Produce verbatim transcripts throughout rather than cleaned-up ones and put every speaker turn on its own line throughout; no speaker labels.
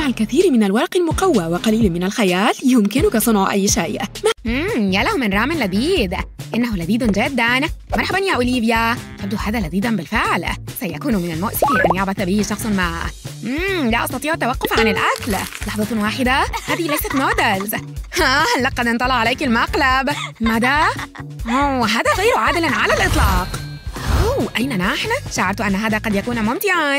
مع الكثير من الورق المقوى وقليل من الخيال يمكنك صنع أي شيء.
مم يا له من رامن لذيذ، إنه لذيذ جداً. مرحباً يا أوليفيا، يبدو هذا لذيذاً بالفعل. سيكون من المؤسف أن يعبث به شخص ما. مم لا أستطيع التوقف عن الأكل. لحظة واحدة، هذه ليست نودلز. ها لقد انطلع عليك المقلب. ماذا؟ أوه هذا غير عادل على الإطلاق. أوه أين نحن؟ شعرت أن هذا قد يكون ممتعاً.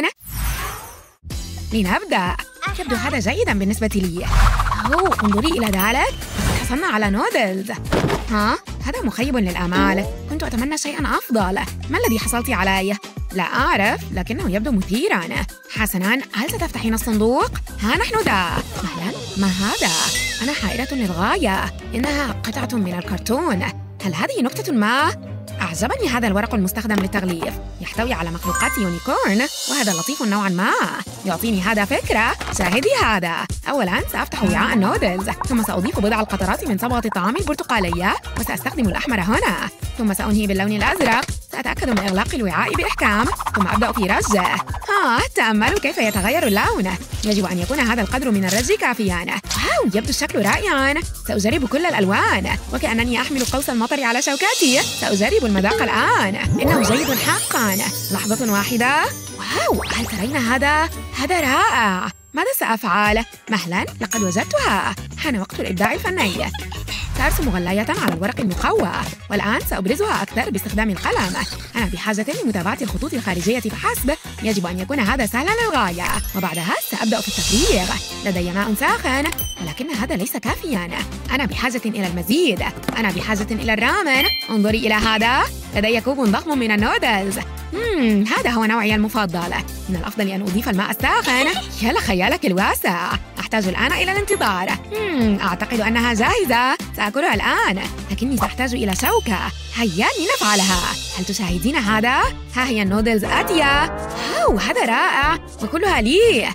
لنبدأ. يبدو هذا جيداً بالنسبة لي. أوه انظري إلى ذلك، حصلنا على نودلز. ها؟ هذا مخيب للآمال. كنت أتمنى شيئاً أفضل. ما الذي حصلتِ عليه؟ لا أعرف، لكنه يبدو مثيراً. حسناً، هل ستفتحين الصندوق؟ ها نحن ذا. مهلاً، ما هذا؟ أنا حائرة للغاية. إنها قطعة من الكرتون. هل هذه نكتة ما؟ أعجبني هذا الورق المستخدم للتغليف. يحتوي على مخلوقات يونيكورن، وهذا لطيف نوعاً ما. يعطيني هذا فكرة. شاهدي هذا. أولاً سأفتح وعاء النودلز، ثم سأضيف بضع القطرات من صبغة الطعام البرتقالية، وسأستخدم الأحمر هنا. ثم سأنهي باللون الأزرق. سأتأكد من إغلاق الوعاء بإحكام، ثم أبدأ في رجه. ها تأملوا كيف يتغير اللون. يجب أن يكون هذا القدر من الرج كافياً. واو يبدو الشكل رائعاً. سأجرب كل الألوان، وكأنني أحمل قوس المطر على شوكتي. سأجرب المذاق الآن. إنه جيد حقاً. لحظة واحدة. واو هل ترين هذا؟ هذا رائع. ماذا سأفعل؟ مهلاً لقد وجدتها. حان وقت الإبداع الفني. سأرسم غلاية على الورق المقوى، والآن سأبرزها أكثر باستخدام القلم. أنا بحاجة لمتابعة الخطوط الخارجية فحسب. يجب أن يكون هذا سهلاً للغاية. وبعدها سأبدأ في التفريغ. لدي ماء ساخن، ولكن هذا ليس كافياً. أنا بحاجة إلى المزيد. أنا بحاجة إلى الرامن. انظري إلى هذا. لدي كوب ضخم من النودلز. مم، هذا هو نوعي المفضل. من الأفضل أن أضيف الماء الساخن. يا لخيالك الواسع. أحتاج الآن إلى الانتظار. مم، أعتقد أنها جاهزة. سأكلها الآن، لكني سأحتاج إلى شوكة. هيا لنفعلها. هل تشاهدين هذا؟ ها هي النودلز آتية. أوه هذا رائع، وكلها لي.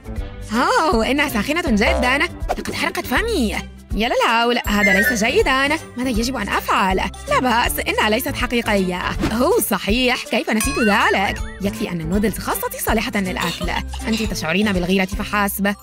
أوه إنها ساخنة جداً. لقد حرقت فمي. يا للهول، هذا ليس جيداً. ماذا يجب أن أفعل؟ لا بأس، إنها ليست حقيقية. أوه صحيح، كيف نسيت ذلك؟ يكفي أن النودلز خاصتي صالحة للأكل. أنت تشعرين بالغيرة فحسب.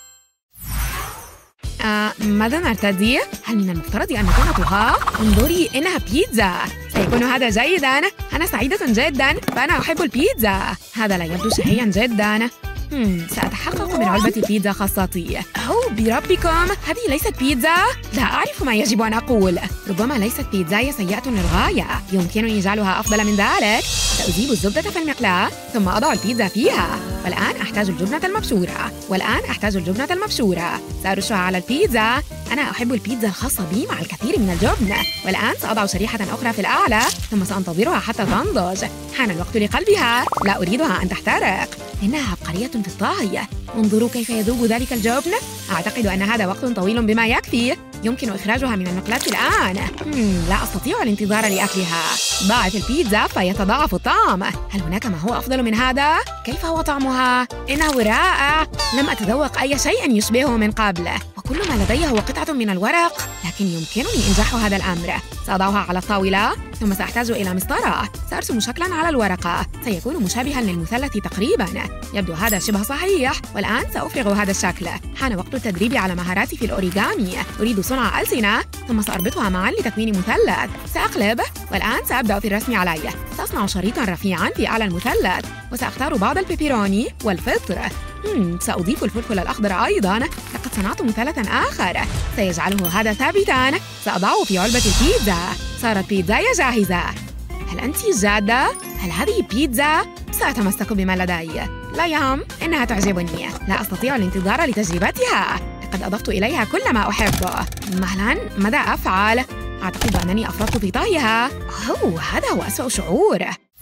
آه، ماذا نرتدي؟ هل من المفترض أن نكون طهاة؟ انظري إنها بيتزا. سيكون هذا جيداً. أنا سعيدة جداً، فأنا أحب البيتزا. هذا لا يبدو شهياً جداً. هم، سأتحقق من علبة البيتزا خاصتي. أوه بربكم، هذه ليست بيتزا؟ لا أعرف ما يجب أن أقول. ربما ليست بيتزاية سيئة للغاية. يمكنني جعلها أفضل من ذلك. سأذيب الزبدة في المقلاة، ثم أضع البيتزا فيها. والآن أحتاج الجبنة المبشورة. والآن أحتاج الجبنة المبشورة. سأرشها على البيتزا. أنا أحب البيتزا الخاصة بي مع الكثير من الجبن. والآن سأضع شريحة أخرى في الأعلى، ثم سأنتظرها حتى تنضج. حان الوقت لقلبها. لا أريدها أن تحترق. إنها عبقرية في الطهي. انظروا كيف يذوب ذلك الجبن. أعتقد أن هذا وقت طويل بما يكفي. يمكن إخراجها من المقلاة الآن. مم، لا أستطيع الانتظار لأكلها. ضاعت البيتزا فيتضاعف الطعم. هل هناك ما هو أفضل من هذا؟ كيف هو طعمها؟ إنه رائع. لم أتذوق أي شيء يشبهه من قبل، وكل ما لدي هو قطعة من الورق. لكن يمكنني إنجاح هذا الأمر. سأضعها على الطاولة، ثم سأحتاج إلى مسطرة. سأرسم شكلاً على الورقة. سيكون مشابهاً للمثلث تقريباً. يبدو هذا شبه صحيح. والآن سأفرغ هذا الشكل. حان وقت التدريب على مهاراتي في الأوريغامي. أريد صنع ألسنة، ثم سأربطها معاً لتكوين مثلث. سأقلب، والآن سأبدأ في الرسم عليه. سأصنع شريطاً رفيعاً في أعلى المثلث، وسأختار بعض البيبروني والفطر. مم، سأضيف الفلفل الأخضر أيضاً. لقد صنعت مثلثاً آخر سيجعله هذا ثابتاً. سأضعه في علبة البيتزا. صارت بيتزايا جاهزة. هل أنت جادة؟ هل هذه بيتزا؟ سأتمسك بما لدي. لا يهم، إنها تعجبني. لا أستطيع الانتظار لتجربتها. لقد أضفت إليها كل ما أحبه. مهلاً، ماذا أفعل؟ أعتقد أنني أفرطت في طهيها. أوه هذا هو أسوأ شعور.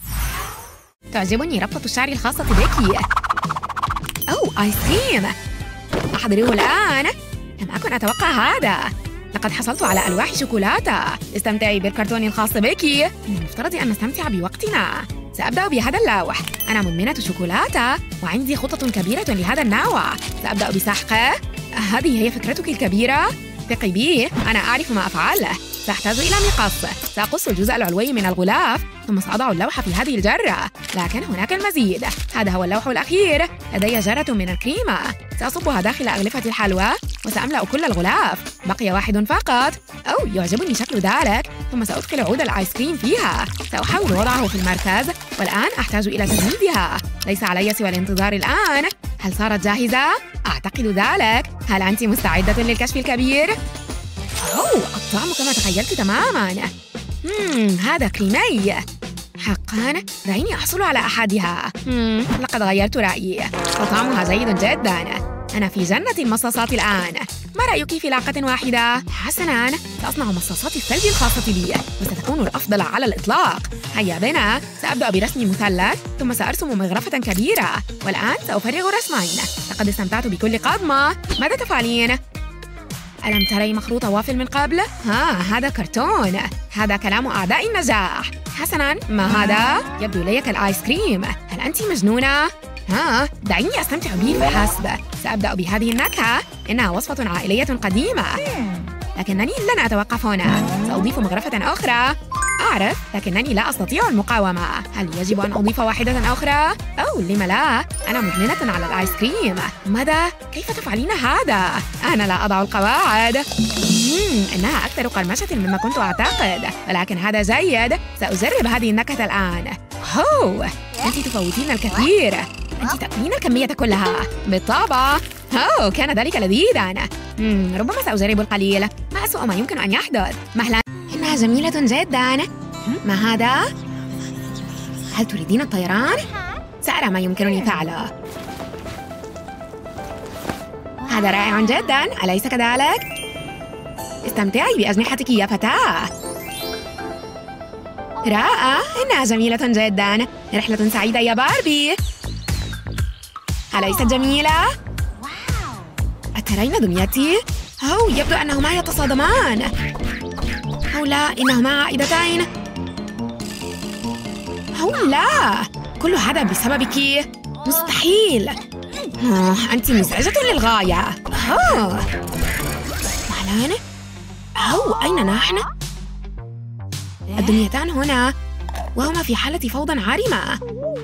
تعجبني ربطة الشعر الخاصة بك. أوه آيس كريم. أحضره الآن. لم أكن أتوقع هذا. لقد حصلت على ألواح شوكولاتة. استمتعي بالكرتون الخاص بك. من المفترض أن نستمتع بوقتنا. سأبدأ بهذا اللوح. أنا مدمنة شوكولاتة، وعندي خطة كبيرة لهذا النوع. سأبدأ بسحقه. هذه هي فكرتك الكبيرة؟ ثقي بي، أنا أعرف ما أفعله. سأحتاج إلى مقص. سأقص الجزء العلوي من الغلاف، ثم سأضع اللوح في هذه الجرة. لكن هناك المزيد. هذا هو اللوح الأخير. لدي جرة من الكريمة. سأصبها داخل أغلفة الحلوى وسأملأ كل الغلاف. بقي واحد فقط. أو يعجبني شكل ذلك. ثم سأدخل عود الآيس كريم فيها. سأحاول وضعه في المركز والآن أحتاج إلى تجميدها. ليس علي سوى الانتظار الآن. هل صارت جاهزة؟ أعتقد ذلك. هل أنت مستعدة للكشف الكبير؟ أوه، الطعم كما تخيلت تماماً. مم، هذا كريمي. حقاً؟ دعيني أحصل على أحدها. مم، لقد غيرت رأيي. وطعمها جيد جداً. أنا في جنة المصاصات الآن. ما رأيك في لاقة واحدة؟ حسناً، سأصنع مصاصات الثلج الخاصة بي وستكون الأفضل على الإطلاق. هيا بنا، سأبدأ برسم مثلث ثم سأرسم مغرفة كبيرة. والآن سأفرغ رسمين. لقد استمتعت بكل قضمة. ماذا تفعلين؟ ألم تري مخروط وافل من قبل؟ ها، هذا كرتون. هذا كلام أعداء النجاح. حسناً، ما هذا؟ يبدو لي كالآيس كريم. هل أنت مجنونة؟ ها، دعيني أستمتع به فحسب. سأبدأ بهذه النكهة. إنها وصفة عائلية قديمة. لكنني لن أتوقف هنا. سأضيف مغرفة أخرى. أعرف، لكنني لا أستطيع المقاومة. هل يجب أن أضيف واحدة أخرى؟ أو لم لا؟ أنا مدمنة على الآيس كريم. ماذا؟ كيف تفعلين هذا؟ أنا لا أضع القواعد. مم، إنها أكثر قرمشة مما كنت أعتقد. ولكن هذا جيد. سأجرب هذه النكهة الآن. هو، أنت تفوتين الكثير. أنت تأكلين الكمية كلها. بالطبع. أوه، كان ذلك لذيذاً. مم، ربما سأجرب القليل. ما أسوأ ما يمكن أن يحدث. مهلا، إنها جميلة جداً. ما هذا؟ هل تريدين الطيران؟ سأرى ما يمكنني فعله. هذا رائع جداً، أليس كذلك؟ استمتعي بأجنحتك يا فتاة. رائع، إنها جميلة جداً. رحلة سعيدة يا باربي. أليست جميلة؟ أترين دميتي؟ أو يبدو أنهما يتصادمان. أو لا، إنهما عائدتين. أو لا، كل هذا بسببك. مستحيل. أوه، أنت مزعجة للغاية. أوه، مهلاً؟ أو أين نحن؟ الدميتان هنا وهما في حالة فوضى عارمة.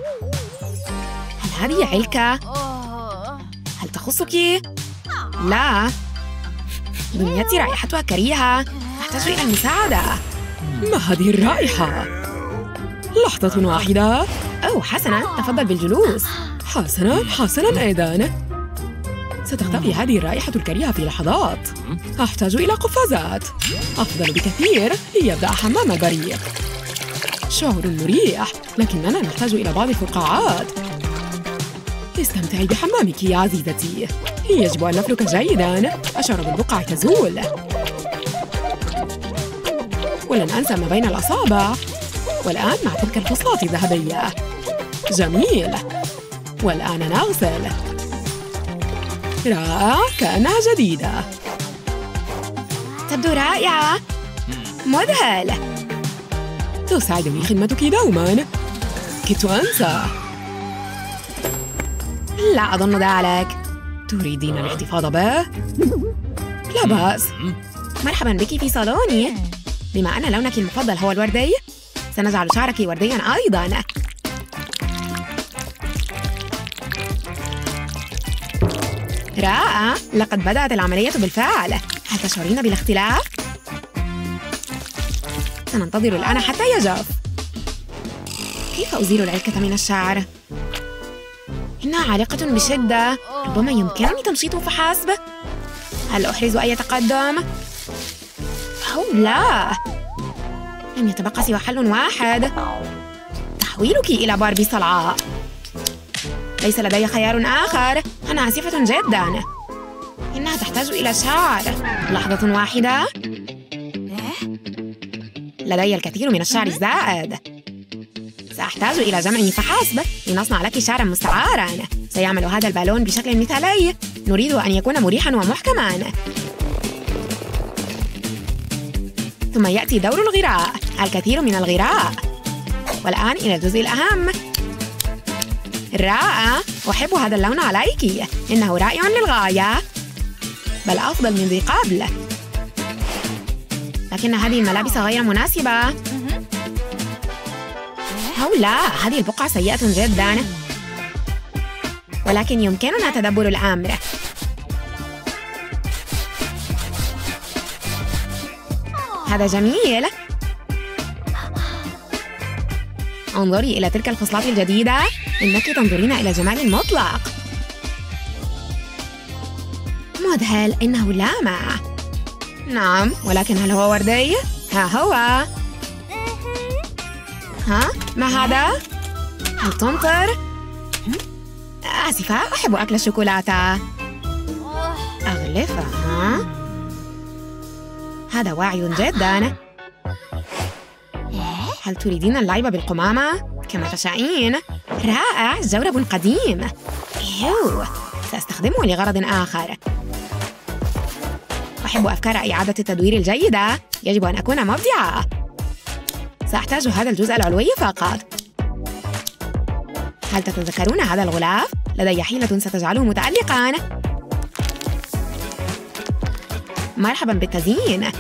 هل هذه علكة؟ هل تخصك؟ لا. دميتي رائحتها كريهة. أحتاج إلى المساعدة.
ما هذه الرائحة؟ لحظة واحدة.
أوه، حسناً، تفضل بالجلوس.
حسناً، حسناً أيضاً. ستختفي هذه الرائحة الكريهة في لحظات. أحتاج إلى قفازات. أفضل بكثير ليبدأ حمام البريق. شعور مريح، لكننا نحتاج إلى بعض الفقاعات. استمتعي بحمامك يا عزيزتي. يجب أن نفلك جيداً. أشعر بالبقع تزول. ولن أنسى ما بين الأصابع. والآن مع تلك الفصلات الذهبية. جميل. والآن نغسل. رائع، كأنها جديدة.
تبدو رائعة. مذهل.
تسعدني خدمتك دوماً. كدت أنسى.
لا أظن ذلك.
تريدين الاحتفاظ به؟
لا بأس. مرحباً بك في صالوني. بما أن لونك المفضل هو الوردي، سنجعل شعرك وردياً أيضاً. رائع، لقد بدأت العملية بالفعل. هل تشعرين بالاختلاف؟ سننتظر الآن حتى يجف. كيف أزيل العلكة من الشعر؟ إنها عالقة بشدة. ربما يمكنني تمشيطه فحسب. هل أحرز أي تقدم؟ أو لا، لم يتبقى سوى حل واحد. تحويلك إلى باربي صلعاء. ليس لدي خيار آخر. أنا آسفة جداً. إنها تحتاج إلى شعر. لحظة واحدة. لدي الكثير من الشعر الزائد. سأحتاج إلى جمعه فحسب لنصنع لك شعراً مستعاراً. سيعمل هذا البالون بشكل مثالي. نريد أن يكون مريحاً ومحكماً. ثم يأتي دور الغراء. الكثير من الغراء. والآن إلى الجزء الأهم. رائع، أحب هذا اللون عليك. إنه رائع للغاية، بل أفضل من ذي قبل. لكن هذه الملابس غير مناسبة. أو لا، هذه البقعة سيئة جداً. ولكن يمكننا تدبر الأمر. هذا جميل. انظري إلى تلك الخصلات الجديدة. إنك تنظرين إلى جمال مطلق. مذهل. إنه لامع. نعم، ولكن هل هو وردي؟ ها هو. ها؟ ما هذا؟ هل تمطر؟ آسفة، أحب أكل الشوكولاتة. أغلفها. ها؟ هذا واعي جداً. هل تريدين اللعب بالقمامة؟ كما تشائين. رائع، جورب قديم. يو، سأستخدمه لغرض آخر. أحب أفكار إعادة التدوير الجيدة. يجب أن أكون مبدعة. سأحتاج هذا الجزء العلوي فقط. هل تتذكرون هذا الغلاف؟ لدي حيلة ستجعله متعلقاً. مرحباً بالتزيين.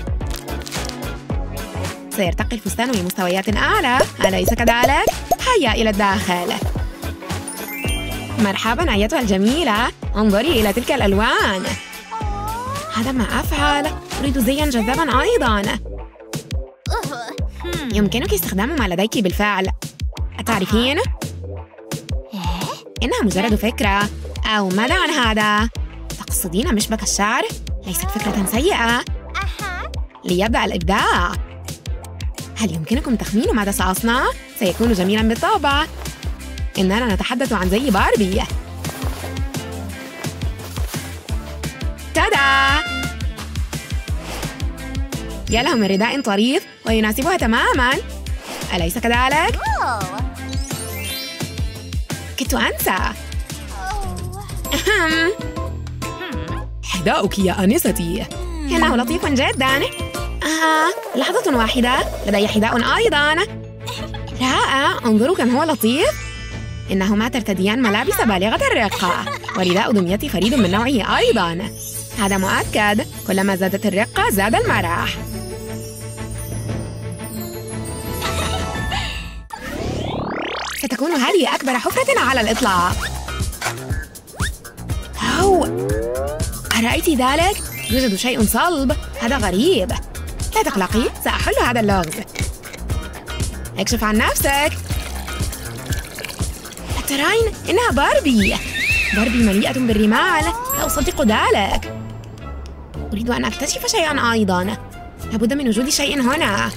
سيرتقي الفستان لمستويات أعلى، أليس كذلك؟ هيا إلى الداخل. مرحباً أيتها الجميلة، انظري إلى تلك الألوان. هذا ما أفعل، أريد زياً جذاباً أيضاً. يمكنك استخدام ما لديك بالفعل. أتعرفين؟ إنها مجرد فكرة. أو ماذا عن هذا؟ تقصدين مشبك الشعر؟ ليست فكرة سيئة. ليبدأ الإبداع. هل يمكنكم تخمين ماذا سأصنع؟ سيكون جميلاً بالطبع. إننا نتحدث عن زي باربي. تادا! يا له من رداء طريف ويناسبها تماماً، أليس كذلك؟ كنت أنسى. أهم.
حذاؤك يا آنستي.
إنه لطيف جداً. آه، لحظة واحدة، لدي حذاء أيضاً. رائع، انظروا كم هو لطيف. إنهما ترتديان ملابس بالغة الرقة، ورداء دميتي فريد من نوعه أيضاً. هذا مؤكد، كلما زادت الرقة زاد المرح. ستكون هذه أكبر حفرة على الإطلاق. أو أرأيت ذلك؟ يوجد شيء صلب. هذا غريب. لا تقلقي، سأحل هذا اللغز. اكشف عن نفسك. ترين، إنها باربي. باربي مليئة بالرمال. لا أصدق ذلك. أريد أن أكتشف شيئاً أيضاً. لابد من وجود شيء هنا.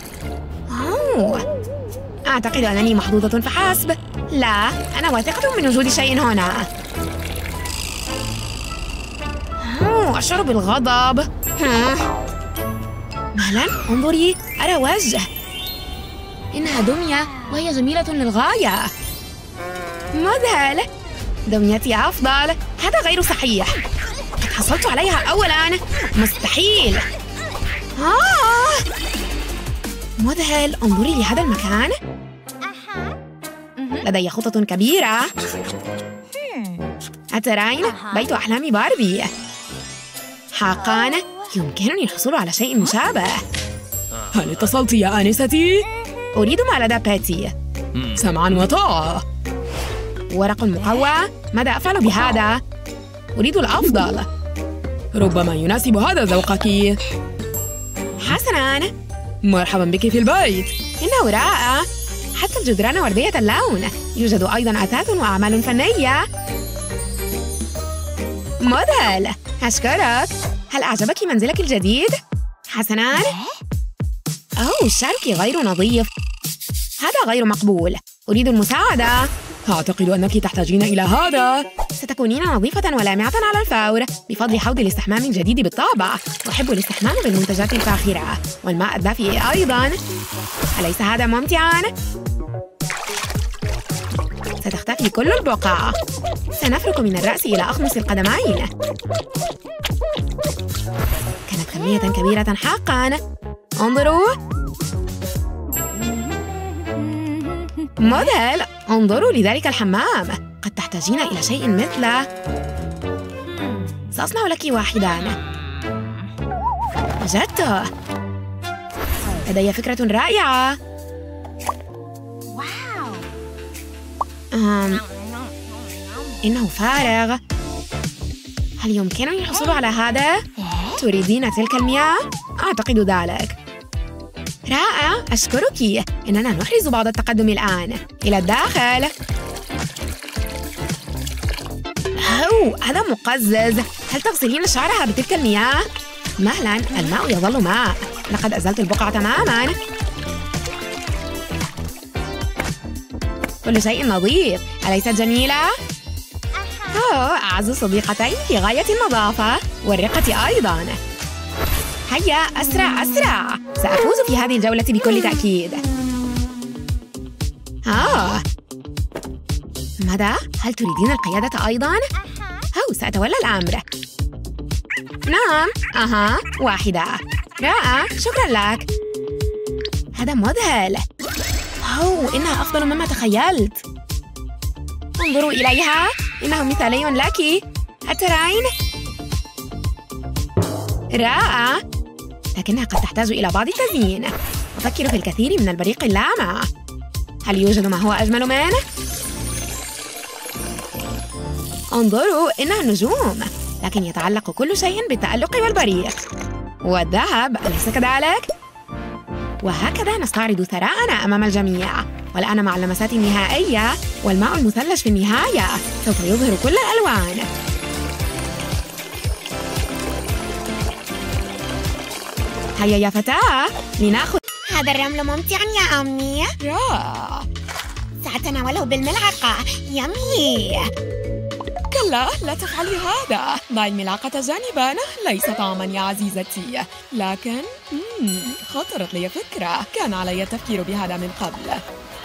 أوه. أعتقد أنني محظوظة فحسب. لا، أنا واثقة من وجود شيء هنا. أوه، أشعر بالغضب. مهلاً، انظري، أرى وجه. إنها دمية وهي جميلة للغاية. مذهل. دميتي أفضل. هذا غير صحيح. قد حصلت عليها أولاً. مستحيل. آه. مذهل، انظري لهذا المكان. لدي خطط كبيرة. أترين؟ بيت أحلام باربي. حقاً، يمكنني الحصول على شيء مشابه.
هل اتصلت يا آنستي؟
أريد ما لدى باتي.
سمعاً وطاعة.
ورق مقوى؟ ماذا أفعل بهذا؟ أريد الأفضل.
ربما يناسب هذا ذوقك.
حسناً.
مرحباً بك في البيت.
إنه رائع. حتى الجدران وردية اللون. يوجد أيضاً أثاث وأعمال فنية. مذهل. أشكرك. هل أعجبك منزلك الجديد؟ حسناً. أوه، شعرك غير نظيف. هذا غير مقبول. أريد المساعدة.
أعتقد أنك تحتاجين إلى هذا.
ستكونين نظيفة ولامعة على الفور بفضل حوض الاستحمام الجديد بالطبع. أحب الاستحمام بالمنتجات الفاخرة والماء الدافئ أيضاً. أليس هذا ممتعاً؟ ستختفي كل البقع. سنفرك من الرأس إلى أخمص القدمين. كانت كمية كبيرة حقاً. انظروا. مذهل. انظروا لذلك الحمام. قد تحتاجين إلى شيء مثله. سأصنع لك واحداً. وجدته. لدي فكرة رائعة. أم... إنه فارغ. هل يمكنني الحصول على هذا؟ تريدين تلك المياه؟ أعتقد ذلك. رائع، أشكرك. إننا نحرز بعض التقدم الآن. إلى الداخل. أوه، هذا مقزز. هل تغسلين شعرها بتلك المياه؟ مهلاً، الماء يظل ماء. لقد أزلت البقعة تماماً. كل شيء نظيف، أليست جميلة؟ أوه، أعز صديقتي في غاية النظافة والرقة أيضاً. هيا أسرع أسرع، سأفوز في هذه الجولة بكل تأكيد. آه ماذا؟ هل تريدين القيادة أيضاً؟ أو سأتولى الأمر. نعم، أها، واحدة. رائع، شكراً لك. هذا مذهل. أوه، إنها أفضل مما تخيلت. انظروا إليها، إنه مثالي لك. أترين؟ رائع، لكنها قد تحتاج إلى بعض التزيين. أفكر في الكثير من البريق اللامع. هل يوجد ما هو أجمل منه؟ انظروا، إنها النجوم، لكن يتعلق كل شيء بالتألق والبريق. والذهب، أليس كذلك؟ وهكذا نستعرض ثراءنا أمام الجميع. والآن مع اللمسات النهائية والماء المثلج في النهاية سوف يظهر كل الألوان. هيا يا فتاة، لنأخذ.
هذا الرمل ممتع يا أمي.
رائع.
سأتناوله بالملعقة. يمي.
كلا، لا تفعلي هذا. ضعي الملعقة جانباً. ليس طعماً يا عزيزتي. لكن مم. خطرت لي فكرة. كان علي التفكير بهذا من قبل.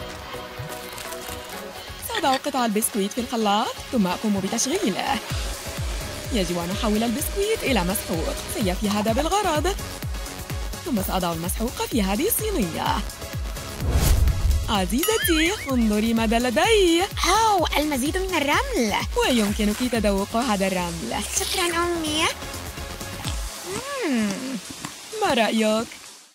سأضع قطع البسكويت في الخلاط ثم أقوم بتشغيله. يجب أن أحول البسكويت إلى مسحوق. سيفي هذا بالغرض. ثم سأضع المسحوق في هذه الصينية. عزيزتي، انظري ماذا لدي.
أوه، المزيد من الرمل.
ويمكنك تذوق هذا الرمل.
شكراً أمي.
مم. ما رأيك؟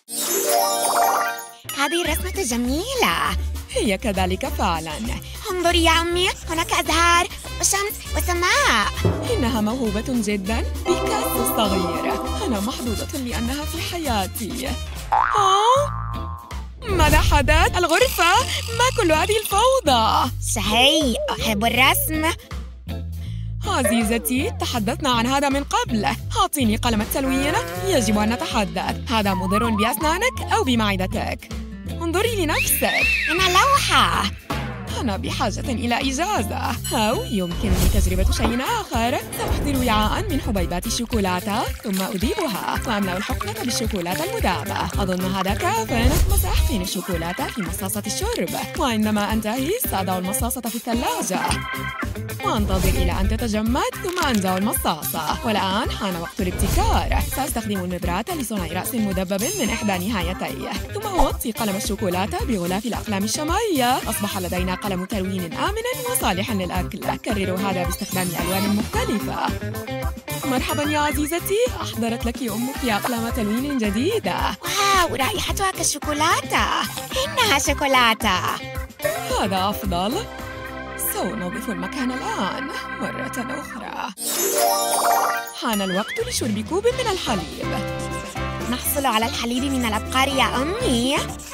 هذه الرسمة جميلة.
هي كذلك فعلاً.
انظري يا أمي، هناك أزهار وشمس وسماء.
إنها موهوبة جداً. بيكاسو الصغير. أنا محظوظة لأنها في حياتي. آه؟ ماذا حدث؟ الغرفة؟ ما كل هذه الفوضى؟
شهي، أحب الرسم.
عزيزتي، تحدثنا عن هذا من قبل. أعطيني قلم التلوين. يجب أن نتحدث. هذا مضر بأسنانك أو بمعدتك. انظري لنفسك.
أنا لوحة.
أنا بحاجة إلى إجازة. أو يمكنني تجربة شيء آخر. سأحضر وعاء من حبيبات الشوكولاتة ثم أذيبها وأملأ الحقنة بالشوكولاتة المذابة. أظن هذا كافٍ. وسأحقن الشوكولاتة في مصاصة الشرب. وعندما أنتهي سأضع المصاصة في الثلاجة وأنتظر إلى أن تتجمد ثم أنزع المصاصة. والآن حان وقت الابتكار. سأستخدم النبرة لصنع رأس مدبب من إحدى نهايتيه ثم أغطي قلم الشوكولاتة بغلاف الأقلام الشمعية. أصبح لدينا قلم تلوين آمن وصالح للأكل. كرروا هذا باستخدام ألوان مختلفة. مرحبا يا عزيزتي، أحضرت لك أمك أقلام تلوين جديدة.
واو، رائحتها كالشوكولاتة. إنها شوكولاتة.
هذا أفضل. سأنظف المكان الآن مرة أخرى. حان الوقت لشرب كوب من الحليب.
نحصل على الحليب من الأبقار يا أمي.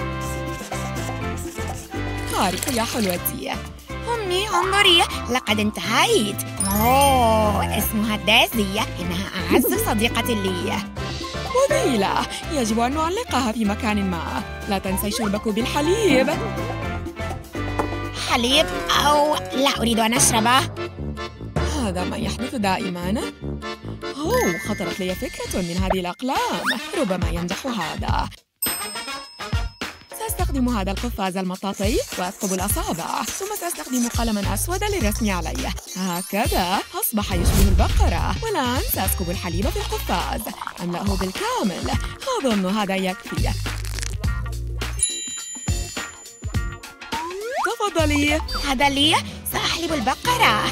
خارق يا حلوتي.
أمي، انظري، لقد انتهيت. أوه، اسمها دازي. إنها أعز صديقة لي.
وذيلة، يجب أن نعلقها في مكان ما. لا تنسي شرب كوب الحليب.
حليب؟ أو لا أريد أن أشربه.
هذا ما يحدث دائماً. أوه، خطرت لي فكرة من هذه الأقلام. ربما ينجح هذا. سأستخدم هذا القفاز المطاطي وأثقب الأصابع ثم سأستخدم قلماً أسود للرسم عليه. هكذا أصبح يشبه البقرة. والآن سأسكب الحليب في القفاز. أملأه بالكامل. أظن هذا يكفي. تفضلي.
هذا لي. سأحلب البقرة.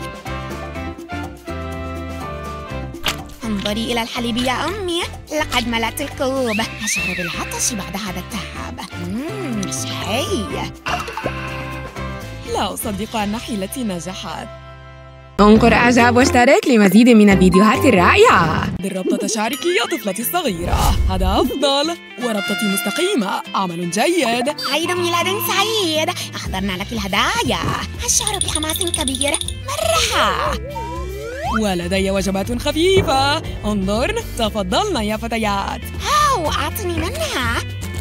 انظري إلى الحليب يا أمي. لقد ملأت الكوب. أشعر بالعطش بعد هذا التعب. مم، شهي.
لا أصدق أن حيلتي نجحت.
انقر إعجاب واشترك لمزيد من الفيديوهات الرائعة.
بالربطة شاركي يا طفلتي الصغيرة، هذا أفضل. وربطتي مستقيمة، عمل جيد.
عيد ميلاد سعيد، أحضرنا لك الهدايا. أشعر بحماس كبير مرة.
ولدي وجبات خفيفة، انظرن، تفضلنا يا فتيات.
أو أعطني منها.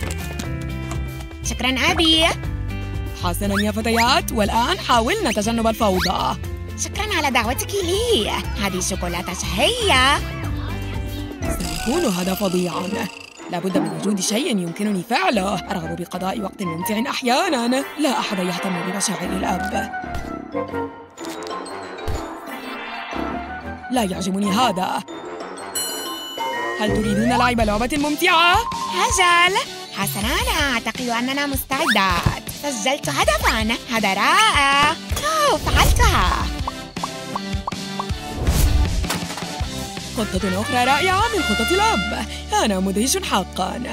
شكراً أبي.
حسناً يا فتيات، والآن حاولنا تجنب الفوضى.
شكراً على دعوتك لي. هذه شوكولاتة شهية.
سيكون هذا فظيعاً. لابد من وجود شيء يمكنني فعله. أرغب بقضاء وقت ممتع أحياناً. لا أحد يهتم بمشاعر الأب. لا يعجبني هذا. هل تريدون لعب لعبة ممتعة؟
أجل. حسناً، أعتقد أننا مستعدات. سجلت هدفاً، هذا رائع. أوه، فعلتها.
خطة أخرى رائعة من خطة الأب. أنا مدهش حقاً.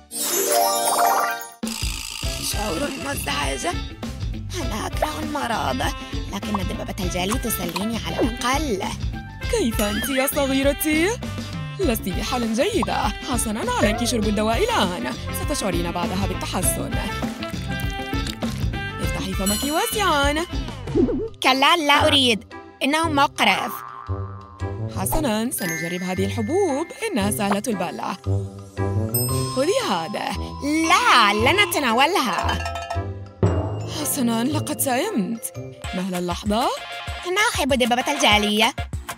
شعور مزعج. أنا أكره المرض، لكن دببة الجلي تسليني على الأقل.
كيف أنت يا صغيرتي؟ لست بحالة جيدة. حسناً، عليك شرب الدواء الآن. ستشعرين بعدها بالتحسن. افتحي فمك واسعاً.
كلا، لا أريد، إنه مقرف.
حسناً، سنجرب هذه الحبوب، إنها سهلة البلع. خذي هذا.
لا، لن أتناولها.
حسناً، لقد سئمت. مهلا اللحظة.
أنا أحب دببة الجالية.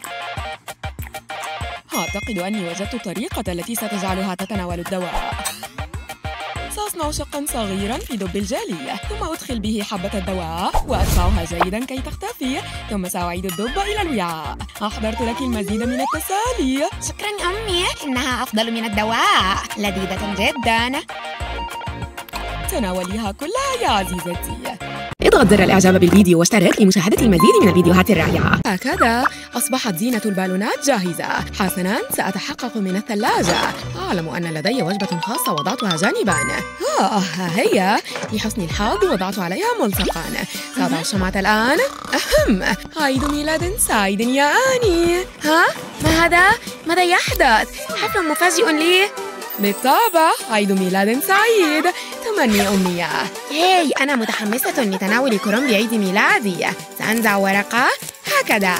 أعتقد أني وجدت الطريقة التي ستجعلها تتناول الدواء. سأصنع شقاً صغيراً في دب الجالية، ثم أدخل به حبة الدواء وأدفعها جيداً كي تختفي، ثم سأعيد الدب إلى الوعاء. أحضرت لك المزيد من التسالي.
شكراً أمي، إنها أفضل من الدواء، لذيذة جداً.
تناوليها كلها يا عزيزتي.
اضغط زر الإعجاب بالفيديو واشترك لمشاهدة المزيد من الفيديوهات الرائعة.
هكذا أصبحت زينة البالونات جاهزة. حسناً، سأتحقق من الثلاجة. أعلم أن لدي وجبة خاصة وضعتها جانباً. آه ها هي. لحسن الحظ وضعت عليها ملصقاً. سأضع الشمعة الآن. أهم. عيد ميلاد سعيد يا آني.
ها؟ ما هذا؟ ماذا يحدث؟ حفل مفاجئ لي؟
بالطبع، عيد ميلاد سعيد. تمني أمنية.
هاي، أنا متحمسة لتناول كرنب عيد ميلادي. سأنزع ورقة هكذا.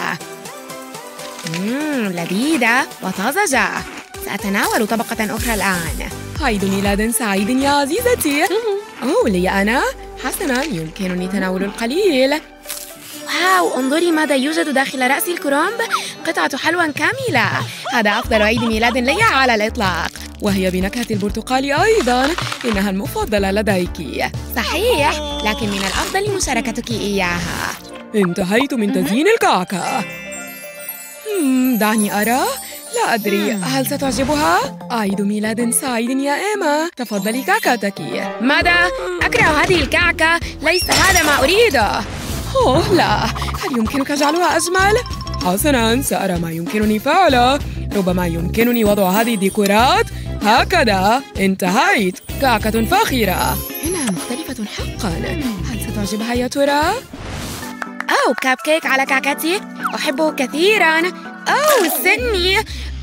مم، لذيذة وطازجة. سأتناول طبقة أخرى الآن.
عيد ميلاد سعيد يا عزيزتي. أوه، لي أنا؟ حسناً، يمكنني تناول القليل.
واو، انظري ماذا يوجد داخل رأس الكرنب. قطعة حلوى كاملة. هذا أفضل عيد ميلاد لي على الإطلاق.
وهي بنكهة البرتقال أيضاً. إنها المفضلة لديك.
صحيح، لكن من الأفضل مشاركتك إياها.
انتهيت من تزيين الكعكة. مم، دعني أرى. لا أدري، هل ستعجبها؟ عيد ميلاد سعيد يا إيما. تفضلي كعكتك.
ماذا؟ أكره هذه الكعكة. ليس هذا ما أريده.
أوه لا، هل يمكنك جعلها أجمل؟ حسناً، سأرى ما يمكنني فعله. ربما يمكنني وضع هذه الديكورات هكذا. انتهيت. كعكة فاخرة. إنها مختلفة حقاً. هل ستعجبها يا ترى؟
أوه، كاب كيك على كعكتي. أحبه كثيراً. أوه، سني.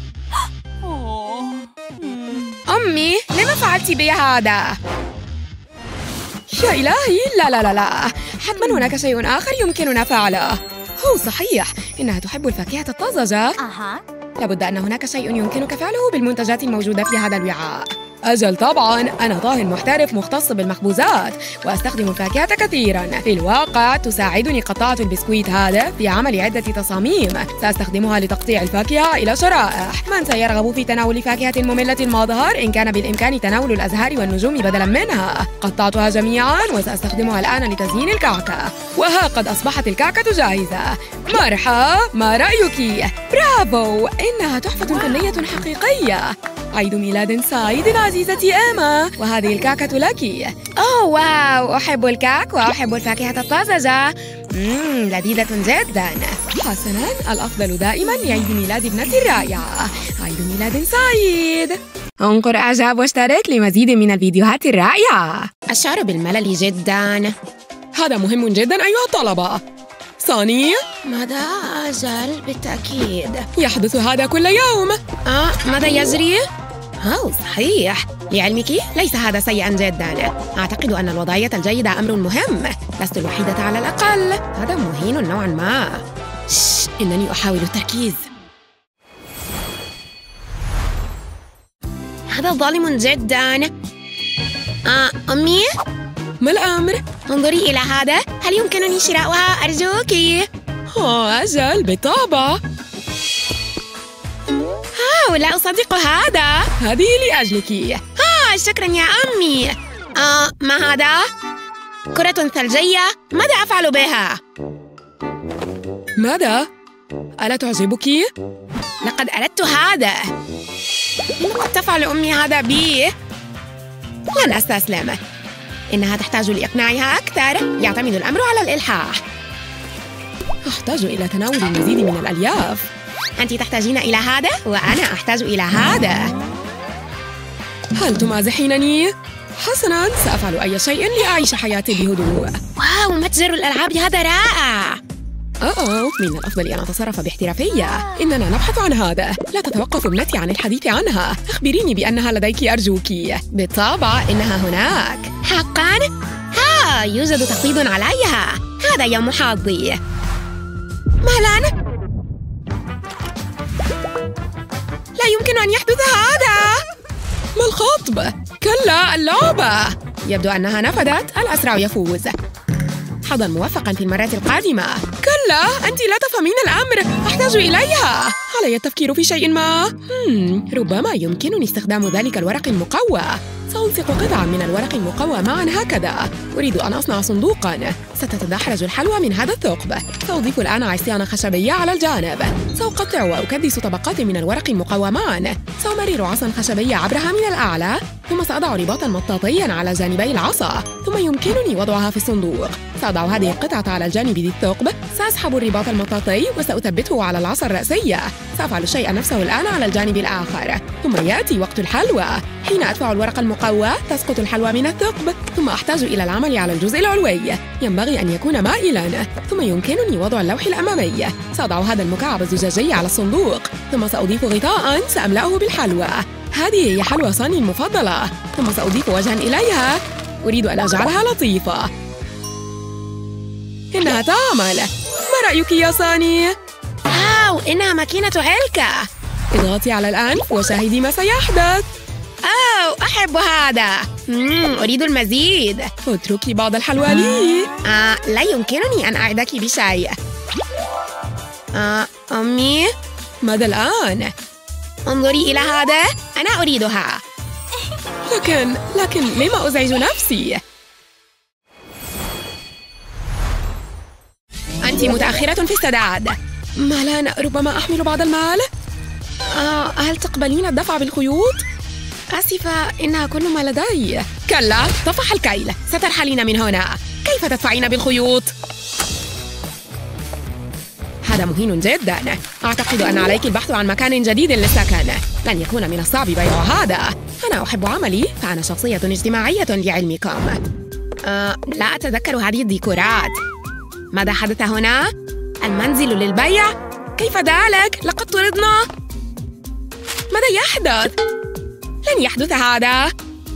أمي، لما فعلت بي هذا؟
يا إلهي، لا لا لا لا، حتماً هناك شيء آخر يمكننا فعله. هو صحيح، إنها تحب الفاكهة الطازجة.
أها.
لابد أن هناك شيء يمكنك فعله بالمنتجات الموجودة في هذا الوعاء. أجل طبعاً، أنا طاهٍ محترف مختص بالمخبوزات وأستخدم الفاكهة كثيراً. في الواقع تساعدني قطاعة البسكويت هذا في عمل عدة تصاميم. سأستخدمها لتقطيع الفاكهة إلى شرائح. من سيرغب في تناول فاكهة مملة المظهر إن كان بالإمكان تناول الأزهار والنجوم بدلاً منها؟ قطعتها جميعاً وسأستخدمها الآن لتزيين الكعكة. وها قد أصبحت الكعكة جاهزة. مرحبا، ما رأيك؟ برافو، إنها تحفة فنية حقيقية. عيد ميلاد سعيد عزيزتي إيما، وهذه الكعكة لك.
أوه واو، أحب الكعك وأحب الفاكهة الطازجة. مم، لذيذة جدا.
حسناً، الأفضل دائماً لعيد ميلاد ابنتي الرائعة. عيد ميلاد سعيد.
انقر إعجاب واشترك لمزيد من الفيديوهات الرائعة. أشعر بالملل جدا.
هذا مهم جدا أيها الطلبة. صاني؟
ماذا؟ أجل بالتأكيد.
يحدث هذا كل يوم.
آه ماذا يجري؟ أوه صحيح، لعلمك ليس هذا سيئاً جداً. أعتقد أن الوضعية الجيدة أمر مهم، لست الوحيدة على الأقل. هذا مهين نوعاً ما. شش، إنني أحاول التركيز. هذا ظالم جداً. آه أمي؟
ما الأمر؟
انظري إلى هذا، هل يمكنني شراؤها أرجوك؟
آه أجل بالطبع.
آه لا أصدق هذا.
هذه لأجلك.
آه شكراً يا أمي. آه ما هذا؟ كرة ثلجية، ماذا أفعل بها؟
ماذا؟ ألا تعجبك؟
لقد أردت هذا. لم قد تفعل أمي هذا بي؟ لن أستسلم. إنها تحتاج لإقناعها أكثر. يعتمد الأمر على الإلحاح.
أحتاج إلى تناول المزيد من الألياف.
أنت تحتاجين إلى هذا وأنا أحتاج إلى هذا.
هل تمازحينني؟ حسناً، سأفعل أي شيء لأعيش حياتي بهدوء.
واو، متجر الألعاب هذا رائع.
أوه، من الأفضل أن أتصرف باحترافية. إننا نبحث عن هذا. لا تتوقف ابنتي عن الحديث عنها. أخبريني بأنها لديك أرجوك.
بالطبع إنها هناك. حقاً؟ ها، يوجد تخفيض عليها. هذا يوم حظي. مهلاً. لا يمكن أن يحدث هذا.
ما الخطب؟ كلا، اللعبة.
يبدو أنها نفذت. الأسرع يفوز. حظاً موفقاً في المرات القادمة.
كلا، أنت لا تفهمين الأمر. أحتاج إليها. علي التفكير في شيء ما.
مم. ربما يمكنني استخدام ذلك الورق المقوى.
سألصق قطعاً من الورق المقوى معاً هكذا. أريد أن أصنع صندوقاً.
ستتدحرج الحلوى من هذا الثقب.
سأضيف الآن عصيان خشبية على الجانب. سأقطع وأكدس طبقات من الورق المقوى معاً. سأمرر عصاً خشبية عبرها من الأعلى، ثم سأضع رباطاً مطاطياً على جانبي العصا، ثم يمكنني وضعها في الصندوق. سأضع هذه القطعة على الجانب ذي الثقب. سأسحب الرباط المطاطي وسأثبته على العصا الرأسية. سأفعل الشيء نفسه الآن على الجانب الآخر. ثم يأتي وقت الحلوى. حين أدفع الورق المقوى تسقط الحلوى من الثقب. ثم أحتاج إلى العمل على الجزء العلوي. ينبغي أن يكون مائلاً. ثم يمكنني وضع اللوح الأمامي. سأضع هذا المكعب الزجاجي على الصندوق. ثم سأضيف غطاءً سأملأه بالحلوى. هذه هي حلوى صاني المفضلة. ثم سأضيف وجهاً إليها. أريد أن أجعلها لطيفة. إنها تعمل. ما رأيك يا صاني؟
واو، إنها ماكينة علكة.
اضغطي على الأنف وشاهدي ما سيحدث.
أوه، أحب هذا. مم، أريد المزيد.
اتركي بعض الحلوى لي.
آه، لا يمكنني أن أعدك بشيء. آه، أمي؟
ماذا الآن؟
انظري إلى هذا، أنا أريدها.
لكن لكن لما أزعج نفسي؟
أنت متأخرة في السداد.
مالاً، ربما أحمل بعض المال.
آه، هل تقبلين الدفع بالخيوط؟
آسفة، إنها كل ما لدي.
كلا، طفح الكيل. سترحلين من هنا. كيف تدفعين بالخيوط؟
هذا مهين جداً. أعتقد أن عليك البحث عن مكان جديد للسكن. لن يكون من الصعب بيع هذا. أنا أحب عملي، فأنا شخصية اجتماعية لعلمكم.
آه، لا أتذكر هذه الديكورات. ماذا حدث هنا؟ المنزل للبيع؟ كيف ذلك؟ لقد طردنا. ماذا يحدث؟ لن يحدث هذا.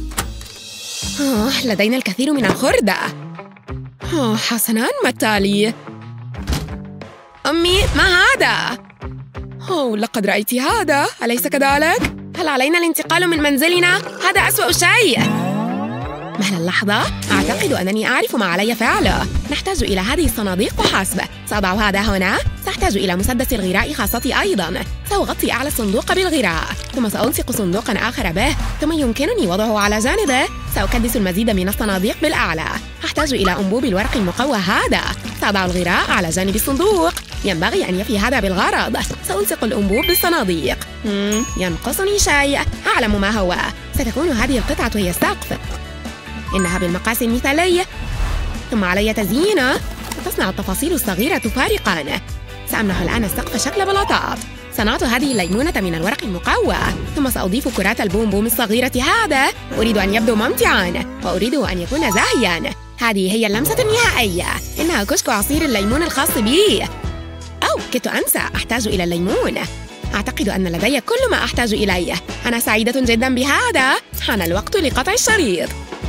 آه، لدينا الكثير من الخردة. آه، حسناً، ما التالي؟
أمي، ما هذا؟
أوه، لقد رأيت هذا، أليس كذلك؟
هل علينا الانتقال من منزلنا؟ هذا أسوأ شيء.
مهلا لحظة، أعتقد أنني أعرف ما علي فعله. نحتاج إلى هذه الصناديق وحسب. سأضع هذا هنا. سأحتاج إلى مسدس الغراء خاصتي أيضاً. سأغطي أعلى الصندوق بالغراء، ثم سألصق صندوقاً آخر به، ثم يمكنني وضعه على جانبه. سأكدس المزيد من الصناديق بالأعلى. أحتاج إلى أنبوب الورق المقوى هذا. سأضع الغراء على جانب الصندوق. ينبغي أن يفي هذا بالغرض. سألصق الأنبوب بالصناديق. مم، ينقصني شيء. أعلم ما هو. ستكون هذه القطعة هي السقف. إنها بالمقاس المثالي. ثم علي تزيينه. تصنع التفاصيل الصغيرة فارقاً. سأمنح الآن السقف شكل بلاطات. صنعت هذه الليمونة من الورق المقوى، ثم سأضيف كرات البومبوم الصغيرة هذا. أريد أن يبدو ممتعاً، وأريد أن يكون زاهياً. هذه هي اللمسة النهائية. إن
إنها كشك عصير الليمون الخاص بي. أو كنت أنسى، أحتاج إلى الليمون. أعتقد أن لدي كل ما أحتاج إليه. أنا سعيدة جداً بهذا. حان الوقت لقطع الشريط.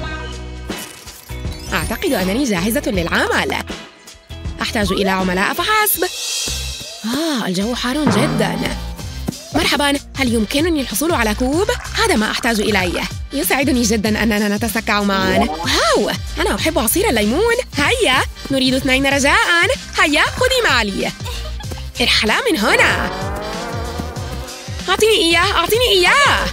أعتقد أنني جاهزة للعمل. أحتاج إلى عملاء فحسب. آه، الجو حار جداً. مرحباً، هل يمكنني الحصول على كوب؟ هذا ما أحتاج إليه. يسعدني جداً أننا نتسكع معاً. واو، أنا أحب عصير الليمون. هيا، نريد اثنين رجاءً. هيا، خذي معي. ارحلا من هنا. أعطيني إياه، أعطيني إياه.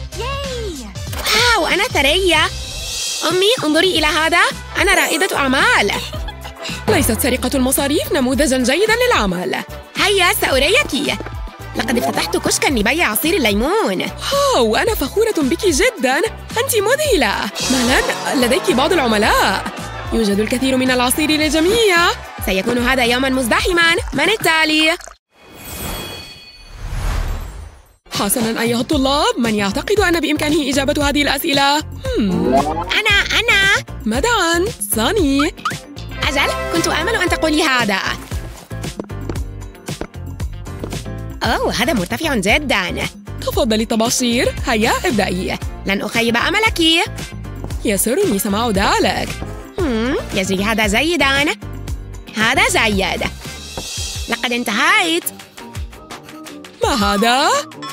واو، أنا ثرية. أمي، انظري إلى هذا. أنا رائدة أعمال.
ليست سرقة المصاريف نموذجاً جيداً للعمل.
هيا، سأريك. لقد افتتحت كشكاً لبيع عصير الليمون.
واو، أنا فخورة بك جداً. أنت مذهلة. مهلاً، لديك بعض العملاء. يوجد الكثير من العصير للجميع.
سيكون هذا يوماً مزدحماً. من التالي؟
حسناً أيها الطلاب، من يعتقد أن بإمكانه إجابة هذه الأسئلة؟ هم.
أنا أنا
مدعاً، ساني.
أجل، كنت آمل أن تقولي هذا. أوه، هذا مرتفع جداً.
تفضلي الطباشير. هيا، ابدأي.
لن أخيب أملك.
يسرني سماع ذلك.
هم، يجري هذا جيداً. هذا جيد. لقد انتهيت.
ما هذا؟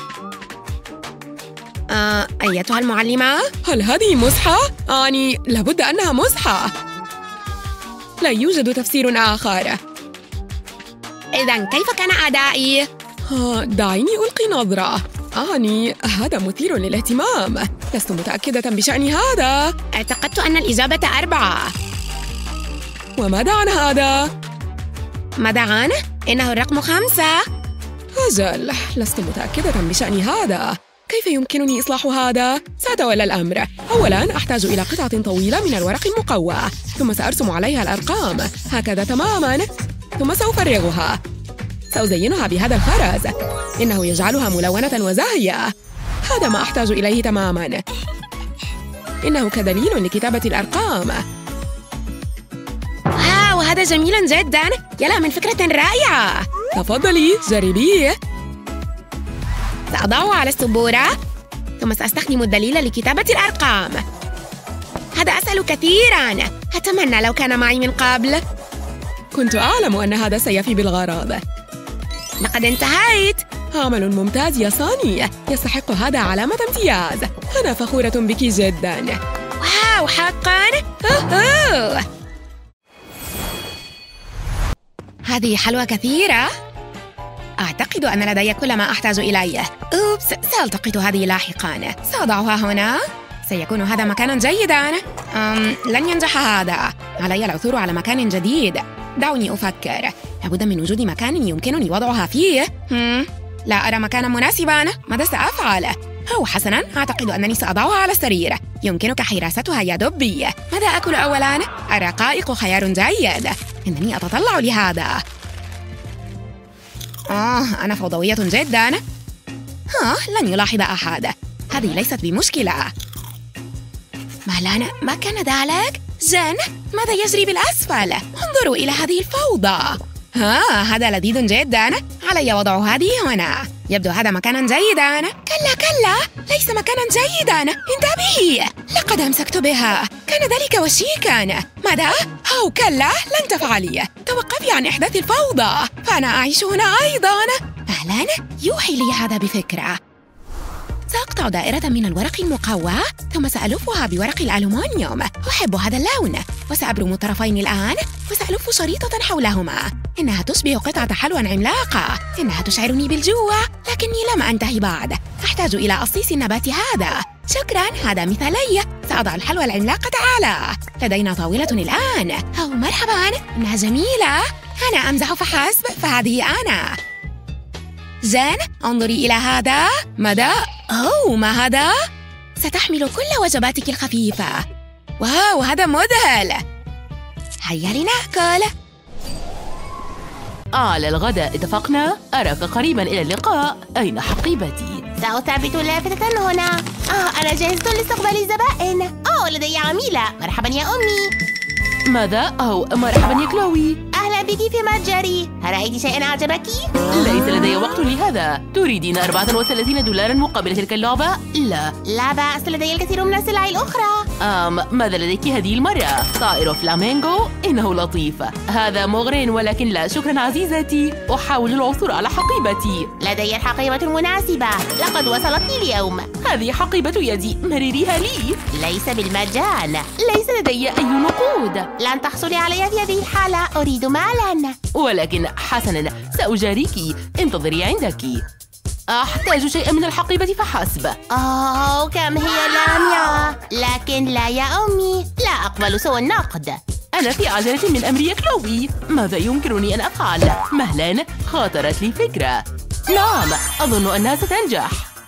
آه، أيتها المعلمة؟
هل هذه مزحة؟ أعني لابد أنها مزحة. لا يوجد تفسير آخر.
إذن كيف كان أدائي؟
ها، دعيني ألقي نظرة. أعني هذا مثير للاهتمام. لست متأكدة بشأن هذا.
اعتقدت أن الإجابة أربعة.
وماذا عن هذا؟
ماذا عنه؟ إنه الرقم خمسة.
أجل، لست متأكدة بشأن هذا. كيف يمكنني إصلاح هذا؟ سأتولى الأمر. أولاً، أحتاج إلى قطعة طويلة من الورق المقوى، ثم سأرسم عليها الأرقام هكذا تماماً، ثم سأفرغها. سأزينها بهذا الخرز. إنه يجعلها ملونة وزاهية. هذا ما أحتاج إليه تماماً. إنه كدليل لكتابة الأرقام.
واو، هذا جميل جداً. يلا، من فكرة رائعة.
تفضلي، جربيه.
سأضعه على السبورة، ثم سأستخدم الدليل لكتابة الأرقام. هذا أسهل كثيراً. أتمنى لو كان معي من قبل.
كنت أعلم أن هذا سيفي بالغرض.
لقد انتهيت.
عمل ممتاز يا ساني. يستحق هذا علامة امتياز. أنا فخورة بك جداً.
واو، حقاً؟ أوه. هذه حلوى كثيرة. أعتقد أن لدي كل ما أحتاج إليه. أوبس، سألتقط هذه لاحقاً. سأضعها هنا. سيكون هذا مكاناً جيداً. أم، لن ينجح هذا. علي العثور على مكان جديد. دعوني أفكر. لابد من وجود مكان يمكنني وضعها فيه. هم. لا أرى مكاناً مناسباً. ماذا سأفعل؟ أو حسناً، أعتقد أنني سأضعها على السرير. يمكنك حراستها يا دبي. ماذا أكل أولاً؟ الرقائق خيار جيد. إنني أتطلع لهذا. آه، أنا فوضوية جداً. ها، لن يلاحظ أحد. هذه ليست بمشكلة. مهلاً، ما كان ذلك؟ جن، ماذا يجري بالأسفل؟ انظروا إلى هذه الفوضى. ها، هذا لذيذ جداً. علي وضع هذه هنا. يبدو هذا مكاناً جيداً. كلا كلا، ليس مكاناً جيداً. انتبهي، لقد أمسكت بها. كان ذلك وشيكاً. ماذا؟ أو كلا، لن تفعلي. توقفي عن إحداث الفوضى، فأنا أعيش هنا أيضاً. أهلاً، يوحي لي هذا بفكرة. سأقطع دائرة من الورق المقوى، ثم سألفها بورق الألومنيوم. أحب هذا اللون. وسأبرم الطرفين الآن، وسألف شريطة حولهما. إنها تشبه قطعة حلوى عملاقة. إنها تشعرني بالجوع، لكني لم أنتهي بعد. أحتاج إلى قصيص النبات هذا. شكراً، هذا مثالي. سأضع الحلوى العملاقة على. لدينا طاولة الآن. أو مرحباً، إنها جميلة. أنا أمزح فحسب، فهذه أنا. جان، انظري إلى هذا. ماذا؟ أوه، ما هذا؟ ستحمل كل وجباتك الخفيفة. واو، هذا مذهل. هيا لنأكل.
على الغداء اتفقنا. أراك قريباً. إلى اللقاء. أين حقيبتي؟
سأثبت لافتة هنا. آه، أنا جاهزة لاستقبال الزبائن. أوه، لدي عميلة. مرحباً يا أمي.
ماذا؟ أو مرحبا يا كلوي.
أهلا بك في متجري. هل رأيت شيئاً أعجبك؟
ليس لدي وقت لهذا. تريدين أربعة وثلاثين دولارا مقابل تلك اللعبة؟ لا.
لا بأس، لدي الكثير من السلع الأخرى.
أم ماذا لديك هذه المرة؟ طائر فلامينغو؟ إنه لطيف. هذا مغرٍ، ولكن لا شكرا عزيزتي. أحاول العثور على حقيبتي.
لدي الحقيبة المناسبة، لقد وصلتني اليوم.
هذه حقيبة يدي، مرريها لي.
ليس بالمجان.
ليس لدي أي نقود.
لن تحصلي علي في هذه الحالة، أريد مالاً.
ولكن حسناً، سأجاريك. انتظري عندك. أحتاج شيئاً من الحقيبة فحسب.
أوه كم هي لامعة. لكن لا يا أمي، لا أقبل سوى النقد.
أنا في عجلة من أمري يا كلوي. ماذا يمكنني أن أفعل؟ مهلاً، خاطرت لي فكرة. نعم، أظن أنها ستنجح.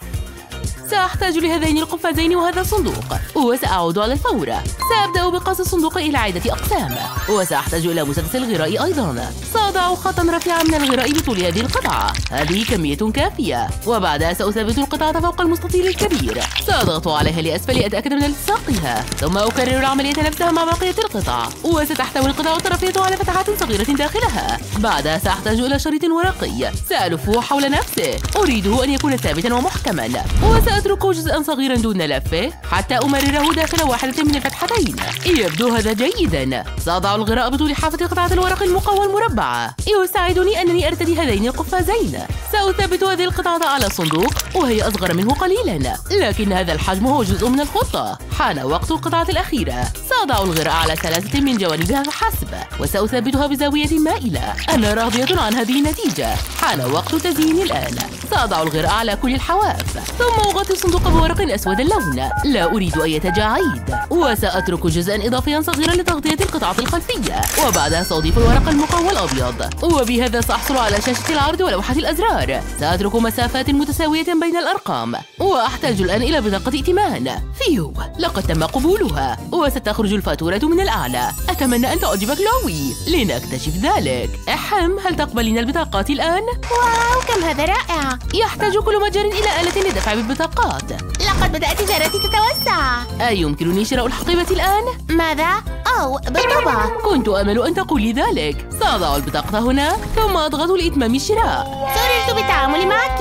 سأحتاج لهذين القفازين وهذا الصندوق، وسأعود على الفور. سأبدأ بقص الصندوق إلى عدة أقسام، وسأحتاج إلى مسدس الغراء أيضاً. سأضع خطاً رفيعاً من الغراء بطول هذه القطعة. هذه كمية كافية. وبعدها سأثبت القطعة فوق المستطيل الكبير. سأضغط عليها لأسفل لأتأكد من التصاقها، ثم أكرر العملية نفسها مع بقية القطع. وستحتوي القطعة الطرفية على فتحات صغيرة داخلها. بعدها سأحتاج إلى شريط ورقي سألفه حول نفسه. أريده أن يكون ثابتاً ومحكماً، وسأترك جزءاً صغيراً دون لفه حتى أمرره داخل واحدة من الفتحتين. يبدو هذا جيداً. سأضع الغراء بطول حافة قطعة الورق المقوى المربعة. يساعدني أنني أرتدي هذين القفازين. سأثبت هذه القطعة على الصندوق وهي أصغر منه قليلاً، لكن هذا الحجم هو جزء من الخطة. حان وقت القطعة الأخيرة. سأضع الغراء على ثلاثة من جوانبها فحسب، وسأثبتها بزاوية مائلة. أنا راضية عن هذه النتيجة. حان وقت تزيين الآن. سأضع الغراء على كل الحواف، ثم أغطي الصندوق بورق أسود اللون. لا أريد أي تجاعيد. وسأترك جزءاً إضافياً صغيراً لتغطية القطعة الخلفية، وبعدها سأضيف الورق المقوى الأبيض. وبهذا سأحصل على شاشة العرض ولوحة الأزرار. سأترك مسافات متساوية بين الأرقام. وأحتاج الآن إلى بطاقة ائتمان. فيو، لقد تم قبولها، وستخرج الفاتورة من الأعلى. أتمنى أن تعجبك لوي. لنكتشف ذلك. أحم، هل تقبلين البطاقات الآن؟
واو كم هذا رائع.
يحتاج كل متجر إلى آلة للدفع بالبطاقات.
لقد بدأت تجارتي تتوسع.
أيمكنني شراء الحقيبة الآن؟
ماذا؟ أو بالطبع.
كنت أمل أن تقولي ذلك. سأضع البطاقة هنا، ثم أضغط لإتمام الشراء.
سررت بالتعامل معك.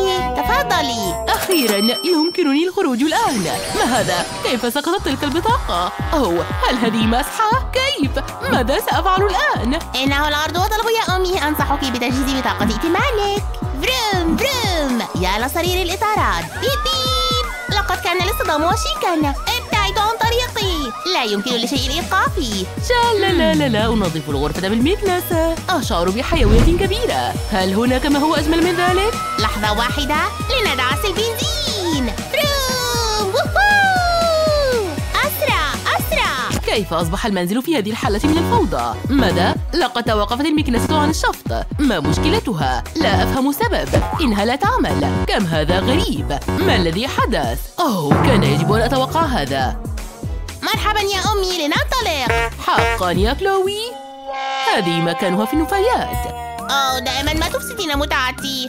تفضلي.
أخيراً يمكنني الخروج الآن. ما هذا؟ كيف سقطت تلك البطاقة؟ أوه، هل هذه مسحة؟ كيف؟ ماذا سأفعل الآن؟
إنه العرض وطلب يا أمي. أنصحك بتجهيز بطاقة ائتمانك. فروم فروم، يا لصرير الإطارات. بيب بيب، لقد كان الاصطدام وشيكاً. ابتعدوا عن طريقي. لا يمكن لشيء إيقافي.
شا لا لا لا لا أنظف الغرفة بالمكنسة. أشعر بحيوية كبيرة. هل هناك ما هو أجمل من ذلك؟
لحظة واحدة لندعس البنزين. فروم ووهو، أسرع أسرع.
كيف أصبح المنزل في هذه الحالة من الفوضى؟ ماذا؟ لقد توقفت المكنسة عن الشفط. ما مشكلتها؟ لا أفهم سبب. إنها لا تعمل. كم هذا غريب. ما الذي حدث؟ أوه، كان يجب أن أتوقع هذا.
مرحبا يا أمي، لننطلق.
حقا يا كلوي؟ هذه مكانها في النفايات.
أوه، دائما ما تفسدين متعتي.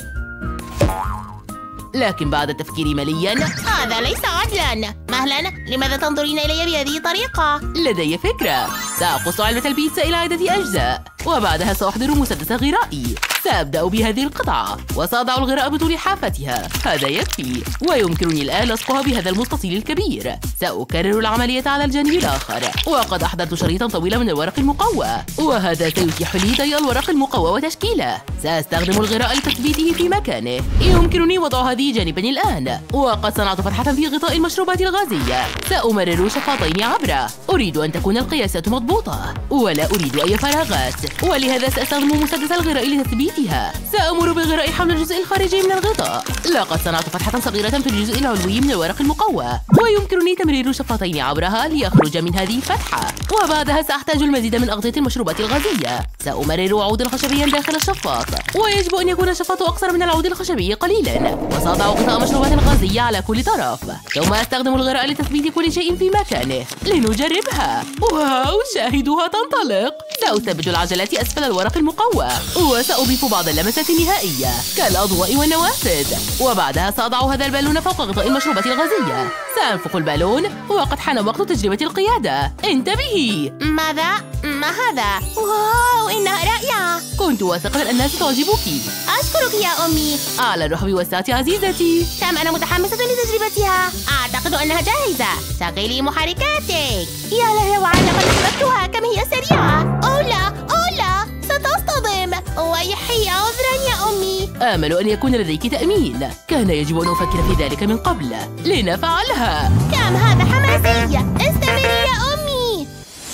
لكن بعد التفكير ملياً،
هذا ليس عدلاً. مهلاً، لماذا تنظرين إلي بهذه الطريقة؟
لدي فكرة. سأقص علبة البيتزا إلى عدة أجزاء، وبعدها سأحضر مسدس غرائي. سأبدأ بهذه القطعة، وسأضع الغراء بطول حافتها. هذا يكفي. ويمكنني الآن لصقها بهذا المستطيل الكبير. سأكرر العملية على الجانب الآخر، وقد أحضرت شريطاً طويلا من الورق المقوى، وهذا سيتيح لي ضيق الورق المقوى وتشكيله. سأستخدم الغراء لتثبيته في مكانه. يمكنني وضع هذه جانباً الآن، وقد صنعت فتحة في غطاء المشروبات الغازية. سأمرر شفاطين عبره. أريد أن تكون القياسات مضبوطة، ولا أريد أي فراغات، ولهذا سأستخدم مسدس الغراء لتثبيتها. سأمر بالغراء حول الجزء الخارجي من الغطاء. لقد صنعت فتحة صغيرة في الجزء العلوي من الورق المقوى، ويمكنني تمرير شفاطين عبرها ليخرج من هذه الفتحة. وبعدها سأحتاج المزيد من أغطية المشروبات الغازية. سأمرر عودا خشبيا داخل الشفاط، ويجب أن يكون الشفاط أقصر من العود الخشبي قليلا. وسأضع غطاء مشروبات غازية على كل طرف، ثم أستخدم الغراء لتثبيت كل شيء في مكانه. لنجربها. واو، شاهدوها تنطلق. سأثبت العجلات أسفل الورق المقوى، وسأضيف بعض اللمسات النهائية كالأضواء والنوافذ. وبعدها سأضع هذا البالون فوق غطاء المشروبات الغازية. سأنفخ البالون، وقد حان وقت تجربة القيادة. انتبهي.
ماذا؟ ما هذا؟ واو، إنها رائعة.
كنت واثقة أنها ستعجبك.
أشكرك يا أمي.
على الرحب والسعة عزيزتي.
كم أنا متحمسة لتجربتها. أعتقد أنها جاهزة. شغلي محركاتك. يا لهوي، لقد أحببتها. كم هي سريعة. أولا أولا ستصطدم. ويحي، عذرا يا أمي.
آمل أن يكون لديك تأمين. كان يجب أن أفكر في ذلك من قبل. لنفعلها.
كم هذا حماسية. استمري يا أمي.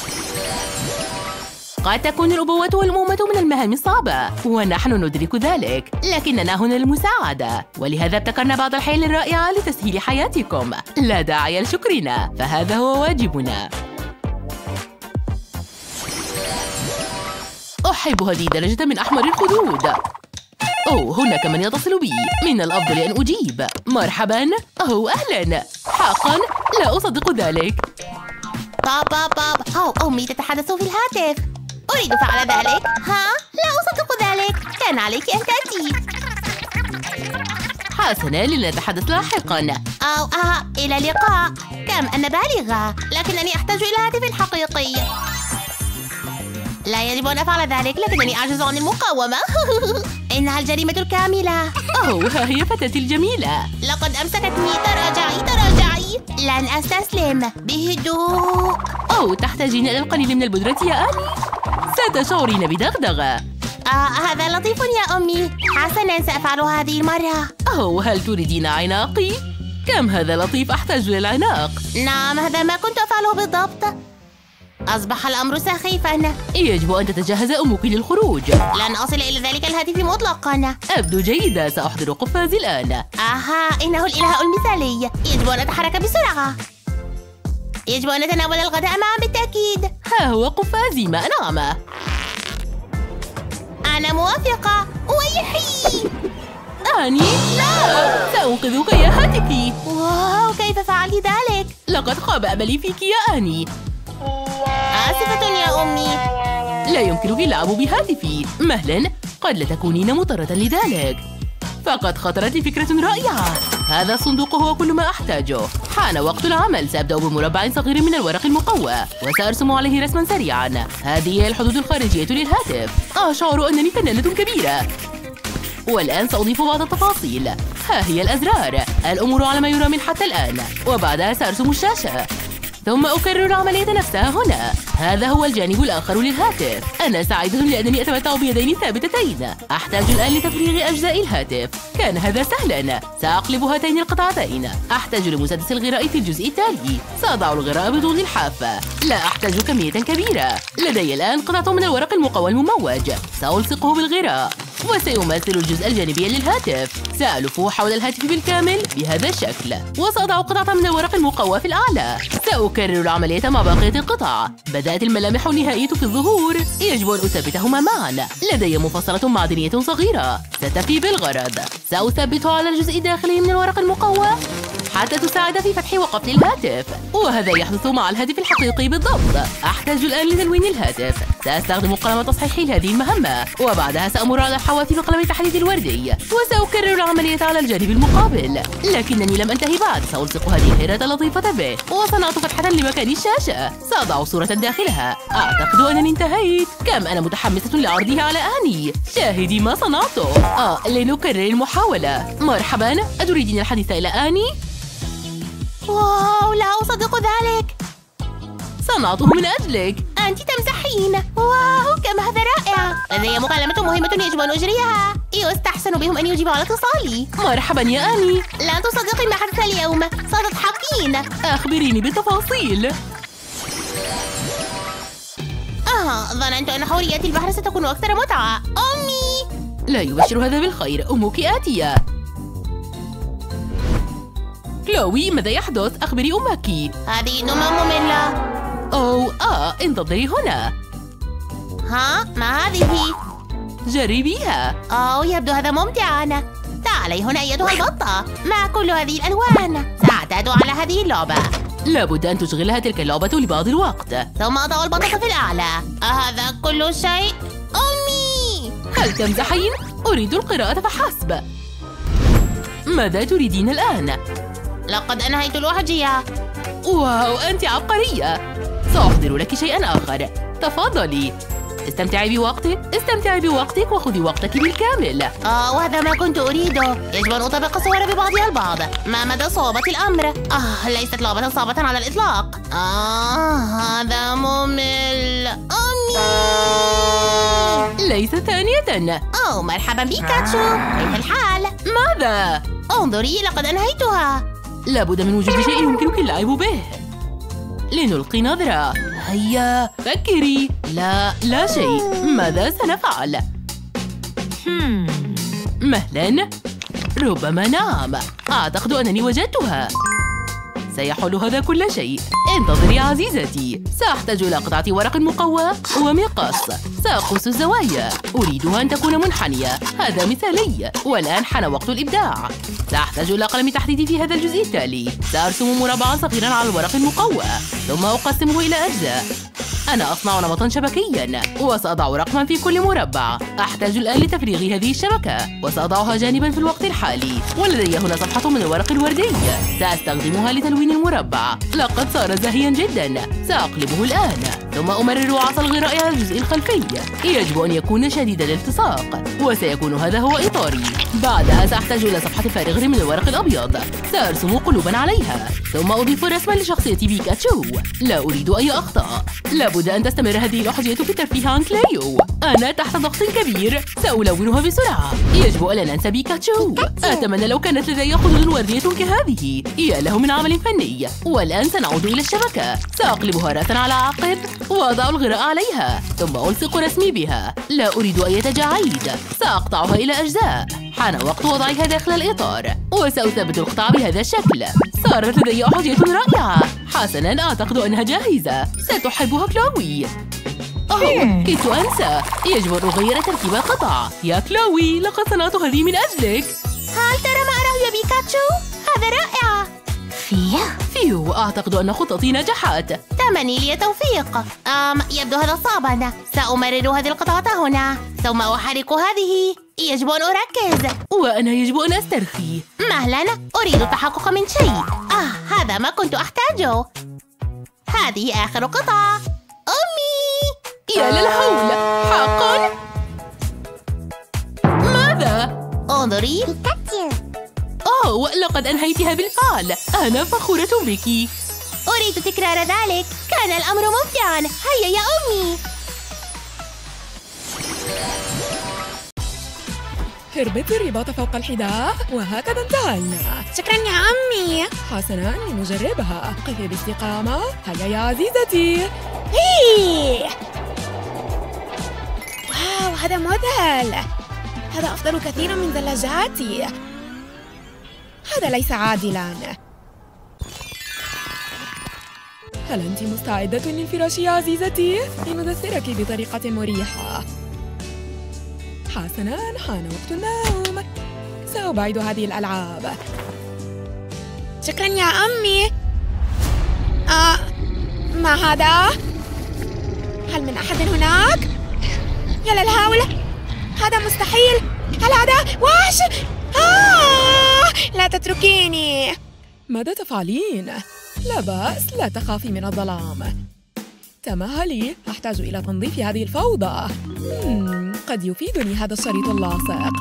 قد تكون الأبوة والأمومة من المهام الصعبة، ونحن ندرك ذلك، لكننا هنا للمساعدة، ولهذا ابتكرنا بعض الحيل الرائعة لتسهيل حياتكم. لا داعي لشكرنا، فهذا هو واجبنا. أحب هذه الدرجة من أحمر الخدود. أوه، هناك من يتصل بي. من الأفضل أن أجيب. مرحباً. أوه، أهلاً. حقاً لا أصدق ذلك.
بابا بابا أو أمي تتحدث في الهاتف. أريد فعل ذلك. ها؟ لا أصدق ذلك. كان عليك أن تأتي.
حسناً، لنتحدث لاحقاً.
أو آه إلى اللقاء. كم أنا بالغة، لكنني أحتاج إلى هاتف حقيقي. لا يجب أن أفعل ذلك، لكنني أعجز عن المقاومة. إنها الجريمة الكاملة.
أوه، ها هي فتاتي الجميلة.
لقد أمسكتني. تراجعي تراجعي. لن أستسلم. بهدوء.
أوه، تحتاجين إلى القليل من البودرة يا آني. ستشعرين بدغدغة.
آه هذا لطيف يا أمي. حسناً، سأفعل هذه المرة.
أوه، هل تريدين عناقي؟ كم هذا لطيف، أحتاج للعناق.
نعم، هذا ما كنت أفعله بالضبط. أصبح الأمر سخيفاً.
يجب أن تتجهز أمك للخروج.
لن أصل إلى ذلك الهاتف مطلقاً.
أبدو جيدة، سأحضر قفازي الآن.
آها، إنه الإله المثالي. يجب أن أتحرك بسرعة. يجب أن نتناول الغداء معا بالتأكيد.
ها هو قفازي، ما نعمة.
أنا موافقة. ويحي.
آني، لا، سأنقذك يا هاتفي.
واو، كيف فعلت ذلك؟
لقد خاب أملي فيك يا آني.
آسفة يا أمي.
لا يمكنك اللعب بهاتفي. مهلا، قد لا تكونين مضطرة لذلك. فقد خطرت لي فكرة رائعة. هذا الصندوق هو كل ما أحتاجه. حان وقت العمل. سأبدأ بمربع صغير من الورق المقوى، وسأرسم عليه رسما سريعا. هذه هي الحدود الخارجية للهاتف. أشعر أنني فنانة كبيرة. والآن سأضيف بعض التفاصيل. ها هي الأزرار. الأمور على ما يرام حتى الآن. وبعدها سأرسم الشاشة، ثم أكرر العملية نفسها هنا. هذا هو الجانب الآخر للهاتف. أنا سعيدة لأنني أتمتع بيدين ثابتتين. أحتاج الآن لتفريغ أجزاء الهاتف. كان هذا سهلاً. سأقلب هاتين القطعتين. أحتاج لمسدس الغراء في الجزء التالي. سأضع الغراء بطول الحافة. لا أحتاج كمية كبيرة. لدي الآن قطعة من الورق المقوى المموج. سألصقه بالغراء، وسيمثل الجزء الجانبي للهاتف. سألفه حول الهاتف بالكامل بهذا الشكل، وسأضع قطعة من الورق المقوى في الأعلى. سأكرر العملية مع بقية القطع. بدأت الملامح النهائية في الظهور. يجب أن أثبتهما معا. لدي مفصلة معدنية صغيرة ستفي بالغرض. سأثبتها على الجزء الداخلي من الورق المقوى حتى تساعد في فتح وقفل الهاتف، وهذا يحدث مع الهاتف الحقيقي بالضبط. أحتاج الآن لتلوين الهاتف. سأستخدم قلم تصحيح لهذه المهمة، وبعدها سأمر على الحواف بقلم التحديد الوردي، وسأكرر العملية على الجانب المقابل. لكنني لم أنتهي بعد. سألصق هذه الحيرة اللطيفة به، وصنعت فتحة لمكان الشاشة. سأضع صورة داخلها. أعتقد أنني انتهيت. كم أنا متحمسة لعرضها على آني. شاهدي ما صنعته. آه لنكرر المحاولة. مرحبا، أتريدين الحديث إلى آني؟
واو، لا أصدق ذلك.
صنعته من أجلك.
أنت تمزحين. واو، كم هذا رائع. لدي مكالمة مهمة يجب أن أجريها. يستحسن بهم أن يجيبوا على اتصالي.
مرحبا يا آني.
لن تصدقي ما حدث اليوم. ستضحكين.
أخبريني بالتفاصيل.
آه ظننت أن حورية البحر ستكون أكثر متعة. أمي،
لا يبشر هذا بالخير. أمك آتية. كلوي، ماذا يحدث؟ أخبري أمك.
هذه النومة مملة.
أوه آه انتظري هنا.
ها؟ ما هذه؟
جربيها.
أوه، يبدو هذا ممتعاً. تعالي هنا أيتها البطة. ما كل هذه الألوان؟ سأعتاد على هذه اللعبة.
لابد أن تشغلها تلك اللعبة لبعض الوقت.
ثم أضع البطة في الأعلى. أهذا كل شيء؟ أمي،
هل تمزحين؟ أريد القراءة فحسب. ماذا تريدين الآن؟
لقد أنهيت الأحجية.
واو، أنت عبقرية. سأحضر لك شيئاً آخر. تفضلي. استمتعي بوقتك، استمتعي بوقتك وخذي وقتك بالكامل.
آه وهذا ما كنت أريده. يجب أن أطبق الصور ببعضها البعض. ما مدى صعوبة الأمر؟ آه ليست لعبة صعبة على الإطلاق. آه هذا ممل. أمي
ليس ثانية.
أوه مرحبا بيكاتشو، كيف الحال؟
ماذا؟
انظري لقد أنهيتها.
لابد من وجود شيء يمكنك اللعب به. لنلقي نظرة. هيا فكري. لا لا شيء. ماذا سنفعل؟ مهلا. ربما نعم. أعتقد أنني وجدتها. سيحل هذا كل شيء. انتظري عزيزتي. سأحتاج إلى قطعة ورق مقوى ومقص. سأقص الزوايا. أريدها أن تكون منحنية. هذا مثالي. والآن حان وقت الإبداع. سأحتاج إلى قلم تحديد في هذا الجزء التالي. سأرسم مربعاً صغيراً على الورق المقوى ثم أقسمه إلى أجزاء. أنا أصنع نمطاً شبكياً وسأضع رقماً في كل مربع. أحتاج الآن لتفريغ هذه الشبكة وسأضعها جانباً في الوقت الحالي. ولدي هنا صفحة من الورق الوردي. سأستخدمها لتلوين المربع. لقد صار زاهياً جداً. سأقلبه الآن ثم أمرر عصا الغراء على الجزء الخلفي. يجب أن يكون شديد الالتصاق وسيكون هذا هو إطاري. بعدها سأحتاج إلى صفحة فارغة من الورق الأبيض. سأرسم قلوباً عليها ثم أضيف رسماً لشخصية بيكاتشو. لا أريد أي أخطاء. لابد أن تستمر هذه الأحجية في الترفيه عن كليو. أنا تحت ضغط كبير. سألونها بسرعة. يجب ألا ننسى بيكاتشو. أتمنى لو كانت لدي خدود وردية كهذه. يا له من عمل فني. والآن سنعود إلى الشبكة. سأقلبها رأساً على عقب وأضع الغراء عليها ثم ألصق رسمي بها. لا أريد أي تجاعيد. سأقطعها إلى أجزاء. حان وقت وضعها داخل الإطار وسأثبت القطع بهذا الشكل. صارت لدي أحجية رائعة. حسناً أعتقد أنها جاهزة. ستحبها كلوي. أوه كدت أنسى. يجب أن أغير تركيب القطع. يا كلوي لقد صنعت هذه من أجلك.
هل ترى ما أراه يا بيكاتشو؟ هذا رائع.
فيو فيو أعتقد أن خطتي نجحت.
تمني لي التوفيق. أم يبدو هذا صعباً. سأمرر هذه القطعة هنا ثم أحرك هذه. يجب أن أركز.
وأنا يجب أن أسترخي.
مهلاً أريد التحقق من شيء. آه هذا ما كنت أحتاجه. هذه آخر قطعة. أمي
يا للهول. حقاً؟ ماذا؟
انظري.
أوه لقد أنهيتها بالفعل. أنا فخورة بك.
أريد تكرار ذلك. كان الأمر ممتعاً. هيا يا أمي.
اربطي الرباط فوق الحذاء وهكذا انتهينا.
شكراً يا عمي.
حسناً لنجربها. قفي باستقامة. هيا يا عزيزتي.
هي. واو هذا مذهل. هذا أفضل كثيراً من زلاجاتي. هذا ليس عادلاً.
هل أنت مستعدة للفراش يا عزيزتي؟ لنذكرك بطريقة مريحة. حسناً حان وقت النوم. سأبعد هذه الألعاب.
شكراً يا أمي. آه ما هذا؟ هل من أحد هناك؟ يا للهول. هذا مستحيل. هل هذا وحش؟ آه لا تتركيني.
ماذا تفعلين؟ لا بأس. لا تخافي من الظلام. تمهلي. أحتاج إلى تنظيف هذه الفوضى. مم. قد يفيدني هذا الشريط اللاصق.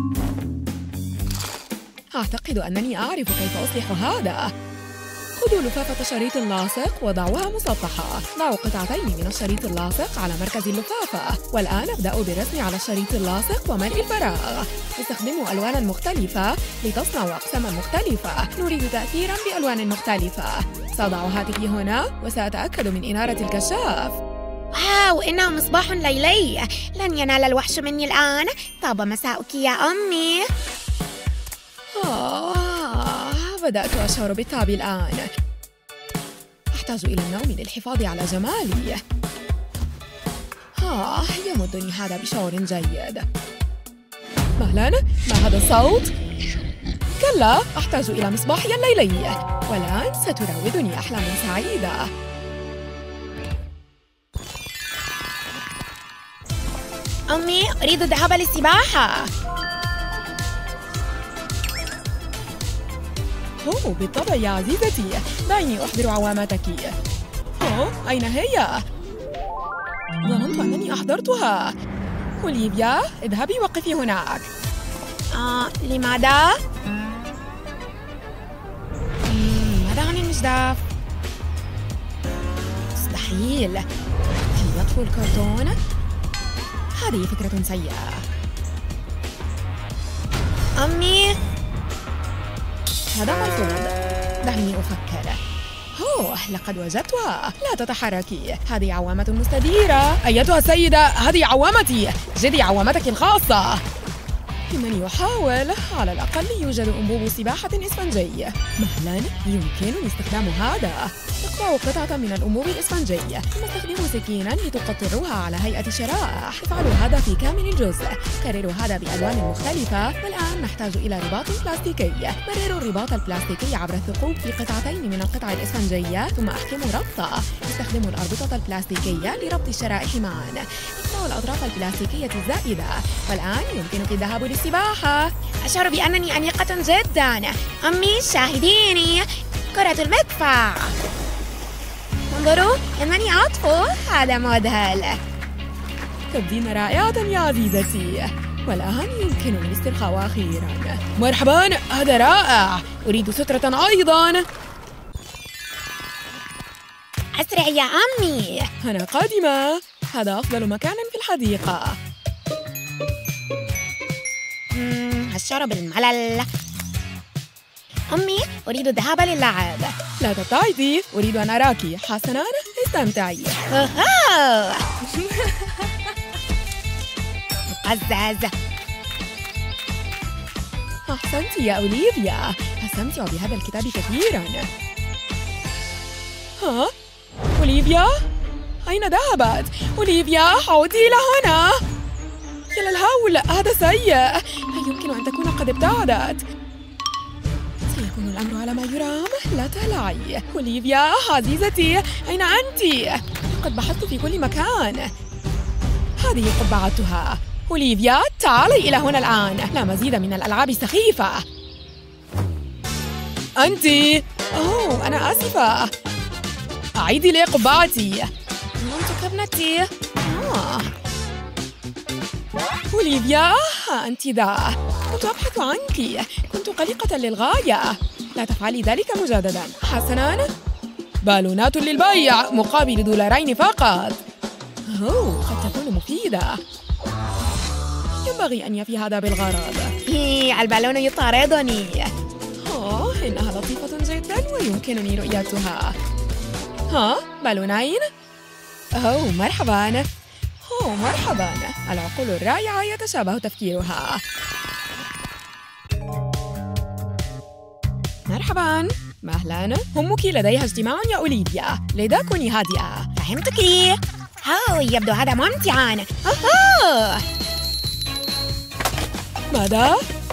أعتقد أنني أعرف كيف أصلح هذا. خذوا لفافة شريط لاصق وضعوها مسطحة. ضعوا قطعتين من الشريط اللاصق على مركز اللفافة. والآن ابدأوا بالرسم على الشريط اللاصق وملء الفراغ. استخدموا ألوانا مختلفة لتصنعوا أقساما مختلفة. نريد تأثيرا بألوان مختلفة. سأضع هاتفي هنا وسأتأكد من إنارة الكشاف.
واو إنه مصباح ليلي. لن ينال الوحش مني الآن. طاب مساؤك يا أمي.
آه، بدأت أشعر بالتعب الآن. أحتاج إلى النوم للحفاظ على جمالي. آه، يمدني هذا بشعور جيد. مهلاً، ما هذا الصوت؟ كلا، أحتاج إلى مصباحي الليلي. والآن ستراودني أحلام سعيدة.
أمي أريد الذهاب للسباحة.
أوه بالطبع يا عزيزتي. دعيني أحضر عوامتك. أوه أين هي؟ ظننت أنني أحضرتها. أوليفيا، اذهبي وقفي هناك.
آه، لماذا؟ مم، ماذا عن المجدف؟ مستحيل. هل يطفو الكرتون؟ هذه فكرة سيئة. أمي،
هذا مرفوض. دعني أفكر. أوه، لقد وجدتها. لا تتحركي، هذه عوامة مستديرة. أيتها السيدة، هذه عوامتي. جدي عوامتك الخاصة. إنني أحاول. على الأقل يوجد أنبوب سباحة إسفنجي. مهلاً، يمكنني استخدام هذا. اقطعوا قطعة من الأنبوب الإسفنجي، ثم استخدموا سكيناً لتقطعوها على هيئة شرائح. افعلوا هذا في كامل الجزء. كرروا هذا بألوان مختلفة. والآن نحتاج إلى رباط بلاستيكي. مرروا الرباط البلاستيكي عبر الثقوب في قطعتين من القطع الإسفنجية، ثم أحكموا ربطة. استخدموا الأربطة البلاستيكية لربط الشرائح معاً. اقطعوا الأطراف البلاستيكية الزائدة. والآن يمكنك الذهاب للسباحة.
أشعر بأنني أنيقة جداً. أمي، شاهديني. كرة المدفع. انظروا، إنني أطفو. هذا مذهل.
تبدين رائعة يا عزيزتي. والآن يمكنني الاسترخاء أخيراً. مرحباً، هذا رائع. أريد سترة أيضاً.
أسرع يا أمي.
أنا قادمة. هذا أفضل مكان في الحديقة.
مم، أشعر بالملل. أمي، أريد الذهاب للعب.
لا تبتعدي، أريد أن أراكِ. حسناً، استمتعي.
أوه. مقزز.
أحسنتِ يا أوليفيا. أستمتع بهذا الكتاب كثيراً. ها؟ أوليفيا؟ أين ذهبت؟ أوليفيا، عودي إلى هنا. يا للهول، هذا سيء. هل يمكن أن تكون قد ابتعدت؟ سيكون الأمر على ما يرام. لا تهلعي. أوليفيا عزيزتي، أين أنت؟ لقد بحثت في كل مكان. هذه قبعتها. أوليفيا، تعالي إلى هنا الآن. لا مزيد من الألعاب السخيفة. أنت؟ أوه، أنا آسفة. أعيدي لي قبعتي.
منطق ابنتي.
آه. أوليفيا، ها أنت ذا. كنت أبحث عنك. كنت قلقة للغاية. لا تفعلي ذلك مجدداً. حسناً. بالونات للبيع مقابل دولارين فقط. أوه، قد تكون مفيدة. ينبغي أن يفي هذا بالغرض.
هي، البالون يطاردني.
آه، إنها لطيفة جداً ويمكنني رؤيتها. ها، بالونين؟ أوه، مرحباً. أوه، مرحباً. العقول الرائعة يتشابه تفكيرها. مرحباً. مهلاً. أمك لديها اجتماع يا أوليفيا، لذا كوني هادئة.
فهمتك. أوه، يبدو هذا ممتعاً. أوه.
ماذا؟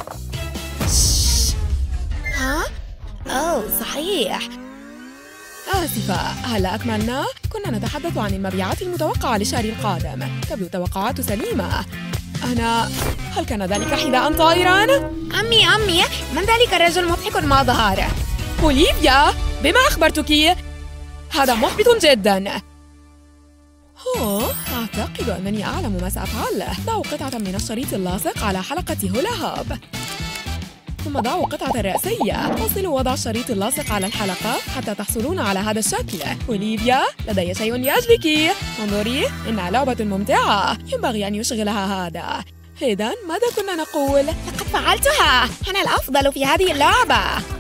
ها؟ أوه، صحيح.
آسفة، هلّا أكملنا؟ كنا نتحدث عن المبيعات المتوقعة للشهر القادم. تبدو توقعات سليمة. أنا… هل كان ذلك حذاء طائراً؟
أمي أمي، من ذلك الرجل مضحك ما ظهر؟
أوليفيا، بما أخبرتك؟ هذا محبط جداً. أوه، أعتقد أنني أعلم ما سأفعل. ضعوا قطعة من الشريط اللاصق على حلقة هولا هوب، ثم ضعوا قطعة رأسية. وصلوا وضع الشريط اللاصق على الحلقة حتى تحصلون على هذا الشكل. أوليفيا، لدي شيء لأجلك. انظري، إنها لعبة ممتعة. ينبغي أن يشغلها هذا. إذن ماذا كنا نقول؟
لقد فعلتها. أنا الأفضل في هذه اللعبة.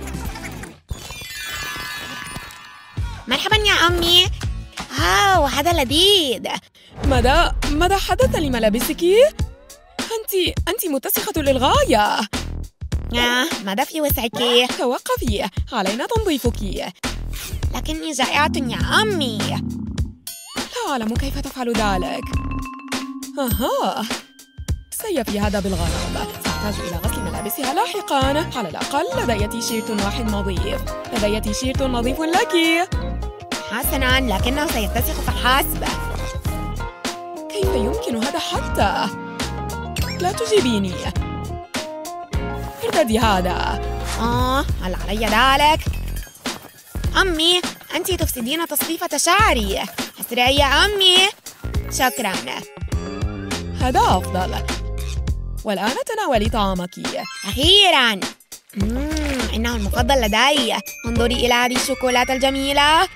مرحبا يا أمي. أوه، هذا لذيذ.
ماذا ماذا حدث لملابسك؟ أنت أنت متسخة للغاية.
آه، ماذا في وسعك؟
توقفي، علينا تنظيفك.
لكني جائعة يا أمي.
لا أعلم كيف تفعل ذلك. أها، سيفي هذا بالغرض. سأحتاج إلى غسل ملابسها لاحقاً. على الأقل لدي تيشيرت واحد نظيف. لدي تيشيرت نظيف لك.
حسناً، لكنه سيتسخ فحسب.
كيف يمكن هذا حتى؟ لا تجيبيني. ارتدي هذا.
آه، هل علي ذلك؟ أمي، أنت تفسدين تصفيفة شعري. أسرعي يا أمي. شكراً.
هذا أفضل. والآن تناولي طعامك.
أخيراً. مم، إنه المفضل لدي. انظري إلى هذه الشوكولاتة الجميلة.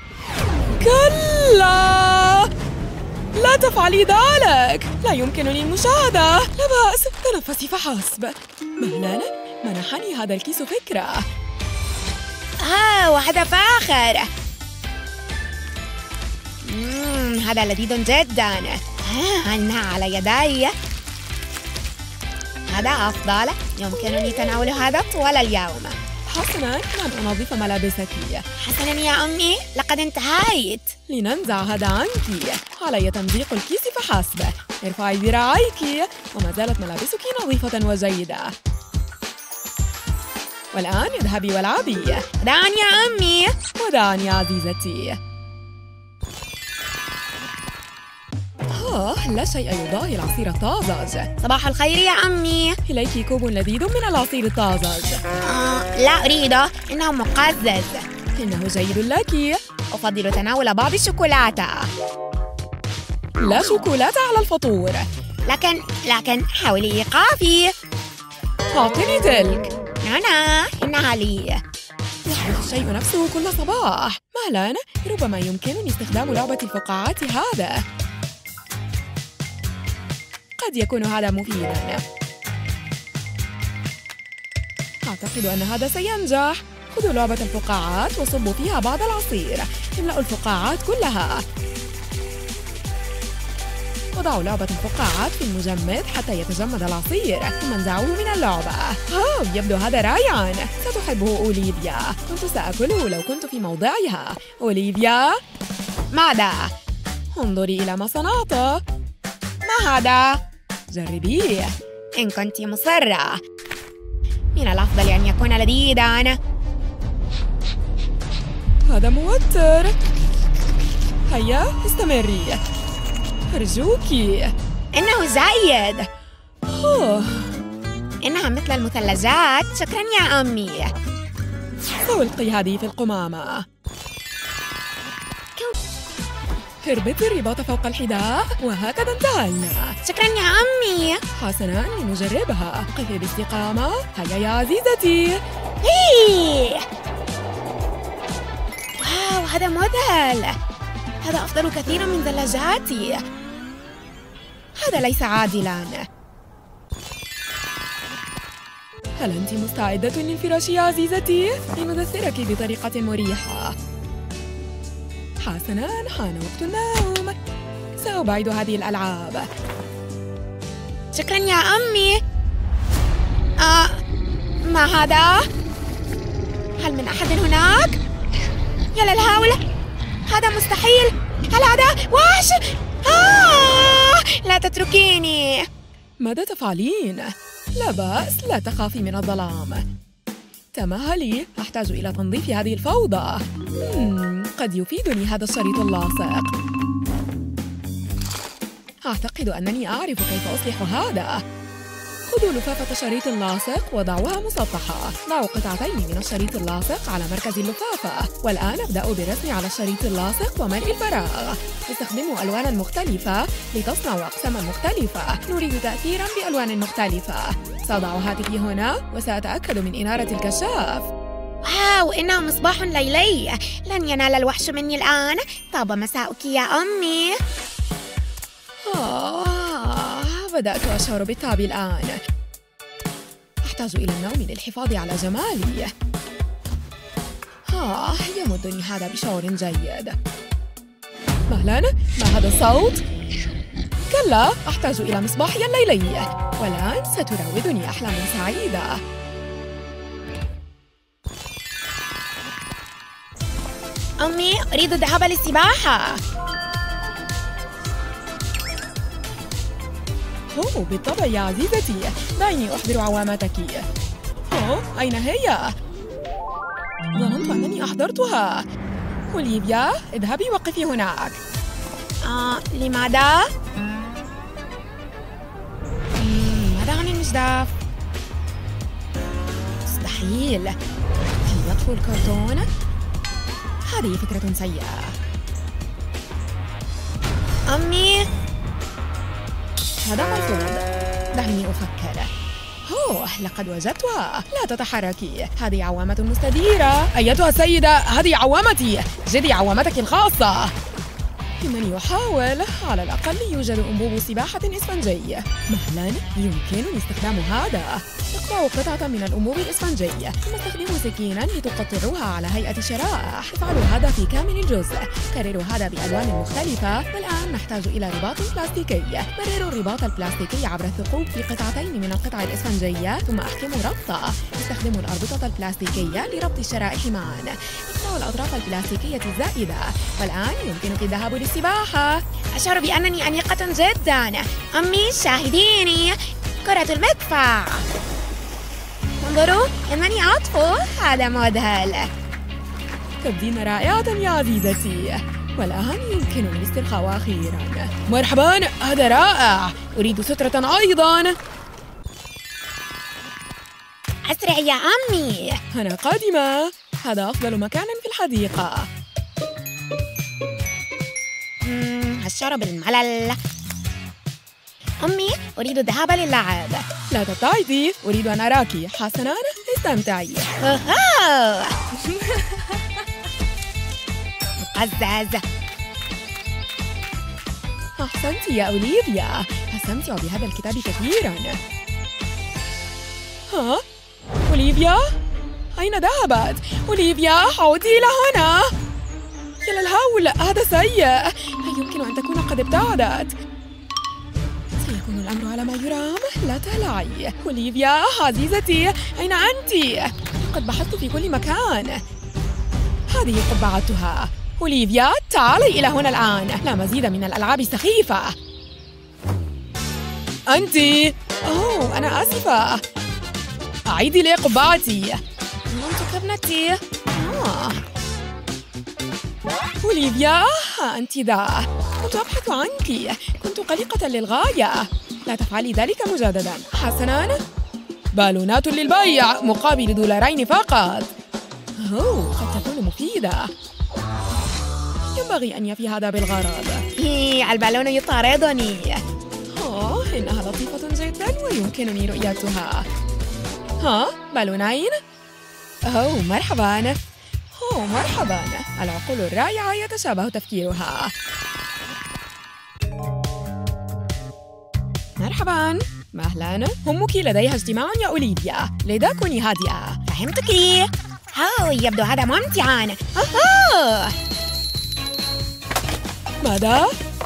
كلا، لا تفعلي ذلك. لا يمكنني المشاهدة. لا بأس، تنفسي فحسب. مهلاً، منحني هذا الكيس فكرة.
آه، وهذا فاخر. مم، هذا لذيذ جداً. آه، إنها على يدي. هذا أفضل. يمكنني تناول هذا طوال اليوم.
حسناً، لن أنظف ملابسك.
حسناً يا أمي، لقد انتهيت.
لننزع هذا عنك. علي تمزيق الكيس فحسب. ارفعي ذراعيك، وما زالت ملابسك نظيفة وجيدة. والآن اذهبي والعبي.
دعني يا أمي.
ودعني يا عزيزتي. آه، لا شيء يضاهي العصير الطازج.
صباح الخير يا أمي.
إليك كوب لذيذ من العصير الطازج.
آه، لا أريده، إنه مقزز.
إنه جيد لك.
أفضل تناول بعض الشوكولاتة.
لا شوكولاتة على الفطور.
لكن لكن حاولي إيقافي.
أعطني تلك.
نانا، إنها لي.
يحدث الشيء نفسه كل صباح. مهلاً، ربما يمكنني استخدام لعبة الفقاعات هذا. قد يكون هذا مفيداً. أعتقد أن هذا سينجح. خذوا لعبة الفقاعات وصبوا فيها بعض العصير. املأوا الفقاعات كلها. وضعوا لعبة الفقاعات في المجمد حتى يتجمد العصير، ثم انزعوه من اللعبة. أوه، يبدو هذا رائعاً. ستحبه أوليفيا. كنت سأكله لو كنت في موضعها. أوليفيا،
ماذا؟
انظري إلى ما صنعته.
ما هذا؟
جربيه.
إن كنت مصرة. من الأفضل أن يكون لذيذاً.
هذا موتر. هيا استمري، أرجوكِ.
إنه زايد.
أوه.
إنها مثل المثلجات. شكراً يا أمي.
سألقي هذه في القمامة. اربطي الرباط فوق الحذاء، وهكذا انتهينا.
شكراً يا أمي.
حسناً، لنجربها. قفي باستقامة. هيا يا عزيزتي.
هي. واو، هذا مذهل. هذا أفضل كثيراً من ثلاجاتي.
هذا ليس عادلاً. هل أنت مستعدة للفراش يا عزيزتي؟ لنذكرك بطريقة مريحة. حسناً، حان وقت النوم. سأبعد هذه الألعاب.
شكراً يا أمي. آه، ما هذا؟ هل من أحد هناك؟ يا للهول، هذا مستحيل. هل هذا وحش؟ آه، لا تتركيني.
ماذا تفعلين؟ لا بأس، لا تخافي من الظلام. تمهلي، أحتاج إلى تنظيف هذه الفوضى. مم، قد يفيدني هذا الشريط اللاصق. أعتقد أنني أعرف كيف أصلح هذا. خذوا لفافة شريط لاصق وضعوها مسطحة. ضعوا قطعتين من الشريط اللاصق على مركز اللفافة. والآن ابدأوا بالرسم على الشريط اللاصق وملء الفراغ. استخدموا ألوانا مختلفة لتصنعوا أقساما مختلفة. نريد تأثيرا بألوان مختلفة. سأضع هاتفي هنا وسأتأكد من إنارة الكشاف.
واو، إنه مصباح ليلي. لن ينال الوحش مني الآن. طاب مساؤك يا أمي.
آه، بدأت أشعر بالتعب الآن. أحتاج إلى النوم للحفاظ على جمالي. آه، يمدني هذا بشعور جيد. مهلاً، ما هذا الصوت؟ كلا، أحتاج إلى مصباحي الليلي. والآن ستراودني أحلام سعيدة.
أمي، أريد الذهاب للسباحة.
أوه، بالطبع يا عزيزتي. دعيني أحضر عوامتك. أوه، أين هي؟ ظننت أنني أحضرتها. أوليفيا، اذهبي وقفي هناك.
آه، لماذا؟ مم، ماذا عن المجدف؟
مستحيل. هل يطفو الكرتون؟ هذه فكرة سيئة.
أمي،
هذا مرفوض. دعني أفكر. أوه، لقد وجدتها. لا تتحركي، هذه عوامة مستديرة. أيتها السيدة، هذه عوامتي. جدي عوامتك الخاصة. إنني أحاول. على الأقل يوجد أنبوب سباحة إسفنجي. مهلاً، يمكنني استخدام هذا. اقطعوا قطعة من الأنبوب الإسفنجي، ثم استخدموا سكيناً لتقطعوها على هيئة شرائح. افعلوا هذا في كامل الجزء. كرروا هذا بألوان مختلفة. والآن نحتاج إلى رباط بلاستيكي. مرروا الرباط البلاستيكي عبر الثقوب في قطعتين من القطع الإسفنجية، ثم أحكموا ربطة. استخدموا الأربطة البلاستيكية لربط الشرائح معاً. اقطعوا الأطراف البلاستيكية الزائدة. والآن يمكنك الذهاب للسباحة.
أشعر بأنني أنيقة جداً. أمي، شاهديني. كرة المدفع. انظروا، إنني أطفو. هذا مذهل.
تبدين رائعة يا عزيزتي. والآن يمكنني الاسترخاء أخيراً. مرحباً، هذا رائع. أريد سترة أيضاً.
أسرع يا أمي.
أنا قادمة. هذا أفضل مكان في الحديقة.
مم، أشعر بالملل. أمي، أريد الذهاب للعب.
لا تبتعدي، أريد أن أراكِ. حسناً، استمتعي.
أوه. مقزز.
أحسنتِ يا أوليفيا. أستمتع بهذا الكتاب كثيراً. ها؟ أوليفيا؟ أين ذهبت؟ أوليفيا، عودي إلى هنا. يا للهول، هذا سيء. لا يمكن أن تكون قد ابتعدت. سيكون الأمر على ما يرام. لا تهلعي. أوليفيا عزيزتي، أين أنت؟ قد بحثت في كل مكان. هذه قبعتها. أوليفيا، تعالي إلى هنا الآن. لا مزيد من الألعاب السخيفة. أنت؟ أوه، أنا آسفة. أعيدي لي قبعتي.
منطق ابنتي.
آه. أوليفيا، ها أنت ذا. كنت أبحث عنك. كنت قلقة للغاية. لا تفعلي ذلك مجدداً. حسناً. بالونات للبيع مقابل دولارين فقط. أوه، قد تكون مفيدة. ينبغي أن يفي هذا بالغرض.
إيه، البالون يطاردني.
آه، إنها لطيفة جداً ويمكنني رؤيتها. ها، بالونين؟ أوه، مرحباً. أوه، مرحباً. العقول الرائعة يتشابه تفكيرها. مرحباً. مهلاً. أمك لديها اجتماع يا أوليفيا، لذا كوني هادئة.
فهمتك. أوه، يبدو هذا ممتعاً. أوه.
ماذا؟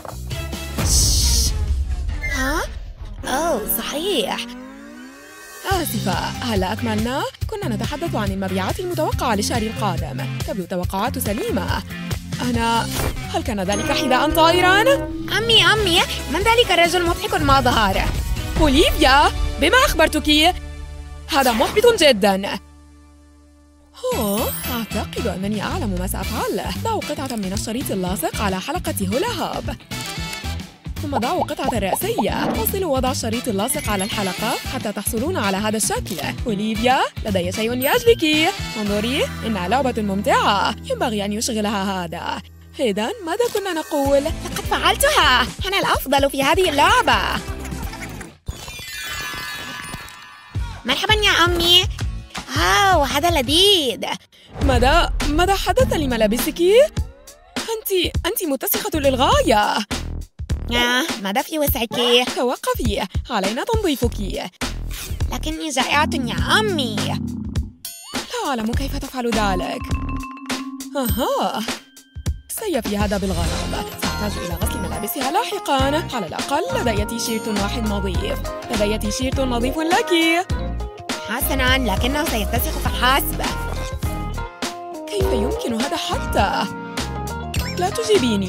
ها؟ أوه، صحيح.
آسفة، هلّا أكملنا؟ كنا نتحدث عن المبيعات المتوقعة للشهر القادم. تبدو توقعات سليمة. أنا… هل كان ذلك حذاء طائراً؟
أمي أمي، من ذلك الرجل مضحك ما ظهر؟
أوليفيا، بما أخبرتك؟ هذا محبط جداً. أوه، أعتقد أنني أعلم ما سأفعل. ضعوا قطعة من الشريط اللاصق على حلقة هولا هوب، ثم ضعوا قطعة رأسية. وصلوا وضع الشريط اللاصق على الحلقة حتى تحصلون على هذا الشكل. أوليفيا، لدي شيء لأجلك. انظري، إنها لعبة ممتعة. ينبغي أن يشغلها هذا. إذن ماذا كنا نقول؟
لقد فعلتها. أنا الأفضل في هذه اللعبة. مرحبا يا أمي. أوه، هذا لذيذ.
ماذا ماذا حدث لملابسك؟ أنت أنت متسخة للغاية.
آه، ماذا في وسعك؟
توقفي، علينا تنظيفك.
لكني جائعة يا أمي.
لا أعلم كيف تفعل ذلك. أها، سيفي هذا بالغرض. سأحتاج إلى غسل ملابسها لاحقاً. على الأقل لدي تيشيرت واحد نظيف. لدي تيشيرت نظيف لك.
حسناً، لكنه سيتسخ فحسب.
كيف يمكن هذا حتى؟ لا تجيبيني.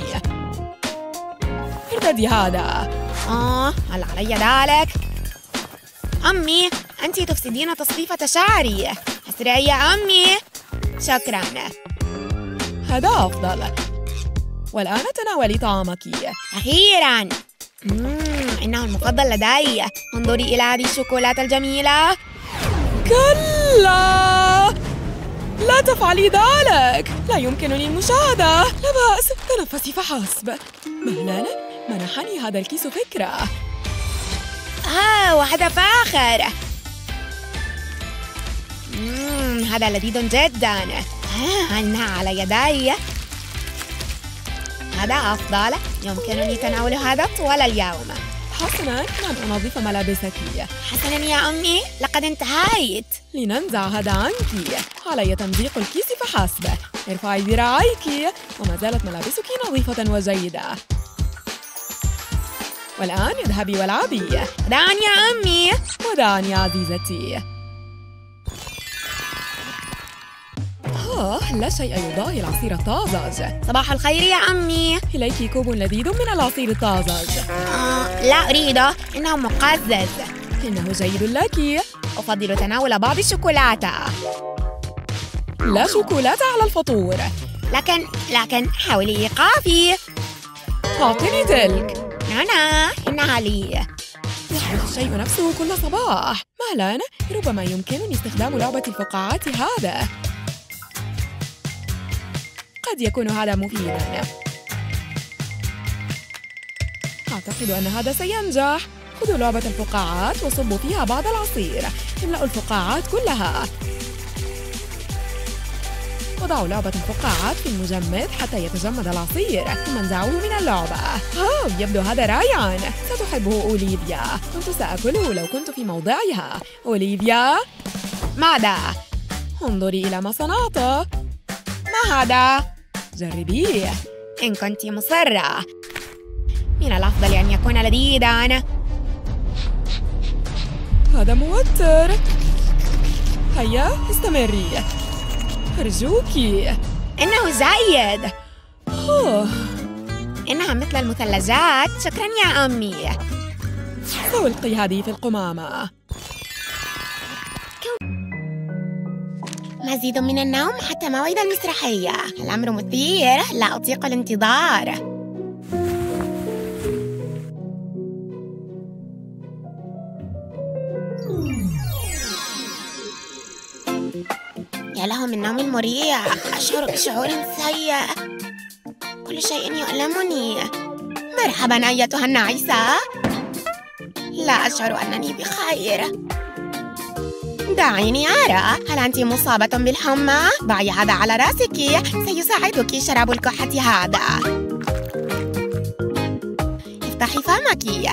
ارتدي هذا.
آه، هل علي ذلك؟ أمي، أنت تفسدين تصفيفة شعري. أسرعي يا أمي. شكراً.
هذا أفضل. والآن تناولي طعامك.
أخيراً. مم، إنه المفضل لدي. انظري إلى هذه الشوكولاتة الجميلة.
كلا، لا تفعلي ذلك. لا يمكنني المشاهدة. لا بأس، تنفسي فحسب. مهلاً، منحني هذا الكيس فكرة.
آه وهذا فاخر. مم، هذا لذيذ جدا. آه إنها على يدي. هذا أفضل. يمكنني تناول هذا طوال اليوم.
حسناً، لن أنظف ملابسك.
حسناً يا أمي، لقد انتهيت.
لننزع هذا عنك. علي تمزيق الكيس فحسب. ارفعي ذراعيك. وما زالت ملابسك نظيفة وجيدة. والآن اذهبي والعبي.
دعني يا أمي.
ودعني يا عزيزتي. آه، لا شيء يضاهي العصير الطازج.
صباح الخير يا أمي.
إليك كوب لذيذ من العصير الطازج.
آه، لا أريده، إنه مقزز.
إنه جيد لك.
أفضل تناول بعض الشوكولاتة.
لا شوكولاتة على الفطور.
لكن لكن حاولي إيقافي.
أعطني تلك.
نانا، إنها لي.
يحدث الشيء نفسه كل صباح. مهلاً، ربما يمكنني استخدام لعبة الفقاعات هذا. قد يكون هذا مفيداً. أعتقد أن هذا سينجح. خذوا لعبة الفقاعات وصبوا فيها بعض العصير. املأوا الفقاعات كلها. وضعوا لعبة الفقاعات في المجمد حتى يتجمد العصير، ثم انزعوه من اللعبة. أوه، يبدو هذا رائعاً. ستحبه أوليفيا. كنت سأكله لو كنت في موضعها. أوليفيا،
ماذا؟
انظري إلى ما صنعت.
ما هذا؟
جربيه.
إن كنت مصرة. من الأفضل أن يكون لذيذاً.
هذا موتر. هيا استمري. أرجوكِ.
إنه زايد.
أوه.
إنها مثل المثلجات. شكراً يا أمي.
سألقي هذه في القمامة.
مزيد من النوم حتى موعد المسرحية. الأمر مثير، لا أطيق الانتظار. يا له من نوم مريع. أشعر بشعور سيء. كل شيء يؤلمني. مرحباً أيتها النعيسة. لا أشعر أنني بخير. دعيني أرى. هل أنت مصابة بالحمى؟ ضعي هذا على رأسك. سيساعدك شراب الكحة هذا. افتحي فمك.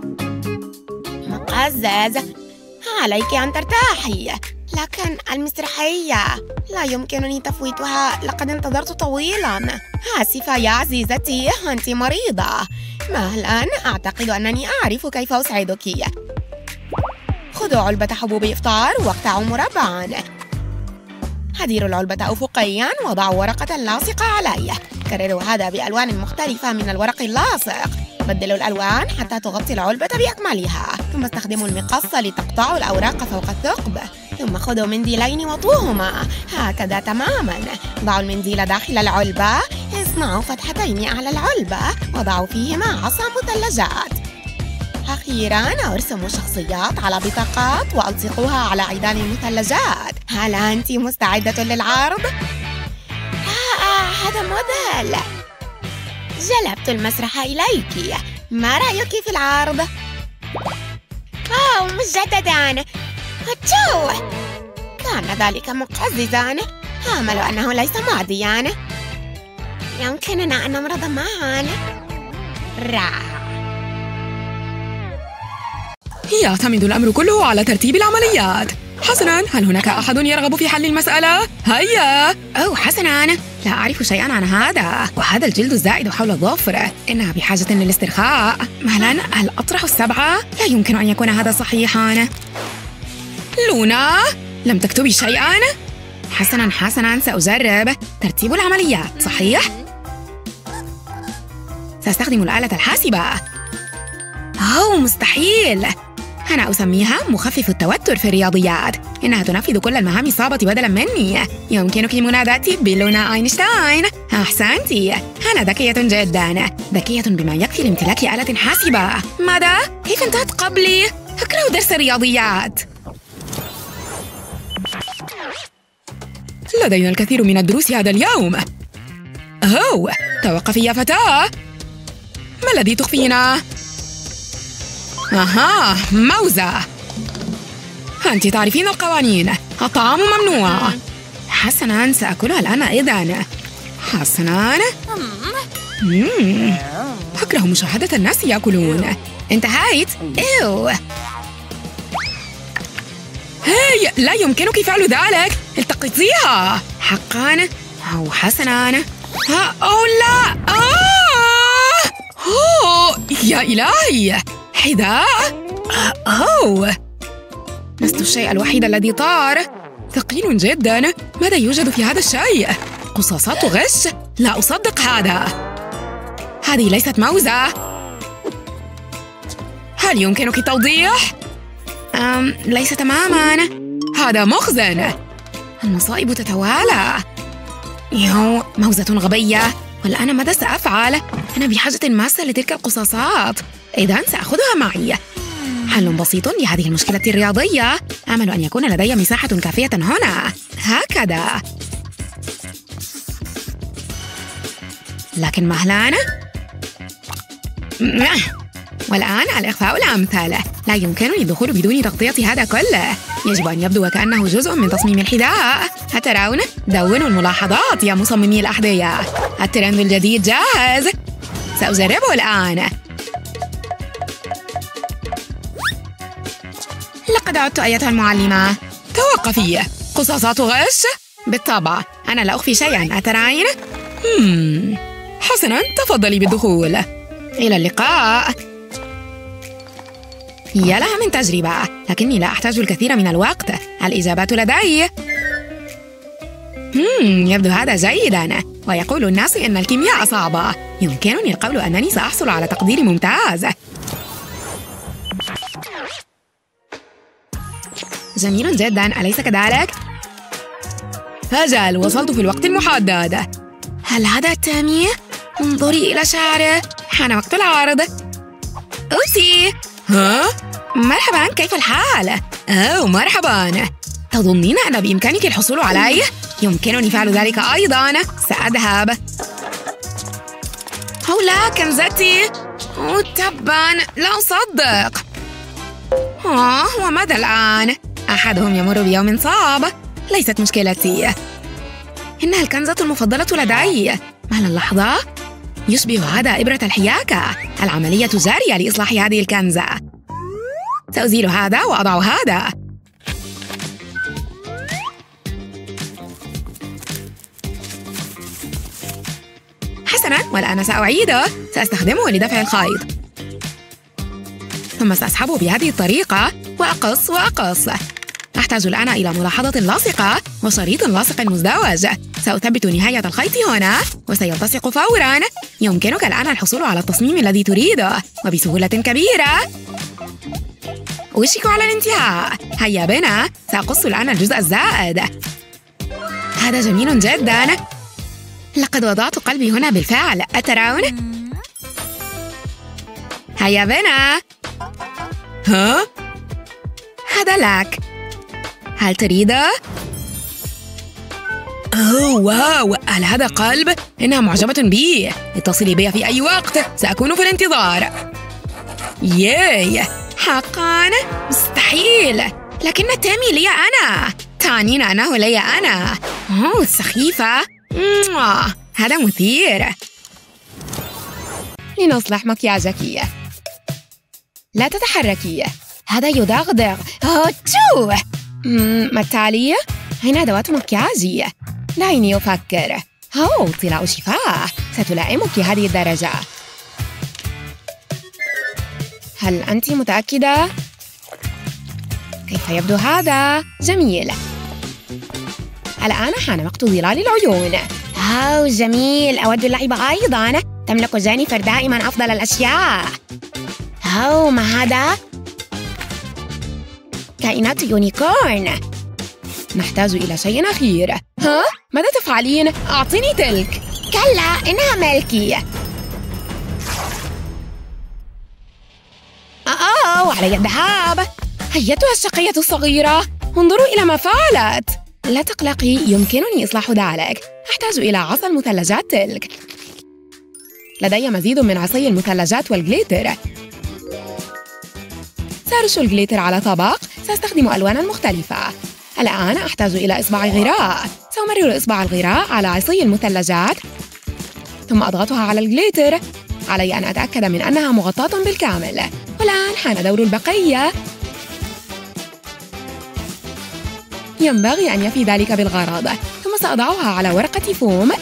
مقزز. عليك أن ترتاحي. لكن المسرحية لا يمكنني تفويتها. لقد انتظرت طويلاً. آسفة يا عزيزتي، أنت مريضة. مهلاً، أعتقد أنني أعرف كيف أسعدك. خذوا علبة حبوب إفطار واقطعوا مربعاً. هديروا العلبة أفقياً وضعوا ورقة لاصقة عليه. كرروا هذا بألوان مختلفة من الورق اللاصق. بدلوا الألوان حتى تغطي العلبة بأكملها. ثم استخدموا المقص لتقطعوا الأوراق فوق الثقب. ثم خذوا منديلين وطوهما هكذا تماماً. ضعوا المنديل داخل العلبة. اصنعوا فتحتين على العلبة. وضعوا فيهما عصا مثلجات. أخيراً، ارسموا شخصيات على بطاقات وألصقوها على عيدان المثلجات. هل أنت مستعدة للعرض؟ آه هذا موديل. جلبت المسرح إليك. ما رأيك في العرض؟ أوه، مجدداً. هتشو، كان ذلك مقززاً. آمل أنه ليس معدياً. يمكننا أن نمرض معاً. رائع.
يعتمد الأمر كله على ترتيب العمليات. حسناً، هل هناك أحد يرغب في حل المسألة؟ هيا.
أوه حسناً، لا أعرف شيئاً عن هذا. وهذا الجلد الزائد حول الظفر. إنها بحاجة للاسترخاء. مهلاً، هل أطرح السبعة؟ لا يمكن أن يكون هذا صحيحاً.
لونا، لم تكتبي شيئاً؟
حسناً حسناً، سأجرب. ترتيب العمليات صحيح؟ سأستخدم الآلة الحاسبة. أوه مستحيل. أنا أسميها مخفف التوتر في الرياضيات. إنها تنفذ كل المهام الصعبة بدلاً مني. يمكنك مناداتي بلونا أينشتاين. أحسنتي، أنا ذكية جداً. ذكية بما يكفي لامتلاك آلة حاسبة. ماذا؟ كيف انتهت قبلي؟ أكره درس الرياضيات.
لدينا الكثير من الدروس هذا اليوم. أوه، توقفي يا فتاة. ما الذي تخفينا؟
أها، موزة. أنت تعرفين القوانين، الطعام ممنوع. حسناً، سأكلها الآن أيضاً. حسناً. مم. أكره مشاهدة الناس يأكلون. انتهيت؟ إيو. هاي، لا يمكنك فعل ذلك. التقطيها. حقاً؟ أو حسناً. ها، أو لا. آه! أوه، يا إلهي. حذاء؟ أوه. لست الشيء الوحيد الذي طار. ثقيل جداً. ماذا يوجد في هذا الشيء؟ قصاصات غش؟ لا أصدق هذا. هذه ليست موزة. هل يمكنك التوضيح؟ أم ليس تماماً. هذا مخزن. المصائب تتوالى. يو، موزة غبية. والآن ماذا سأفعل؟ أنا بحاجة ماسة لتلك القصاصات. إذن سأخذها معي. حل بسيط لهذه المشكلة الرياضية. آمل أن يكون لدي مساحة كافية هنا. هكذا. لكن مهلاً. والآن الإخفاء الأمثل. لا يمكنني الدخول بدون تغطية هذا كله. يجب أن يبدو وكأنه جزء من تصميم الحذاء. هترون؟ دونوا الملاحظات يا مصممي الأحذية. الترند الجديد جاهز. سأجربه الآن. لقد عدت أيتها المعلمة. توقفي. قصاصات غش؟ بالطبع. أنا لا أخفي شيئاً، أترين؟ مم. حسناً، تفضلي بالدخول. إلى اللقاء. يا لها من تجربة، لكني لا أحتاج الكثير من الوقت. الإجابات لدي. مم. يبدو هذا جيداً. ويقول الناس إن الكيمياء صعبة. يمكنني القول أنني سأحصل على تقدير ممتاز. جميل جداً، أليس كذلك؟ أجل، وصلت في الوقت المحدد. هل هذا تامي؟ انظري إلى شعره. حان وقت العرض. أوسي. ها؟ مرحباً، كيف الحال؟ أوه، مرحباً. تظنين أن بإمكانك الحصول عليه؟ يمكنني فعل ذلك أيضاً. سأذهب. أو لا، كنزتي. أوه، تباً، لا أصدق. آه، وماذا الآن؟ أحدهم يمر بيوم صعب. ليست مشكلتي. إنها الكنزة المفضلة لدي. مهلا لحظة. يشبه هذا إبرة الحياكة. العملية جارية لإصلاح هذه الكنزة. سأزيل هذا وأضع هذا. حسناً، والآن سأعيده. سأستخدمه لدفع الخيط. ثم سأسحبه بهذه الطريقة وأقص وأقص. أحتاج الآن إلى ملاحظة لاصقة وشريط لاصق مزدوج. سأثبت نهاية الخيط هنا وسيلتصق فوراً. يمكنك الآن الحصول على التصميم الذي تريده وبسهولة كبيرة. أوشك على الانتهاء. هيا بنا، سأقص الآن الجزء الزائد. هذا جميل جداً. لقد وضعت قلبي هنا بالفعل، أترون؟ هيا بنا. ها؟ هذا لك. هل تريده؟ أوه واو، هل هذا قلب؟ إنها معجبة بي. اتصلي بي في أي وقت، سأكون في الانتظار. ياي، حقاً؟ مستحيل. لكن تامي لي أنا. تعنين أنه لي أنا. أوه، سخيفة. هذا مثير. لنصلح مكياجك. لا تتحركي. هذا يدغدغ. أوتشو. ما التالي؟ أين أدوات مكياجي؟ دعيني أفكر. أوه، طلاء شفاه. ستلائمك هذه الدرجة. هل أنت متأكدة؟ كيف يبدو هذا؟ جميل. الآن حان وقت ظلال العيون. أوه، جميل. أود اللعب أيضاً. تملك جينيفر دائماً أفضل الأشياء. أوه، ما هذا؟ كائنات يونيكورن. نحتاج إلى شيء أخير. ها؟ ماذا تفعلين؟ أعطيني تلك. كلا، إنها ملكي. أوه، علي الذهاب. أيتها الشقية الصغيرة، انظروا إلى ما فعلت. لا تقلقي، يمكنني إصلاح ذلك. أحتاج إلى عصا المثلجات تلك. لدي مزيد من عصي المثلجات والجليتر. سأرش الجليتر على طبق. سأستخدم ألواناً مختلفة. الآن أحتاج إلى إصبع غراء. سأمرر إصبع الغراء على عصي المثلجات ثم أضغطها على الجليتر. علي أن أتأكد من أنها مغطاة بالكامل. والآن حان دور البقية. ينبغي أن يفي ذلك بالغرض. ثم سأضعها على ورقة فوم.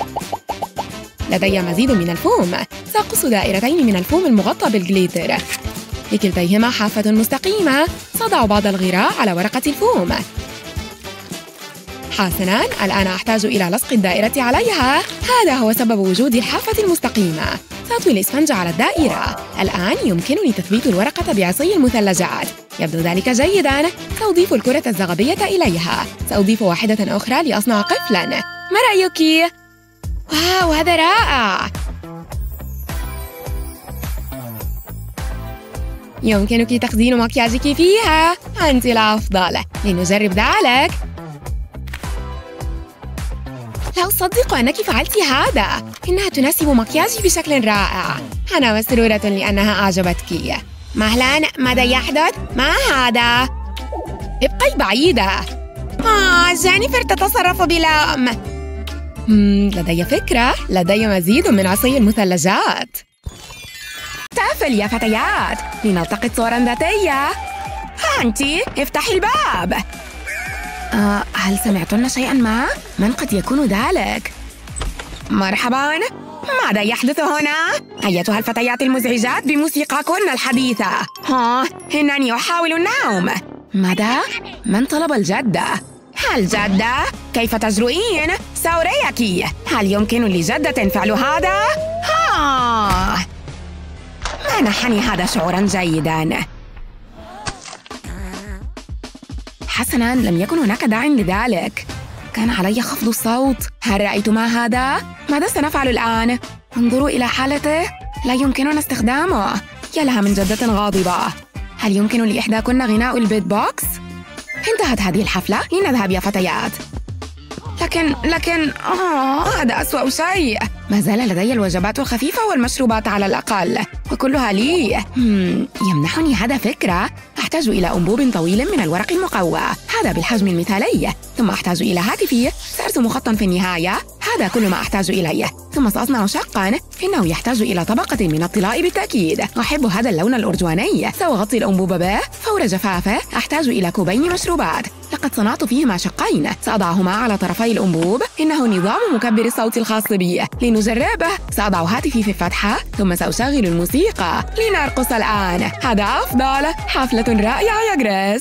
لدي مزيد من الفوم. سأقص دائرتين من الفوم المغطى بالجليتر. لكلتيهما حافة مستقيمة. سأضع بعض الغراء على ورقة الفوم. حسناً، الآن أحتاج إلى لصق الدائرة عليها. هذا هو سبب وجود الحافة المستقيمة. سأطوي الإسفنج على الدائرة. الآن يمكنني تثبيت الورقة بعصي المثلجات. يبدو ذلك جيداً. سأضيف الكرة الزغبية إليها. سأضيف واحدة أخرى لأصنع قفلاً. ما رأيك؟ واو، هذا رائع! يمكنك تخزين مكياجك فيها. أنت الأفضل. لنجرب ذلك. لا أصدق أنك فعلت هذا. إنها تناسب مكياجي بشكل رائع. أنا مسرورة لأنها أعجبتك. مهلاً، ماذا يحدث؟ ما هذا؟ ابقي بعيدة. آه، جينيفر تتصرف بلأم. مم، لدي فكرة. لدي مزيد من عصي المثلجات. تافل يا فتيات. لنلتقط صوراً ذاتية. أنتِ افتحي الباب. آه، هل سمعتن شيئاً ما؟ من قد يكون ذلك؟ مرحباً. ماذا يحدث هنا؟ أيتها الفتيات المزعجات بموسيقاكن الحديثة. ها، إنني أحاول النوم. ماذا؟ من طلب الجدة؟ الجدة؟ كيف تجرؤين؟ سأريك. هل يمكن لجدة فعل هذا؟ ها، منحني هذا شعوراً جيداً. حسناً، لم يكن هناك داع لذلك. كان علي خفض الصوت. هل رأيت ما هذا؟ ماذا سنفعل الآن؟ انظروا إلى حالته. لا يمكننا استخدامه. يا لها من جدة غاضبة. هل يمكن لإحداكن غناء البيت بوكس؟ انتهت هذه الحفلة. لنذهب يا فتيات. لكن لكن آه هذا أسوأ شيء. ما زال لدي الوجبات الخفيفة والمشروبات على الأقل، وكلها لي. مم. يمنحني هذا فكرة. أحتاج إلى أنبوب طويل من الورق المقوى، هذا بالحجم المثالي. ثم أحتاج إلى هاتفي. سأرسم خطاً في النهاية. هذا كل ما أحتاج إليه. ثم سأصنع شقاً. إنه يحتاج إلى طبقة من الطلاء بالتأكيد. أحب هذا اللون الأرجواني. سأغطي الأنبوب به. فور جفافه أحتاج إلى كوبين مشروبات. لقد صنعت فيهما شقين. سأضعهما على طرفي الأنبوب. إنه نظام مكبر الصوت الخاص بي. لنجربه. سأضع هاتفي في الفتحة. ثم سأشغل الموسيقى. لنرقص الآن. هذا أفضل. حفلة رائعة يا جريس.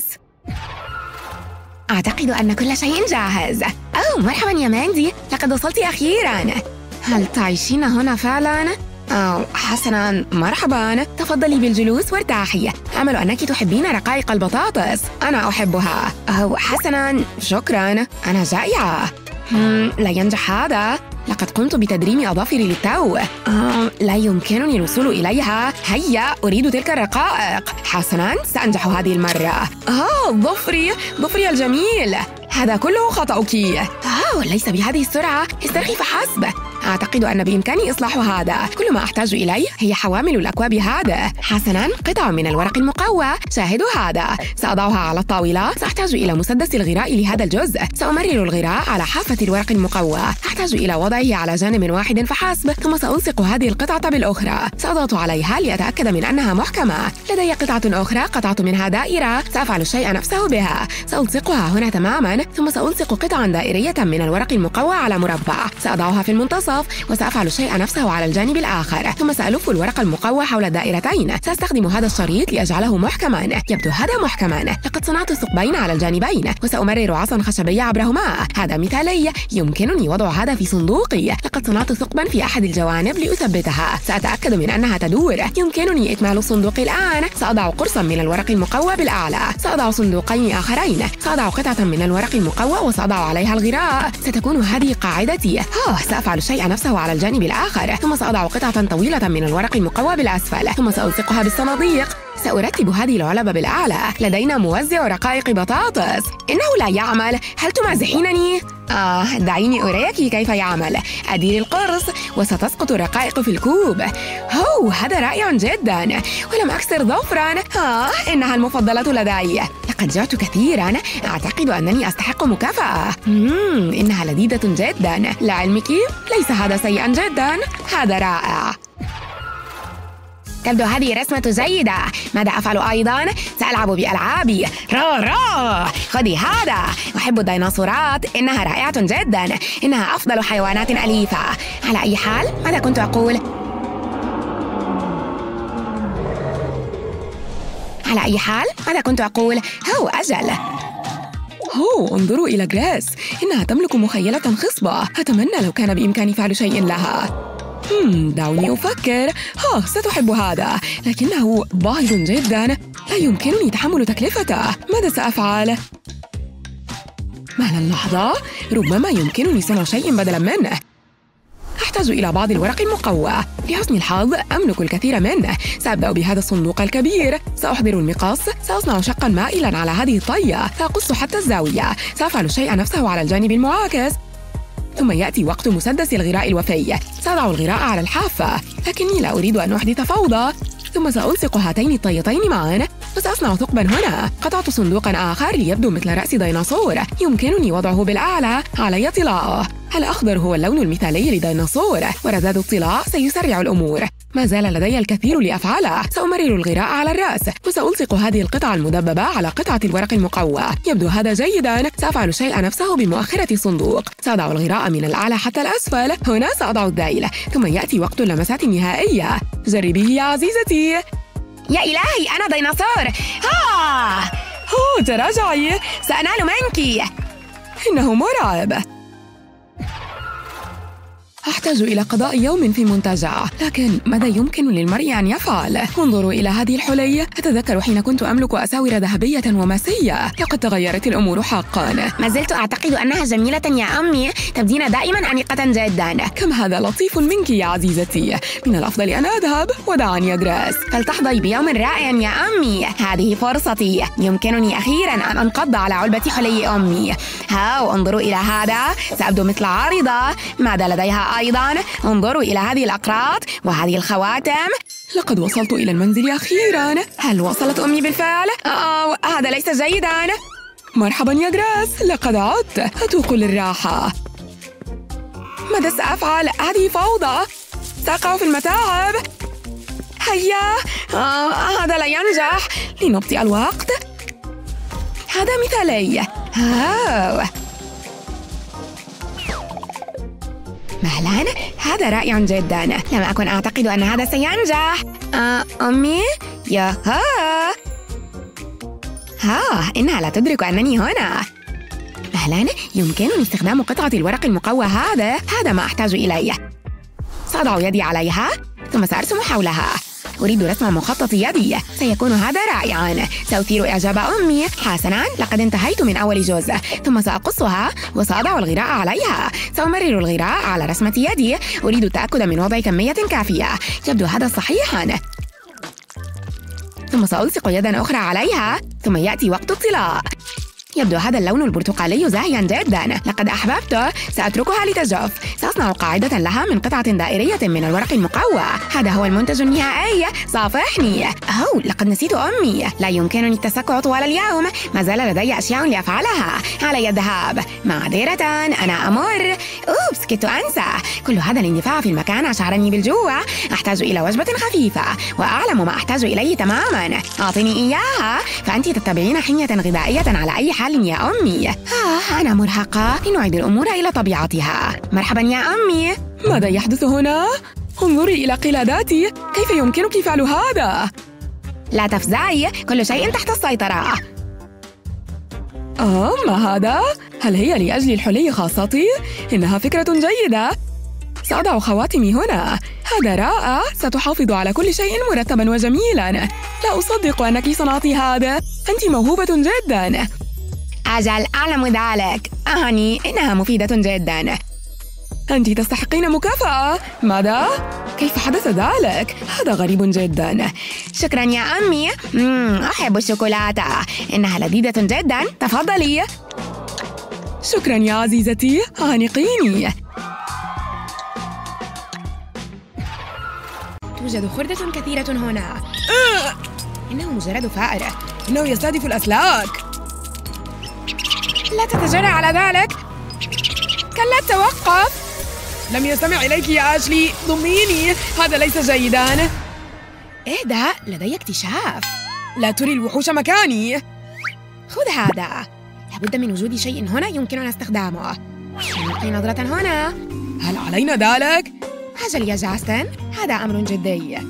أعتقد أن كل شيء جاهز. أوه، مرحباً يا ماندي. لقد وصلت أخيراً. هل تعيشين هنا فعلاً؟ أوه، حسناً، مرحباً. تفضلي بالجلوس وارتاحي. أمل أنك تحبين رقائق البطاطس. أنا أحبها. أوه، حسناً، شكراً. أنا جائعة. مم، لا ينجح هذا. لقد قمت بتدريم أظافري للتو. آه، لا يمكنني الوصول إليها. هيا، أريد تلك الرقائق. حسناً، سأنجح هذه المرة. آه، ظفري، ظفري الجميل. هذا كله خطأك. آه، ليس بهذه السرعة. استرخي فحسب. أعتقد أن بإمكاني إصلاح هذا. كل ما أحتاج إليه هي حوامل الأكواب هذا. حسناً، قطع من الورق المقوى. شاهدوا هذا. سأضعها على الطاولة. سأحتاج إلى مسدس الغراء لهذا الجزء. سأمرر الغراء على حافة الورق المقوى. أحتاج إلى وضعه على جانب واحد فحسب. ثم سألصق هذه القطعة بالأخرى. سأضغط عليها لأتأكد من أنها محكمة. لدي قطعة أخرى قطعت منها دائرة. سأفعل الشيء نفسه بها. سألصقها هنا تماماً. ثم سألصق قطعاً دائرية من الورق المقوى على مربع. سأضعها في المنتصف. وسأفعل الشيء نفسه على الجانب الآخر. ثم سألف الورق المقوى حول الدائرتين. سأستخدم هذا الشريط لأجعله محكماً. يبدو هذا محكماً. لقد صنعت ثقبين على الجانبين. وسأمرر عصاً خشبية عبرهما. هذا مثالي. يمكنني وضع هذا في صندوقي. لقد صنعت ثقباً في أحد الجوانب لأثبتها. سأتأكد من أنها تدور. يمكنني إكمال الصندوق الآن. سأضع قرصاً من الورق المقوى بالأعلى. سأضع صندوقين آخرين. سأضع قطعة من الورق المقوى وسأضع عليها الغراء. ستكون هذه قاعدتي. أوه، سأفعل الشيء نفسه على الجانب الآخر. ثم سأضع قطعة طويلة من الورق المقوى بالأسفل. ثم سألصقها بالصناديق. سأرتب هذه العلبة بالأعلى. لدينا موزع رقائق بطاطس. إنه لا يعمل. هل تمازحينني؟ آه دعيني أريك كيف يعمل. أدير القرص وستسقط الرقائق في الكوب. هو هذا رائع جداً، ولم أكسر ظفراً. آه إنها المفضلة لدي. لقد جعت كثيراً، أعتقد أنني أستحق مكافأة. مم إنها لذيذة جداً. لعلمك ليس هذا سيئاً جداً، هذا رائع. تبدو هذه الرسمة جيدة. ماذا أفعل أيضاً؟ سألعب بألعابي. را را خذي هذا. أحب الديناصورات، إنها رائعة جداً. إنها أفضل حيوانات أليفة. على أي حال، ماذا كنت أقول؟ على أي حال، ماذا كنت أقول؟ هو أجل.
هو انظروا إلى جريس، إنها تملك مخيلة خصبة. أتمنى لو كان بإمكاني فعل شيء لها. هم دعوني أفكر. ها ستحب هذا، لكنه باهظ جداً. لا يمكنني تحمل تكلفته. ماذا سأفعل؟ مهلا لحظة، ربما يمكنني صنع شيء بدلاً منه. أحتاج إلى بعض الورق المقوى. لحسن الحظ أملك الكثير منه. سأبدأ بهذا الصندوق الكبير. سأحضر المقص. سأصنع شقاً مائلاً على هذه الطية. سأقص حتى الزاوية. سأفعل الشيء نفسه على الجانب المعاكس. ثم يأتي وقت مسدس الغراء الوفي. سأضع الغراء على الحافة، لكني لا أريد أن أحدث فوضى. ثم سألصق هاتين الطيتين معاً، وسأصنع ثقباً هنا. قطعت صندوقاً آخر ليبدو مثل رأس ديناصور. يمكنني وضعه بالأعلى. علي طلاءه. الأخضر هو اللون المثالي لديناصور، ورذاذ الطلاء سيسرع الأمور. ما زال لدي الكثير لأفعله. سأمرر الغراء على الرأس، وسألصق هذه القطعة المدببة على قطعة الورق المقوى. يبدو هذا جيداً. سأفعل الشيء نفسه بمؤخرة الصندوق. سأضع الغراء من الأعلى حتى الأسفل. هنا سأضع الذيل. ثم يأتي وقت اللمسات النهائية. جربيه يا عزيزتي.
يا إلهي، أنا ديناصور. آه
هو تراجعي،
سأنال منك.
إنه مرعب. أحتاج إلى قضاء يوم في منتجع، لكن ماذا يمكن للمرء أن يفعل؟ انظروا إلى هذه الحلي. أتذكر حين كنت أملك أساور ذهبية وماسية. لقد تغيرت الأمور حقاً.
ما زلت أعتقد أنها جميلة يا أمي. تبدين دائماً أنيقة جداً.
كم هذا لطيف منك يا عزيزتي. من الأفضل أن أذهب. ودعني يا جريس.
فلتحظي بيوم رائع يا أمي. هذه فرصتي. يمكنني أخيراً أن أنقض على علبة حلي أمي. هاو انظروا إلى هذا. سأبدو مثل عارضة. ماذا لديها أيضاً؟ انظروا إلى هذه الأقراط وهذه الخواتم.
لقد وصلت إلى المنزل أخيراً.
هل وصلت أمي بالفعل؟ آه هذا ليس جيداً.
مرحباً يا جريس، لقد عدت. أتوق للراحة.
ماذا سأفعل؟ هذه فوضى. سأقع في المتاعب. هيا. آه هذا لا ينجح.
لنبطئ الوقت.
هذا مثالي. هاو مهلاً، هذا رائع جداً. لم أكن أعتقد أن هذا سينجح. آه أمي؟ يا ها ها إنها لا تدرك أنني هنا. مهلاً، يمكنني استخدام قطعة الورق المقوى. هذا هذا ما أحتاج إليه. سأضع يدي عليها، ثم سأرسم حولها. أريد رسم مخطط يدي. سيكون هذا رائعاً. سأثير إعجاب أمي. حسناً، لقد انتهيت من أول جزء. ثم سأقصها وسأضع الغراء عليها. سأمرر الغراء على رسمة يدي. أريد التأكد من وضع كمية كافية. يبدو هذا صحيحاً. ثم سألصق يداً أخرى عليها. ثم يأتي وقت الطلاء. يبدو هذا اللون البرتقالي زاهياً جداً. لقد أحببته. سأتركها لتجف. سأصنع قاعدة لها من قطعة دائرية من الورق المقوى. هذا هو المنتج النهائي. صافحني. أوه لقد نسيت أمي. لا يمكنني التسكع طوال اليوم. ما زال لدي أشياء لأفعلها. علي الذهاب. معذرة، أنا أمر. أوبس، كدت أنسى. كل هذا الاندفاع في المكان أشعرني بالجوع. أحتاج إلى وجبة خفيفة، وأعلم ما أحتاج إليه تماماً. أعطني إياها. فأنت تتبعين حمية غذائية على أي حال يا أمي. آه أنا مرهقة. لنعيد الأمور إلى طبيعتها. مرحبا يا أمي.
ماذا يحدث هنا؟ انظري إلى قلاداتي. كيف يمكنك فعل هذا؟
لا تفزعي، كل شيء تحت السيطرة.
آه ما هذا؟ هل هي لأجل الحلي خاصتي؟ إنها فكرة جيدة. سأضع خواتمي هنا. هذا رائع. ستحافظ على كل شيء مرتبا وجميلا. لا أصدق أنك صنعت هذا. أنت موهوبة جدا.
أجل، أعلم ذلك. أهني، إنها مفيدة جدا.
أنت تستحقين مكافأة. ماذا؟ كيف حدث ذلك؟ هذا غريب جدا.
شكرا يا أمي. مم، أحب الشوكولاتة. إنها لذيذة جدا. تفضلي.
شكراً يا عزيزتي، عانقيني.
توجد خردة كثيرة هنا.
آه!
إنه مجرد فأر.
إنه يستهدف الأسلاك.
لا تتجرأ على ذلك. كلا توقف.
لم يستمع إليك يا آشلي، ضميني، هذا ليس جيداً.
اهدأ، لدي اكتشاف.
لا تري الوحوش مكاني.
خذ هذا. لابد من وجود شيء هنا يمكننا استخدامه. نلقي نظرة هنا.
هل علينا ذلك؟
أجل يا جاستن، هذا أمر جدي.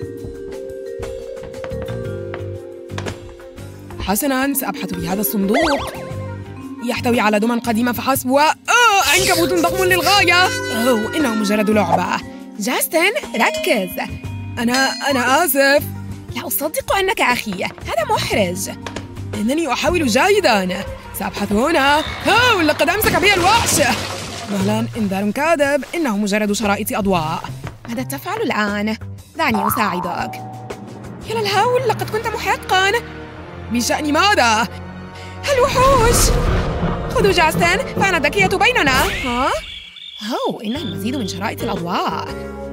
حسناً، سأبحث في هذا الصندوق. يحتوي على دمى قديمة فحسب و آه عنكبوت ضخم للغاية. أوه، إنه مجرد لعبة.
جاستن، ركز.
أنا أنا آسف.
لا أصدق أنك أخي، هذا محرج.
إنني أحاول جيداً. سأبحث هنا. أوه، لقد أمسك بي الوحش. مهلاً، إنذار كاذب، إنه مجرد شرائط أضواء.
ماذا تفعل الآن؟ دعني أساعدك.
يا للهول، لقد كنت محقاً. بشأن ماذا؟ الوحوش.
خذوا جاستن، فأنا الذكية بيننا. ها؟ أوه، إنه المزيد من شرائط الأضواء.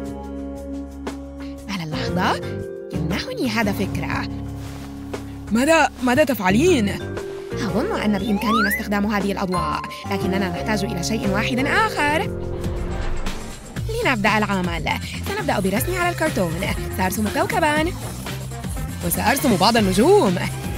على اللحظة، يمنحني هذا فكرة.
ماذا ماذا تفعلين؟
أظن أن بإمكاننا استخدام هذه الأضواء، لكننا نحتاج إلى شيء واحد آخر. لنبدأ العمل. سنبدأ برسمي على الكرتون. سأرسم كوكباً.
وسأرسم بعض النجوم.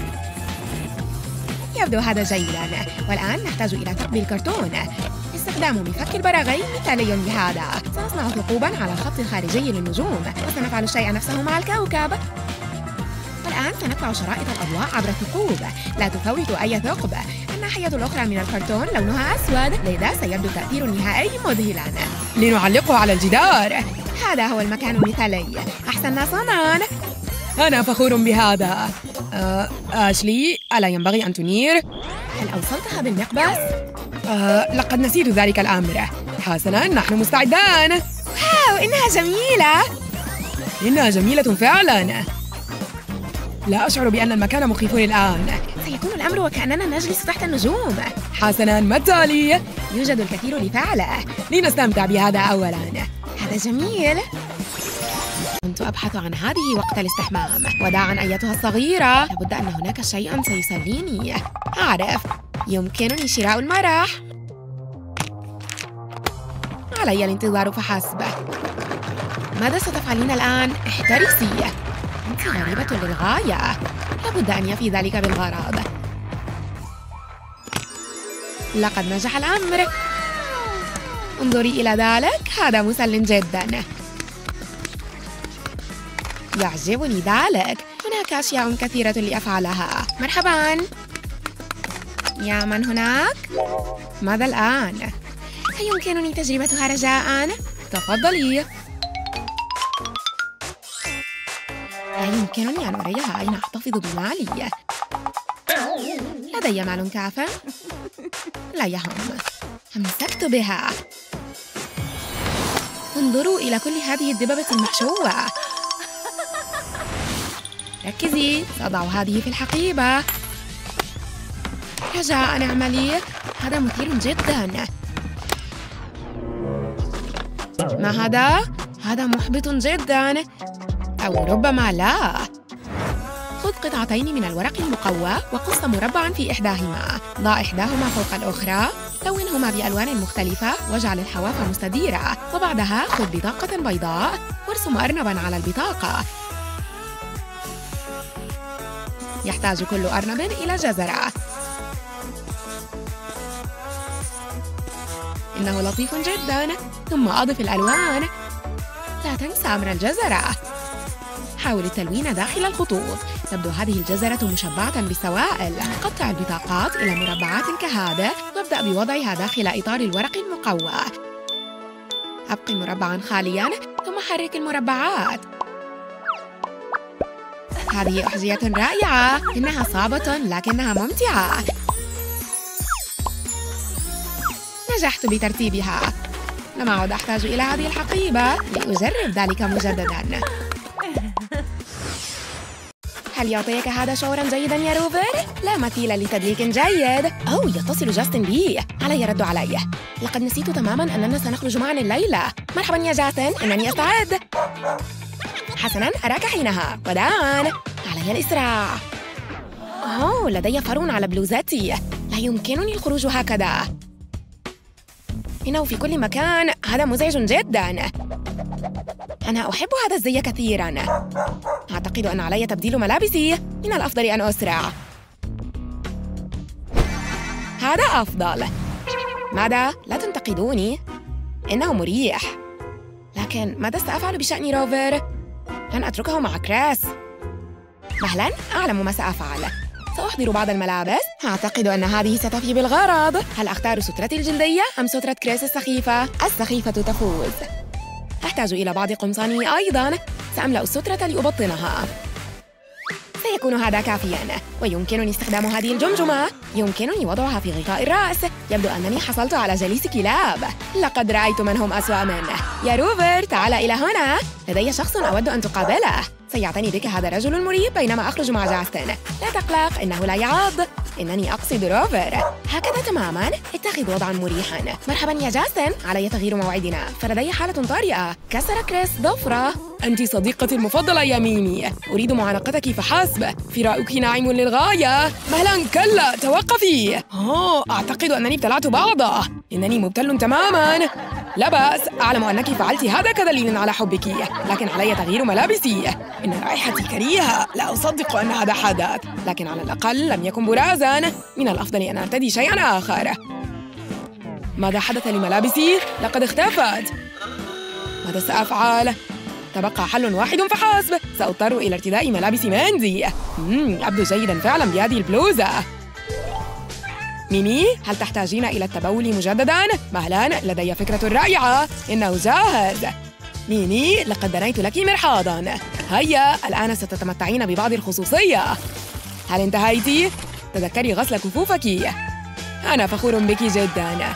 يبدو هذا جيداً. والآن نحتاج إلى ثقب الكرتون. استخدام مفك البراغي مثالي لهذا. سنصنع ثقوباً على الخط الخارجي للنجوم، وسنفعل الشيء نفسه مع الكوكب. والآن سندفع شرائط الأضواء عبر الثقوب. لا تفوت أي ثقب. الناحية الأخرى من الكرتون لونها أسود، لذا سيبدو التأثير النهائي مذهلاً.
لنعلقه على الجدار.
هذا هو المكان المثالي. أحسننا صنعاً.
أنا فخور بهذا. آه، آشلي، ألا ينبغي أن تنير؟
هل أوصلتها بالمقبس؟
آه، لقد نسيت ذلك الأمر. حسناً، نحن مستعدان.
واو، إنها جميلة.
إنها جميلة فعلاً. لا أشعر بأن المكان مخيف الآن.
سيكون الأمر وكأننا نجلس تحت النجوم.
حسناً، ما التالي؟
يوجد الكثير لفعله.
لنستمتع بهذا أولاً.
هذا جميل. كنت أبحث عن هذه وقت الاستحمام. وداعاً أيتها الصغيرة. لابد أن هناك شيء سيسليني. أعرف، يمكنني شراء المرح. علي الانتظار فحسب. ماذا ستفعلين الآن؟ احترسي. أنت غريبة للغاية. لابد أن يفي ذلك بالغرض. لقد نجح الأمر. انظري إلى ذلك، هذا مسل جداً. يعجبني ذلك. هناك أشياء كثيرة لأفعلها. مرحباً. يا من هناك؟ ماذا الآن؟ هل يمكنني تجربتها رجاءً؟
تفضلي.
لا يمكنني أن أريها أين أحتفظ بمالي. لدي مال كافٍ؟ لا يهم، أمسكت بها. انظروا إلى كل هذه الدببة المحشوة. ركزي، سأضع هذه في الحقيبة. رجاءً اعملي، هذا مثير جداً. ما هذا؟ هذا محبط جداً. أو ربما لا. خذ قطعتين من الورق المقوى وقص مربعاً في إحداهما. ضع إحداهما فوق الأخرى. لونهما بألوان مختلفة واجعل الحواف مستديرة. وبعدها خذ بطاقة بيضاء وارسم أرنباً على البطاقة. يحتاج كل أرنب إلى جزرة. إنه لطيف جداً. ثم أضف الألوان. لا تنسى أمر الجزرة. حاول التلوين داخل الخطوط. تبدو هذه الجزرة مشبعة بالسوائل. قطع البطاقات إلى مربعات كهذا وابدأ بوضعها داخل إطار الورق المقوى. أبقي مربعاً خالياً ثم حرك المربعات. هذه أحذية رائعة. إنها صعبة لكنها ممتعة. نجحت بترتيبها. لم أعد أحتاج إلى هذه الحقيبة لأجرب ذلك مجدداً. هل يعطيك هذا شعوراً جيداً يا روفر؟ لا مثيل لتدليك جيد. أوه، يتصل جاستن بي. علي الرد علي. لقد نسيت تماماً أننا سنخرج معاً الليلة. مرحباً يا جاستن، إنني أستعد. حسناً، أراك حينها. وداعاً. علي الإسراع. أوه، لدي فرو على بلوزتي. لا يمكنني الخروج هكذا. إنه في كل مكان. هذا مزعج جداً. أنا أحب هذا الزي كثيراً. أعتقد أن علي تبديل ملابسي. من الأفضل أن أسرع. هذا أفضل. ماذا؟ لا تنتقدوني. إنه مريح. لكن ماذا سأفعل بشأن روفر؟ لن أتركه مع كريس. مهلاً، أعلم ما سأفعل. سأحضر بعض الملابس. أعتقد أن هذه ستفي بالغرض. هل أختار سترتي الجلدية أم سترة كريس السخيفة؟ السخيفة تفوز. أحتاج إلى بعض قمصاني أيضاً. سأملأ السترة لأبطنها. سيكون هذا كافياً. ويمكنني استخدام هذه الجمجمة. يمكنني وضعها في غطاء الرأس. يبدو أنني حصلت على جليس كلاب. لقد رأيت من هم أسوأ منه. يا روفر، تعال إلى هنا. لدي شخص أود أن تقابله. سيعتني بك هذا الرجل المريب بينما أخرج مع جاستن. لا تقلق، إنه لا يعض. إنني أقصد روفر. هكذا تماماً. اتخذ وضعاً مريحاً. مرحباً يا جاستن. علي تغيير موعدنا، فلدي حالة طارئة. كسر كريس ضفرة. أنت صديقتي المفضلة يا ميمي. أريد معانقتك فحسب. فراقك ناعم للغاية. مهلاً، كلا، توقفي. أوه، أعتقد أنني ابتلعت بعضه. إنني مبتل تماماً. لا بأس، أعلم أنك فعلت هذا كدليل على حبك، لكن علي تغيير ملابسي. إن رائحتي كريهة. لا أصدق أن هذا حدث، لكن على الأقل لم يكن برازاً. من الأفضل أن أرتدي شيئاً آخر. ماذا حدث لملابسي؟ لقد اختفت. ماذا سأفعل؟ تبقى حل واحد فحسب. سأضطر إلى ارتداء ملابس ماندي. مم، أبدو جيداً فعلاً بهذه البلوزة. ميمي، هل تحتاجين إلى التبول مجدداً؟ مهلاً، لدي فكرة رائعة. إنه جاهز. ميمي، لقد بنيت لك مرحاضاً. هيا، الآن ستتمتعين ببعض الخصوصية. هل انتهيتِ؟ تذكري غسل كفوفك. أنا فخور بك جداً.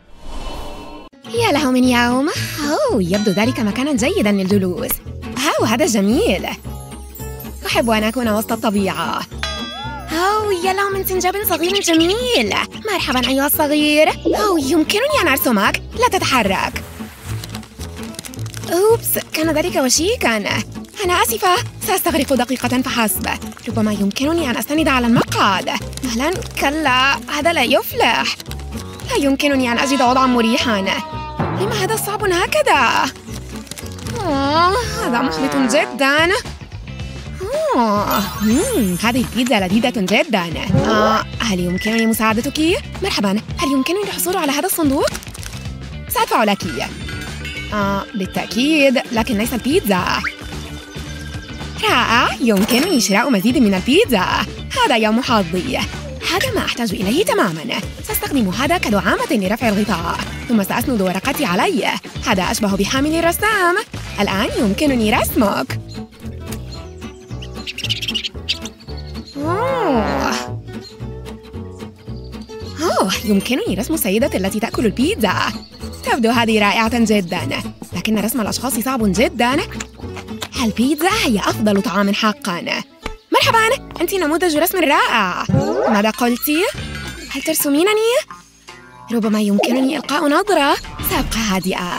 يا له من يوم. أوه، يبدو ذلك مكاناً جيداً للجلوس. هاو، هذا جميل. أحب أن أكون وسط الطبيعة. أوه، يا له من سنجاب صغير جميل. مرحباً أيها الصغير. أوه، يمكنني أن أرسمك. لا تتحرك. أوبس، كان ذلك وشيكاً. أنا آسفة، سأستغرق دقيقة فحسب. ربما يمكنني أن أستند على المقعد. مهلاً، كلا، هذا لا يفلح. لا يمكنني أن أجد وضعاً مريحاً. لما هذا صعب هكذا؟ أوه، هذا محبط جداً. أوه، مم، هذه البيتزا لذيذة جداً. آه، هل يمكنني مساعدتك؟ مرحباً، هل يمكنني الحصول على هذا الصندوق؟ سأدفع لك. آه، بالتأكيد، لكن ليس البيتزا. رائع، يمكنني شراء مزيد من البيتزا. هذا يوم حظي. هذا ما أحتاج إليه تماماً. سأستخدم هذا كدعامة لرفع الغطاء، ثم سأسند ورقتي عليه. هذا أشبه بحامل الرسام. الآن يمكنني رسمك. أوه. أوه، يمكنني رسم السيدة التي تأكل البيتزا. تبدو هذه رائعة جداً، لكن رسم الأشخاص صعب جداً. البيتزا هي أفضل طعام حقاً. مرحباً، أنت نموذج رسم رائع. ماذا قلتِ؟ هل ترسمينني؟ ربما يمكنني إلقاء نظرة. سأبقى هادئة.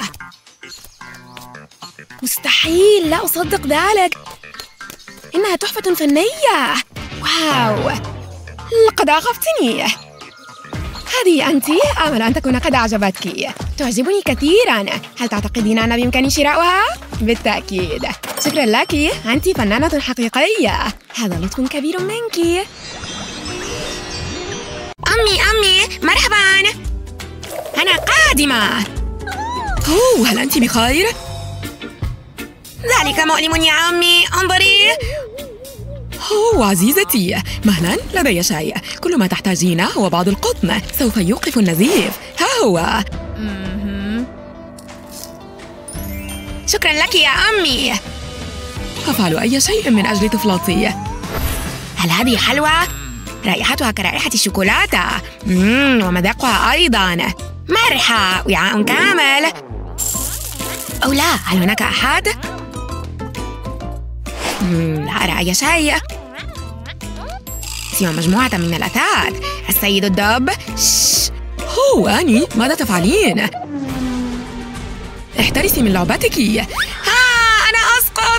مستحيل، لا أصدق ذلك. إنها تحفة فنية. واو، لقد أغفتني. هذه أنت؟ آمل أن تكون قد أعجبتك. تعجبني كثيراً. هل تعتقدين أن بإمكاني شراؤها؟ بالتأكيد. شكراً لك، أنت فنانة حقيقية. هذا لطف كبير منك. أمي أمي، مرحباً. أنا قادمة.
أوه، هل أنت بخير؟
ذلك مؤلم يا أمي، انظري.
أوه عزيزتي، مهلاً، لدي شيء. كل ما تحتاجينه هو بعض القطن. سوف يوقف النزيف. ها هو.
شكراً لك يا أمي.
أفعل أي شيء من أجل طفلتي.
هل هذه حلوى؟ رائحتها كرائحة الشوكولاتة. مم، ومذاقها أيضاً. مرحى، وعاء كامل. أو لا، هل هناك أحد؟ مم، لا أرى أي شيء. سوى مجموعة من الأثاث. السيد الدب. شش.
هو آني، ماذا تفعلين؟ احترسي من لعبتك.
ها، أنا أسقط.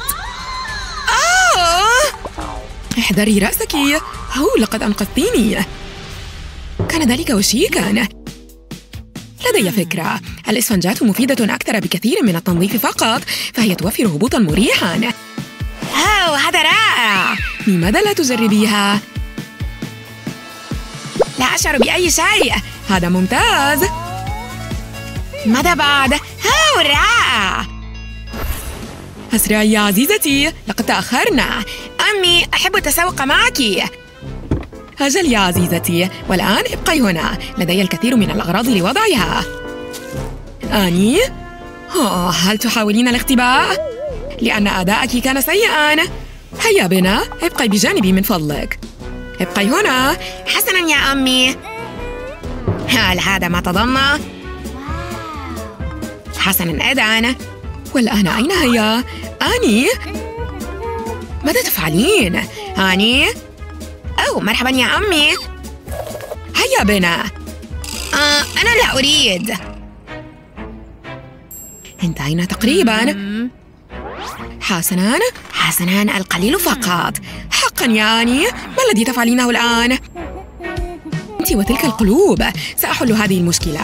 آه.
احذري رأسك. هو لقد أنقذتيني. كان ذلك وشيكاً. لدي فكرة. الإسفنجات مفيدة أكثر بكثير من التنظيف فقط، فهي توفر هبوطاً مريحاً.
أوه، هذا رائع.
لماذا لا تجربيها؟
لا أشعر بأي شيء.
هذا ممتاز.
ماذا بعد؟ أوه، رائع.
أسرعي يا عزيزتي، لقد تأخرنا.
أمي، أحب التسوق معك.
أجل يا عزيزتي، والآن ابقي هنا، لدي الكثير من الأغراض لوضعها. آني؟ أوه، هل تحاولين الاختباء؟ لأن أداءك كان سيئاً. هيا بنا، ابقي بجانبي من فضلك. ابقي هنا.
حسناً يا أمي. هل هذا ما تظن؟ حسناً إذن.
والآن أين هي؟ آني؟ ماذا تفعلين؟
آني؟ أوه، مرحباً يا أمي.
هيا بنا.
آه، أنا لا أريد.
انتهينا تقريباً. حسناً؟
حسناً، القليل فقط.
حقاً يا آني، ما الذي تفعلينه الآن؟ أنت وتلك القلوب. سأحل هذه المشكلة.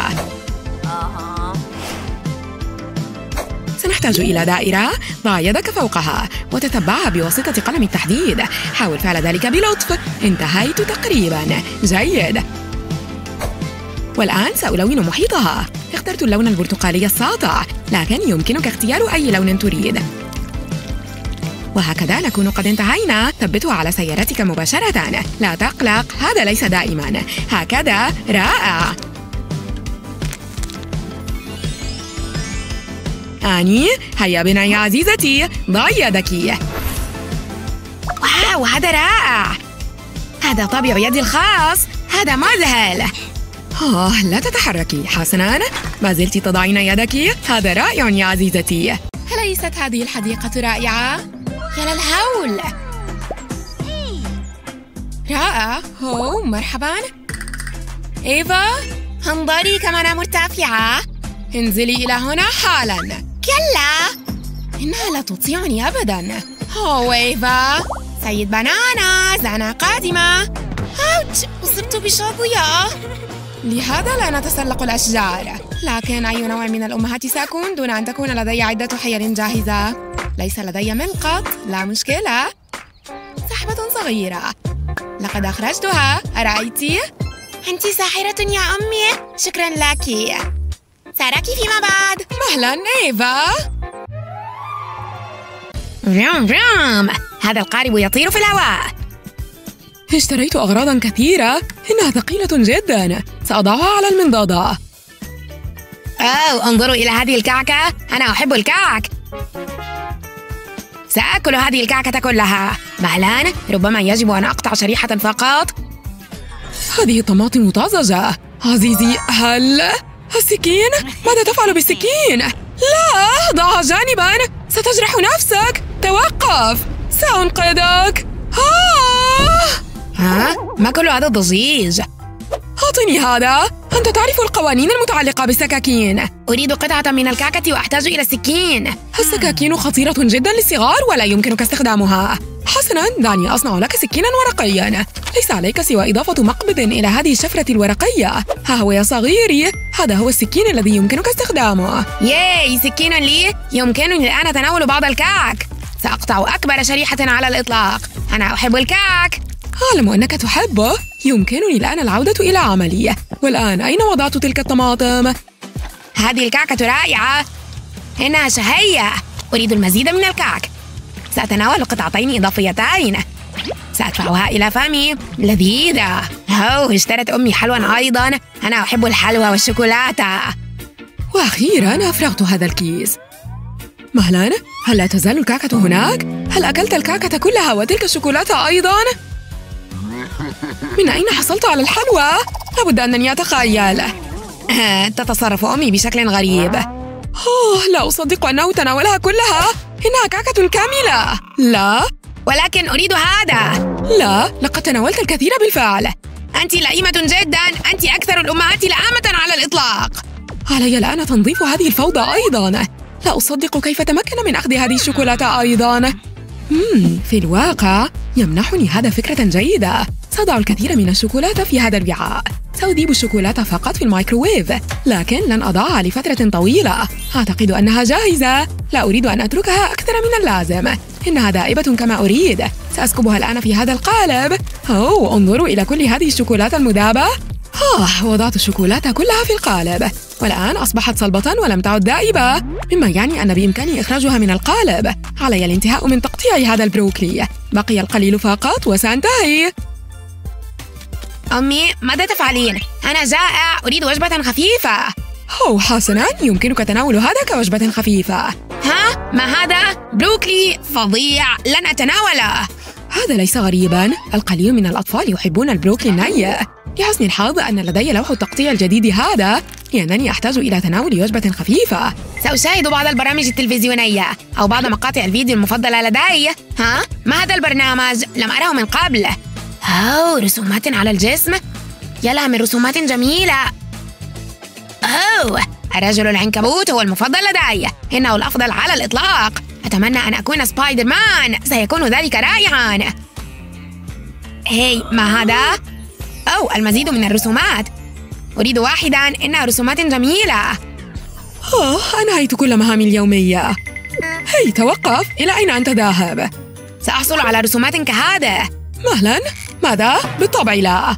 سنحتاج إلى دائرة. ضع يدك فوقها وتتبعها بواسطة قلم التحديد. حاول فعل ذلك بلطف. انتهيت تقريباً. جيد. والآن سألون محيطها. اخترت اللون البرتقالي الساطع، لكن يمكنك اختيار أي لون تريد. وهكذا نكون قد انتهينا. ثبته على سيارتك مباشرة. لا تقلق، هذا ليس دائماً. هكذا. رائع. آني، هيا بنا يا عزيزتي. ضعي يدك.
واو، هذا رائع. هذا طابع يدي الخاص. هذا مذهل.
آه، لا تتحركي. حسناً، ما زلت تضعين يدك. هذا رائع يا عزيزتي. أليست هذه الحديقة رائعة؟
يا للهول.
رائع. هو مرحباً. إيفا،
انظري كم أنا مرتفعة.
انزلي إلى هنا حالاً.
كلا،
إنها لا تطيعني أبداً. هو إيفا.
سيد بناناز، أنا قادمة. أوتش، أصبت بشظية.
لهذا لا نتسلق الأشجار. لكن أي نوع من الأمهات سأكون دون أن تكون لدي عدة حيل جاهزة؟ ليس لدي ملقط. لا مشكلة. سحبة صغيرة. لقد أخرجتها. أرأيتِ؟
أنت ساحرة يا أمي. شكراً لك. سأراك فيما بعد.
مهلاً إيفا.
فيوم فيوم. هذا القارب يطير في الهواء.
اشتريت أغراضاً كثيرة. إنها ثقيلة جداً. سأضعها على المنضدة.
أوه، انظروا إلى هذه الكعكة. أنا أحب الكعك. سأكل هذه الكعكة كلها. مهلاً، ربما يجب أن أقطع شريحة فقط.
هذه طماطم طازجة. عزيزي، هل السكين؟ ماذا تفعل بالسكين؟ لا، ضعها جانباً. ستجرح نفسك. توقف، سأنقذك. آه!
ها؟ ما كل هذا الضجيج؟
أعطني هذا. أنت تعرف القوانين المتعلقة بالسكاكين.
أريد قطعة من الكعكة وأحتاج إلى سكين.
السكاكين خطيرة جدا للصغار ولا يمكنك استخدامها. حسناً، دعني أصنع لك سكينا ورقيا. ليس عليك سوى إضافة مقبض إلى هذه الشفرة الورقية. ها هو يا صغيري. هذا هو السكين الذي يمكنك استخدامه.
ياي، سكين لي. يمكنني الآن تناول بعض الكعك. سأقطع أكبر شريحة على الإطلاق. أنا أحب الكعك.
أعلم أنك تحبه. يمكنني الآن العودة إلى عملي. والآن أين وضعت تلك الطماطم؟
هذه الكعكة رائعة. إنها شهية. أريد المزيد من الكعك. سأتناول قطعتين إضافيتين. سأدفعها إلى فمي. لذيذة. أوه، اشترت أمي حلوى أيضاً. أنا أحب الحلوى والشوكولاتة.
وأخيراً أفرغت هذا الكيس. مهلاً، هل لا تزال الكعكة هناك؟ هل أكلت الكعكة كلها وتلك الشوكولاتة أيضاً؟ من أين حصلت على الحلوى؟ لابد أنني أتخيل.
تتصرف أمي بشكل غريب.
أوه، لا أصدق أنه تناولها كلها. إنها كعكة كاملة. لا،
ولكن أريد هذا.
لا، لقد تناولت الكثير بالفعل.
أنت لئيمة جداً. أنت أكثر الأمهات لئامة على الإطلاق.
علي الآن تنظيف هذه الفوضى أيضاً. لا أصدق كيف تمكن من أخذ هذه الشوكولاتة أيضاً. مم، في الواقع يمنحني هذا فكرة جيدة. سأضع الكثير من الشوكولاتة في هذا الوعاء. سأذيب الشوكولاتة فقط في الميكروويف، لكن لن أضعها لفترة طويلة. أعتقد أنها جاهزة. لا أريد أن أتركها أكثر من اللازم. إنها ذائبة كما أريد. سأسكبها الآن في هذا القالب. أوه، انظروا إلى كل هذه الشوكولاتة المذابة. آه، وضعت الشوكولاتة كلها في القالب، والآن أصبحت صلبة ولم تعد ذائبة، مما يعني أن بإمكاني إخراجها من القالب. علي الانتهاء من تقطيع هذا البروكلي. بقي القليل فقط وسأنتهي.
أمي، ماذا تفعلين؟ أنا جائع، أريد وجبة خفيفة.
أوه، حسناً، يمكنك تناول هذا كوجبة خفيفة.
ها؟ ما هذا؟ بروكلي فظيع، لن أتناوله.
هذا ليس غريباً، القليل من الأطفال يحبون البروكلي الني. لحسن الحظ أن لدي لوح التقطيع الجديد هذا، لأنني أحتاج إلى تناول وجبة خفيفة.
سأشاهد بعض البرامج التلفزيونية أو بعض مقاطع الفيديو المفضلة لدي. ها؟ ما هذا البرنامج؟ لم أره من قبل. أوه، رسومات على الجسم. يلا من رسومات جميلة. أوه، الرجل العنكبوت هو المفضل لدي. إنه الأفضل على الإطلاق. أتمنى أن أكون سبايدر مان. سيكون ذلك رائعاً. هاي، ما هذا؟ أوه، المزيد من الرسومات. أريد واحداً، إنها رسومات جميلة.
آه، أنهيت كل مهامي اليومية. هي، توقف، إلى أين أنت ذاهب؟
سأحصل على رسومات كهذا.
مهلاً، ماذا؟ بالطبع لا.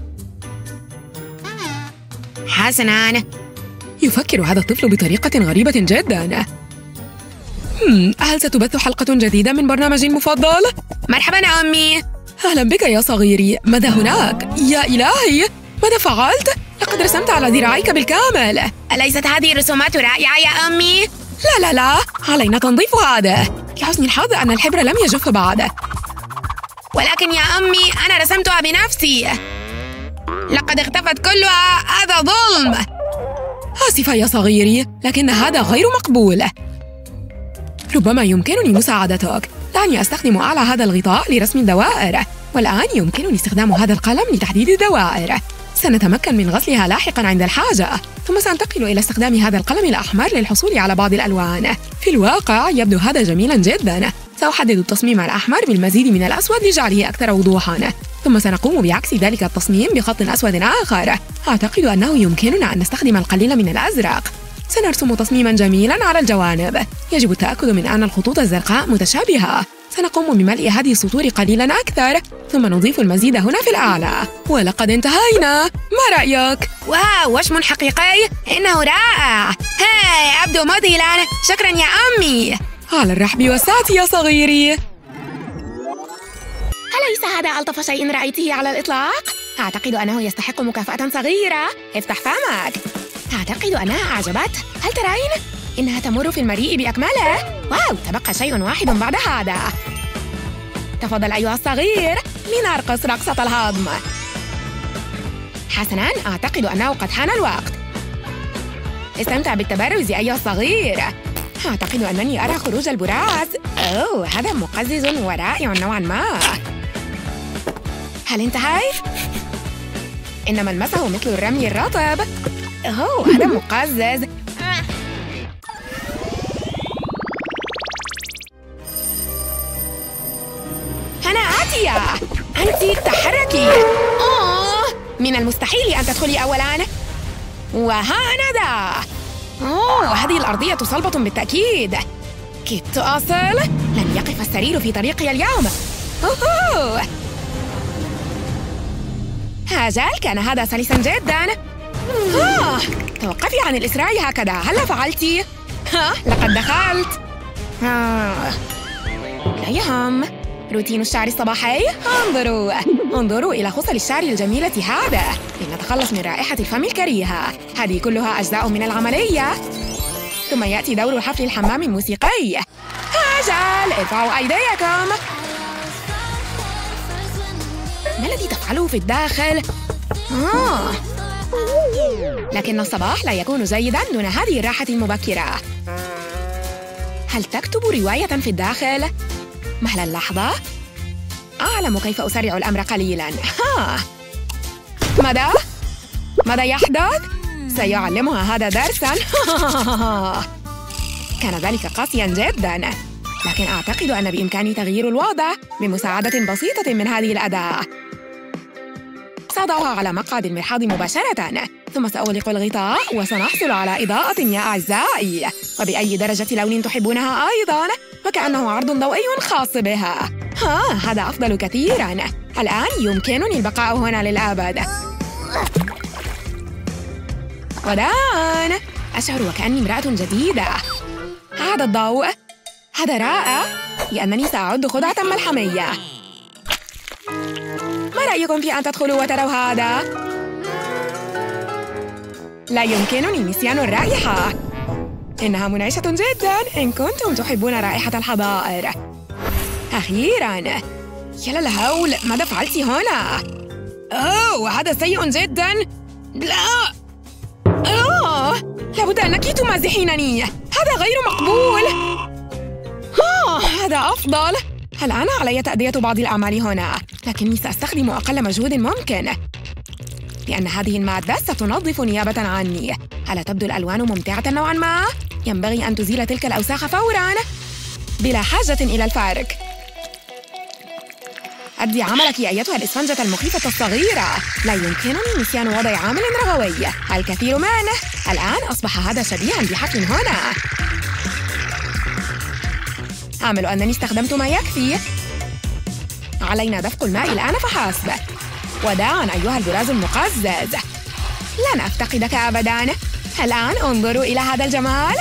حسناً.
يفكر هذا الطفل بطريقة غريبة جداً. هم، هل ستبث حلقة جديدة من برنامجي المفضل؟
مرحباً أمي.
أهلاً بك يا صغيري. ماذا هناك؟ يا إلهي، ماذا فعلت؟ لقد رسمت على ذراعيك بالكامل.
أليست هذه الرسومات رائعة يا أمي؟
لا لا لا، علينا تنظيف هذا. لحسن الحظ أن الحبر لم يجف بعد.
ولكن يا أمي، أنا رسمتها بنفسي. لقد اختفت كلها. هذا ظلم.
آسفة يا صغيري، لكن هذا غير مقبول. ربما يمكنني مساعدتك. دعني أستخدم أعلى هذا الغطاء لرسم الدوائر، والآن يمكنني استخدام هذا القلم لتحديد الدوائر. سنتمكن من غسلها لاحقاً عند الحاجة، ثم سأنتقل إلى استخدام هذا القلم الأحمر للحصول على بعض الألوان. في الواقع يبدو هذا جميلاً جداً. سأحدد التصميم الأحمر بالمزيد من الأسود لجعله أكثر وضوحاً، ثم سنقوم بعكس ذلك التصميم بخط أسود آخر. أعتقد أنه يمكننا أن نستخدم القليل من الأزرق. سنرسم تصميماً جميلاً على الجوانب. يجب التأكد من أن الخطوط الزرقاء متشابهة. سنقوم بملء هذه السطور قليلاً أكثر، ثم نضيف المزيد هنا في الأعلى. ولقد انتهينا. ما رأيك؟
واو، وشم حقيقي. إنه رائع. هاي، أبدو مذهلاً. شكراً يا أمي.
على الرحب والسعة يا صغيري.
أليس هذا ألطف شيء رأيته على الإطلاق؟ أعتقد أنه يستحق مكافأة صغيرة. افتح فمك. أعتقد أنها أعجبته. هل ترين؟ إنها تمر في المريء بأكمله. واو، تبقى شيء واحد بعد هذا. تفضل أيها الصغير، لنرقص رقصة الهضم. حسناً، أعتقد أنه قد حان الوقت. استمتع بالتبرز أيها الصغير. أعتقد أنني أرى خروج البراز. أوه، هذا مقزز ورائع نوعاً ما. هل انتهيت؟ إن ملمسه مثل الرمل الرطب. أوه، هذا مقزز. أنا آتية. أنت تحركي. أوه، من المستحيل أن تدخلي أولاً. وها أنا ذا. أوه، هذه الأرضية صلبة بالتأكيد. كدت أصل. لن يقف السرير في طريقي اليوم. أوه. أجل، كان هذا سلساً جداً. آه، توقفي عن الإسراع هكذا. هل فعلتِ؟ ها، لقد دخلت. آه. لا يهم. روتين الشعر الصباحي. انظروا انظروا إلى خصل الشعر الجميلة هذا، لنتخلص من رائحة الفم الكريهة. هذه كلها أجزاء من العملية. ثم يأتي دور حفل الحمام الموسيقي. أجل، ارفعوا أيديكم. ما الذي تفعله في الداخل؟ آه. لكن الصباح لا يكون جيداً دون هذه الراحة المبكرة. هل تكتب رواية في الداخل؟ مهلا اللحظة. أعلم كيف أسرع الأمر قليلاً. ها. ماذا؟ ماذا يحدث؟ سيعلمها هذا درساً. كان ذلك قاسياً جداً، لكن أعتقد أن بإمكاني تغيير الوضع بمساعدة بسيطة من هذه الأداة. سأضعها على مقعد المرحاض مباشرة، ثم سأغلق الغطاء وسنحصل على إضاءة يا أعزائي، وبأي درجة لون تحبونها أيضاً، وكأنه عرض ضوئي خاص بها. ها، هذا أفضل كثيراً. الآن يمكنني البقاء هنا للأبد. والآن أشعر وكأني امرأة جديدة. هذا الضوء، هذا رائع، لأنني سأعد خدعة ملحمية. ما رأيكم في أن تدخلوا وتروا هذا؟ لا يمكنني نسيان الرائحة. إنها منعشة جداً إن كنتم تحبون رائحة الحظائر. أخيراً، يا للهول، ماذا فعلت هنا؟ أوه، هذا سيء جداً. لا، أوه، لابد أنك تمازحينني. هذا غير مقبول. آه، هذا أفضل. الآن علي تأدية بعض الأعمال هنا، لكني سأستخدم أقل مجهود ممكن، لأن هذه المادة ستنظف نيابة عني. ألا تبدو الألوان ممتعة نوعاً ما؟ ينبغي أن تزيل تلك الأوساخ فوراً، بلا حاجة إلى الفرق. أدي عملك أيتها الإسفنجة المخيفة الصغيرة. لا يمكنني نسيان وضع عامل رغوي، الكثير منه. الآن أصبح هذا شبيهاً بحقل هنا. أعمل أنني استخدمت ما يكفي. علينا دفق الماء الآن فحسب. وداعاً أيها البراز المقزز، لن أفتقدك أبداً. الآن انظروا إلى هذا الجمال،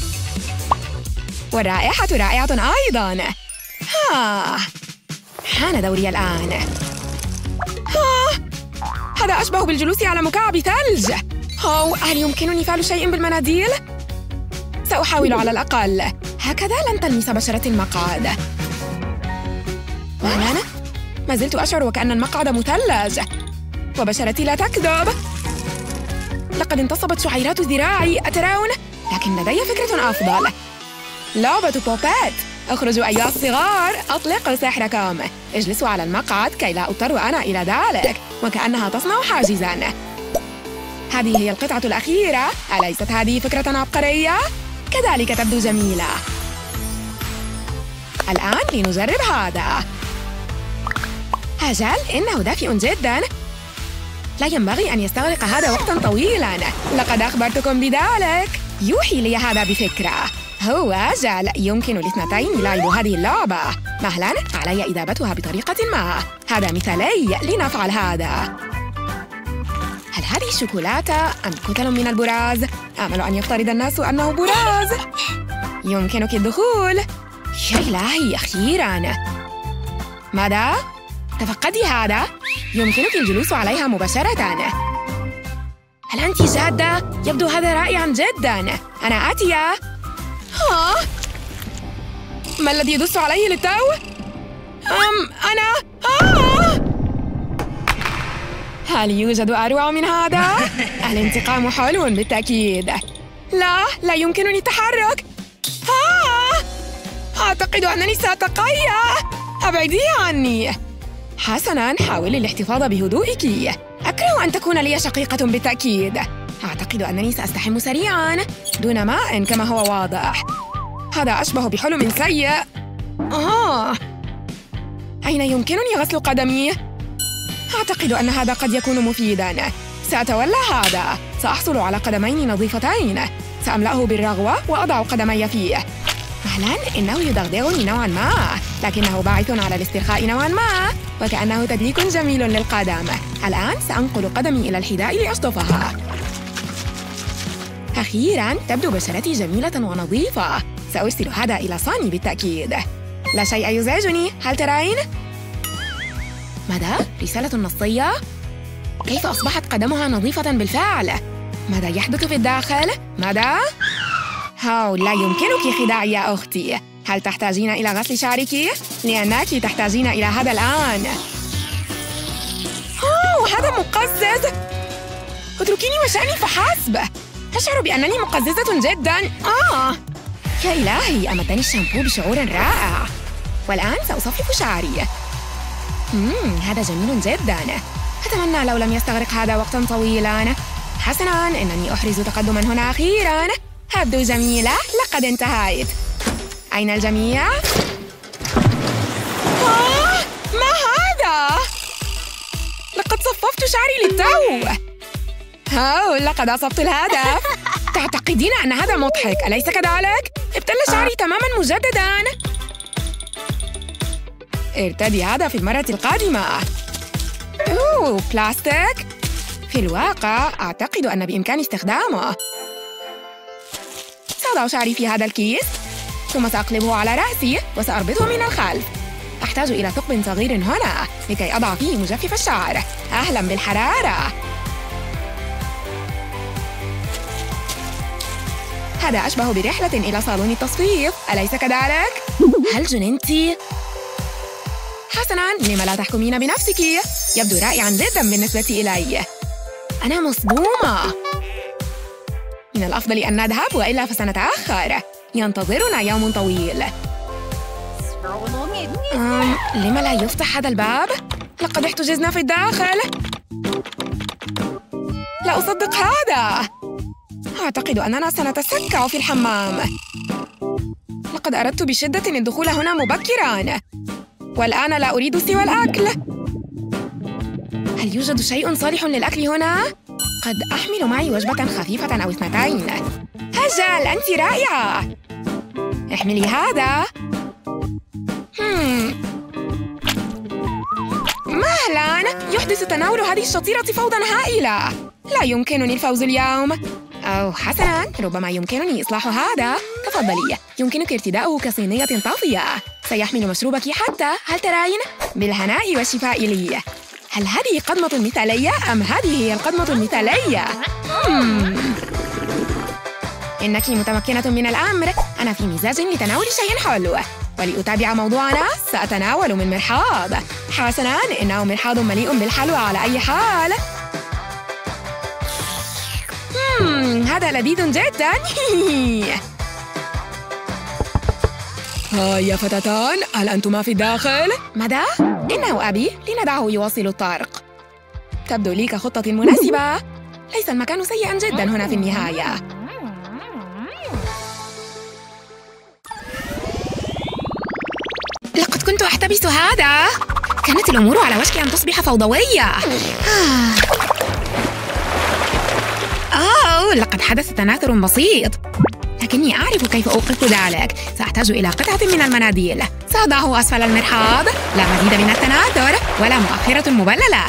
والرائحة رائعة أيضاً. ها، حان دوري الآن. ها، هذا أشبه بالجلوس على مكعب ثلج. أو هل يمكنني فعل شيء بالمناديل؟ سأحاول على الأقل. هكذا لن تلمس بشرة المقعد. والآن ما زلت أشعر وكأن المقعد مثلج، وبشرتي لا تكذب. لقد انتصبت شعيرات ذراعي، أترون؟ لكن لدي فكرة أفضل. لعبة بوبات. اخرجوا أيها الصغار، أطلقوا سحركم. اجلسوا على المقعد كي لا أضطر أنا إلى ذلك، وكأنها تصنع حاجزاً. هذه هي القطعة الأخيرة. أليست هذه فكرة عبقرية؟ كذلك تبدو جميلة. الآن لنجرب هذا. أجل، إنه دافئ جداً. لا ينبغي أن يستغرق هذا وقتاً طويلاً. لقد أخبرتكم بذلك. يوحي لي هذا بفكرة. هو أجل، يمكن الاثنتين لعب هذه اللعبة. مهلاً، علي إذابتها بطريقة ما. هذا مثالي، لنفعل هذا. هل هذه الشوكولاتة أم كتل من البراز؟ آمل أن يفترض الناس أنه براز. يمكنك الدخول. يا إلهي، أخيراً. ماذا؟ تفقدي هذا؟ يمكنك الجلوس عليها مباشرة. هل أنت جادة؟ يبدو هذا رائعاً جداً. أنا آتية. ها؟ ما الذي يدس عليه للتو؟ أم أنا؟ آه! هل يوجد أروع من هذا؟ الانتقام حلو بالتأكيد. لا، لا يمكنني التحرك. آه! أعتقد أنني سأتقيأ. أبعدي عني. حسناً، حاولي الاحتفاظ بهدوئك. أكره أن تكون لي شقيقة بالتأكيد. أعتقد أنني سأستحم سريعاً دون ماء كما هو واضح. هذا أشبه بحلم سيء. آه. أين يمكنني غسل قدمي؟ أعتقد أن هذا قد يكون مفيداً. سأتولى هذا. سأحصل على قدمين نظيفتين. سأملأه بالرغوة وأضع قدمي فيه. مهلاً، إنه يدغدغني نوعاً ما، لكنه باعث على الاسترخاء نوعاً ما، وكأنه تدليك جميل للقدم. الآن سأنقل قدمي إلى الحذاء لأشطفها. أخيراً، تبدو بشرتي جميلة ونظيفة. سأرسل هذا إلى صاني بالتأكيد. لا شيء يزعجني، هل ترين؟ ماذا؟ رسالة نصية؟ كيف أصبحت قدمها نظيفة بالفعل؟ ماذا يحدث في الداخل؟ ماذا؟ هاو، لا يمكنك خداعي يا أختي. هل تحتاجين إلى غسل شعرك؟ لأنك تحتاجين إلى هذا الآن. أوه، هذا مقزز. اتركيني وشأني فحسب. أشعر بأنني مقززة جداً. آه، يا إلهي، أمدني الشامبو بشعور رائع. والآن سأصفف شعري. مم، هذا جميل جداً. أتمنى لو لم يستغرق هذا وقتاً طويلاً. حسناً، إنني أحرز تقدماً هنا أخيراً. أبدو جميلة. لقد انتهيت. أين الجميع؟ آه، ما هذا؟ لقد صففت شعري للتو. هاو، لقد أصبت الهدف. تعتقدين أن هذا مضحك، أليس كذلك؟ ابتل شعري تماماً مجدداً. ارتدي هذا في المرة القادمة. أوه، بلاستيك؟ في الواقع أعتقد أن بإمكاني استخدامه. سأضع شعري في هذا الكيس، ثم سأقلبه على رأسي وسأربطه من الخلف. أحتاج إلى ثقب صغير هنا لكي أضع فيه مجفف الشعر. أهلاً بالحرارة. هذا أشبه برحلة إلى صالون التصفيف، أليس كذلك؟ هل جننتِ؟ حسناً، لما لا تحكمين بنفسك؟ يبدو رائعاً جداً بالنسبة إلي. أنا مصدومة. من الأفضل أن نذهب وإلا فسنتأخر. ينتظرنا يوم طويل. أم، لما لا يفتح هذا الباب؟ لقد احتجزنا في الداخل. لا أصدق هذا. أعتقد أننا سنتسكع في الحمام. لقد أردت بشدة الدخول هنا مبكراً، والآن لا أريد سوى الأكل. هل يوجد شيء صالح للأكل هنا؟ قد أحمل معي وجبة خفيفة أو اثنتين. هجل، أنت رائعة. احملي هذا. هم. مهلاً، يحدث تناول هذه الشطيرة فوضى هائلة. لا يمكنني الفوز اليوم. أو حسناً، ربما يمكنني إصلاح هذا. تفضلي، يمكنك ارتداؤه كصينية طافية. سيحمل مشروبك حتى، هل تراين؟ بالهناء والشفاء لي. هل هذه قضمة مثالية أم هذه هي القضمة المثالية؟ مم. إنك متمكنة من الأمر. أنا في مزاج لتناول شيء حلو، ولأتابع موضوعنا سأتناول من مرحاض. حسناً، إنه مرحاض مليء بالحلوى على أي حال. مم. هذا لذيذ جداً.
ها يا فتاتان، هل أنتما في الداخل؟
ماذا؟ إنه أبي، لندعه يواصل الطرق. تبدو لي كخطة مناسبة. ليس المكان سيئاً جداً هنا في النهاية. لقد كنت أحتبس هذا. كانت الأمور على وشك أن تصبح فوضوية. أوه، لقد حدث تناثر بسيط، لكني أعرف كيف أوقف ذلك. سأحتاج إلى قطعة من المناديل. سأضعه أسفل المرحاض. لا مزيد من التناثر ولا مؤخرة مبللة.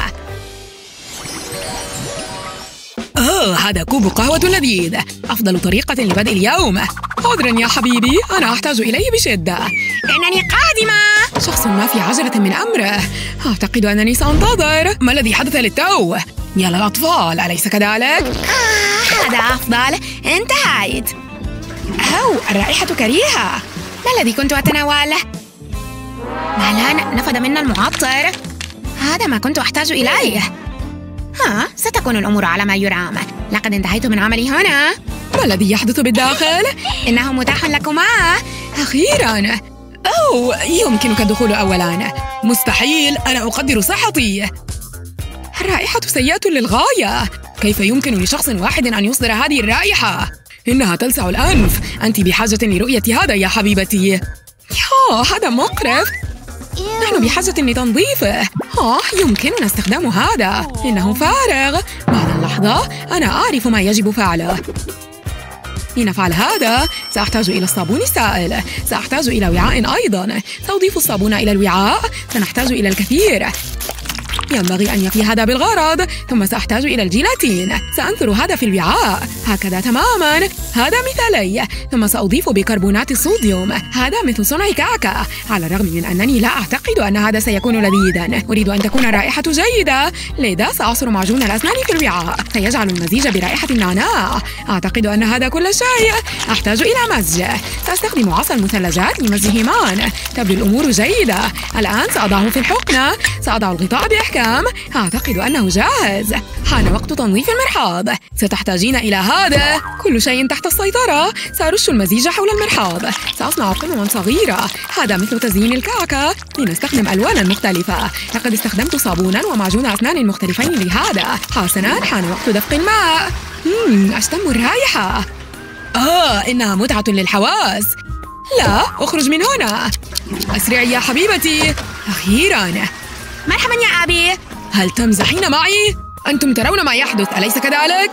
آه، هذا كوب قهوة لذيذ. أفضل طريقة لبدء اليوم. عذراً يا حبيبي، أنا أحتاج إليه بشدة.
إنني قادمة.
شخص ما في عجلة من أمره. أعتقد أنني سأنتظر. ما الذي حدث للتو؟ يا للأطفال، أليس كذلك؟
آه، هذا أفضل. انتهيت. أو، الرائحة كريهة. ما الذي كنت أتناوله؟ مهلاً، نفد منا المعطر. هذا ما كنت أحتاج إليه. ها، ستكون الأمور على ما يرام. لقد انتهيت من عملي هنا.
ما الذي يحدث بالداخل؟
إنه متاح لكما.
أخيراً. أوه، يمكنك الدخول أولاً. مستحيل، أنا أقدر صحتي. الرائحة سيئة للغاية. كيف يمكن لشخص واحد أن يصدر هذه الرائحة؟ إنها تلسع الأنف. أنت بحاجة لرؤية هذا يا حبيبتي. يا، هذا مقرف. نحن بحاجة لتنظيفه. آه، يمكننا استخدام هذا. إنه فارغ. بعد اللحظة أنا أعرف ما يجب فعله. لنفعل هذا سأحتاج إلى الصابون السائل. سأحتاج إلى وعاء أيضاً. سأضيف الصابون إلى الوعاء. سنحتاج إلى الكثير. ينبغي أن يفي هذا بالغرض. ثم سأحتاج إلى الجيلاتين. سأنثر هذا في الوعاء هكذا تماماً. هذا مثالي. ثم سأضيف بيكربونات الصوديوم. هذا مثل صنع كعكة. على الرغم من أنني لا أعتقد أن هذا سيكون لذيذاً. أريد أن تكون الرائحة جيدة، لذا سأعصر معجون الأسنان في الوعاء. سيجعل المزيج برائحة النعناع. أعتقد أن هذا كل شيء. أحتاج إلى مزج. سأستخدم عصا المثلجات لمزجهما. تبدو الأمور جيدة. الآن سأضعه في الحقنة. سأضع الغطاء بإحكام
الحكام. أعتقد أنه جاهز. حان وقت تنظيف المرحاض. ستحتاجين إلى هذا. كل شيء تحت السيطرة. سأرش المزيج حول المرحاض. سأصنع قمما صغيرة. هذا مثل تزيين الكعكة. لنستخدم ألوانا مختلفة. لقد استخدمت صابونا ومعجون أسنان مختلفين لهذا. حسناً، حان وقت دفق الماء. مم، أشتم الرائحة. آه، إنها متعة للحواس. لا، أخرج من هنا. أسرعي يا حبيبتي. أخيراً.
مرحبا يا أبي.
هل تمزحين معي؟ أنتم ترون ما يحدث، أليس كذلك؟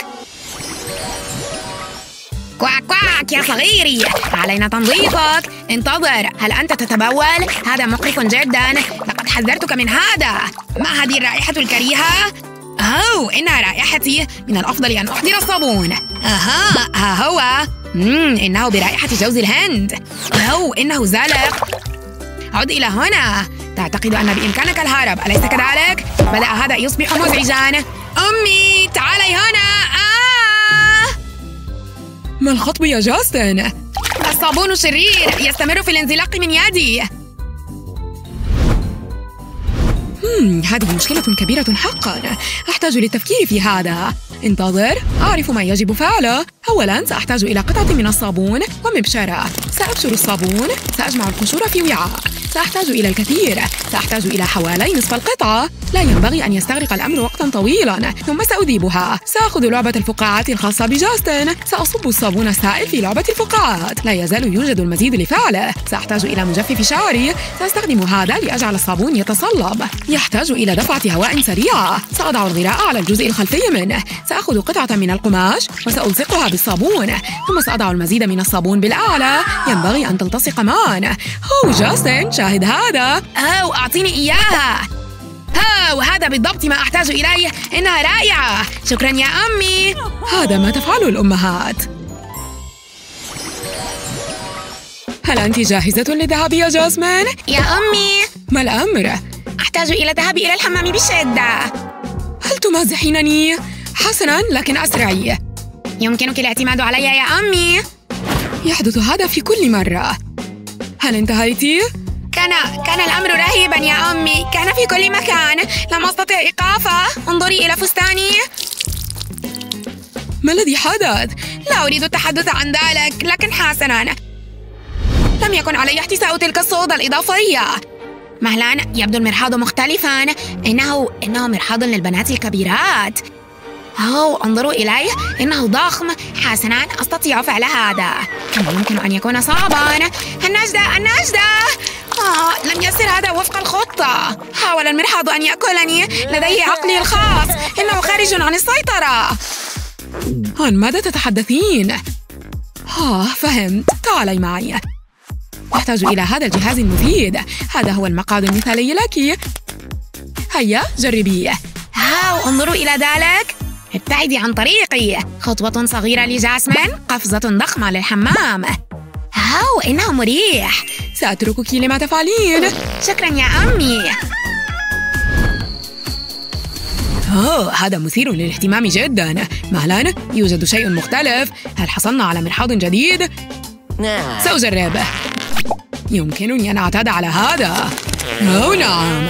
كواك كواك يا صغيري، علينا تنظيفك. انتظر، هل أنت تتبول؟ هذا مقرف جدا. لقد حذرتك من هذا. ما هذه الرائحة الكريهة؟ أوه، إنها رائحتي. من الأفضل أن أحضر الصابون. أها، ها هو. مم، إنه برائحة جوز الهند. أوه، إنه زلق. عد إلى هنا. تعتقد أن بإمكانك الهرب، أليس كذلك؟ بدأ هذا يصبح مزعجاً. أمي، تعالي هنا. آه!
ما الخطب يا جاستن؟
الصابون شرير، يستمر في الانزلاق من يدي.
مم، هذه مشكلة كبيرة حقاً. أحتاج للتفكير في هذا. انتظر، أعرف ما يجب فعله. أولاً سأحتاج إلى قطعة من الصابون ومبشرة. سأبشر الصابون. سأجمع القشور في وعاء. سأحتاج إلى الكثير. سأحتاج إلى حوالي نصف القطعة. لا ينبغي أن يستغرق الأمر وقتاً طويلاً. ثم سأذيبها. سأخذ لعبة الفقاعات الخاصة بجاستن. سأصب الصابون السائل في لعبة الفقاعات. لا يزال يوجد المزيد لفعله. سأحتاج إلى مجفف شعري. سأستخدم هذا لأجعل الصابون يتصلب. يحتاج إلى دفعة هواء سريعة. سأضع الغراء على الجزء الخلفي منه. سأخذ قطعة من القماش وسألصقها بالصابون. ثم سأضع المزيد من الصابون بالأعلى. ينبغي أن تلتصق معا. هو جاستن، شاهد هذا.
أو أعطيني إياها. أو هذا بالضبط ما أحتاج إليه. إنها رائعة. شكراً يا أمي.
هذا ما تفعله الأمهات. هل أنت جاهزة للذهاب يا جاسمين؟
يا أمي،
ما الأمر؟
أحتاج إلى الذهاب إلى الحمام بشدة.
هل تمازحينني؟ حسناً، لكن أسرعي.
يمكنك الاعتماد علي يا أمي.
يحدث هذا في كل مرة. هل انتهيتِ؟
كان كان الأمر رهيباً يا أمي. كان في كل مكان. لم أستطع إيقافه. انظري إلى فستاني.
ما الذي حدث؟
لا أريد التحدث عن ذلك، لكن حسناً، لم يكن علي احتساء تلك الصودا الإضافية. مهلاً، يبدو المرحاض مختلفاً. إنه إنه مرحاض للبنات الكبيرات. أوه، انظروا إليه، إنه ضخم. حسناً، أستطيع فعل هذا. كما يمكن أن يكون صعباً. النجدة، النجدة. آه، لم يسر هذا وفق الخطة. حاول المرحاض أن يأكلني. لديه عقلي الخاص. إنه خارج عن السيطرة.
عن ماذا تتحدثين؟ آه، فهمت. تعالي معي. أحتاج إلى هذا الجهاز المفيد. هذا هو المقعد المثالي لك. هيا، جربيه.
هاو، انظروا إلى ذلك. ابتعدي عن طريقي. خطوة صغيرة لجاسمين، قفزة ضخمة للحمام. هاو، إنه مريح.
سأتركك لما تفعلين.
شكراً يا أمي.
أوه، هذا مثير للاهتمام جداً. مهلاً، يوجد شيء مختلف. هل حصلنا على مرحاض جديد؟ سأجربه. يمكنني أن أعتاد على هذا. أوه نعم.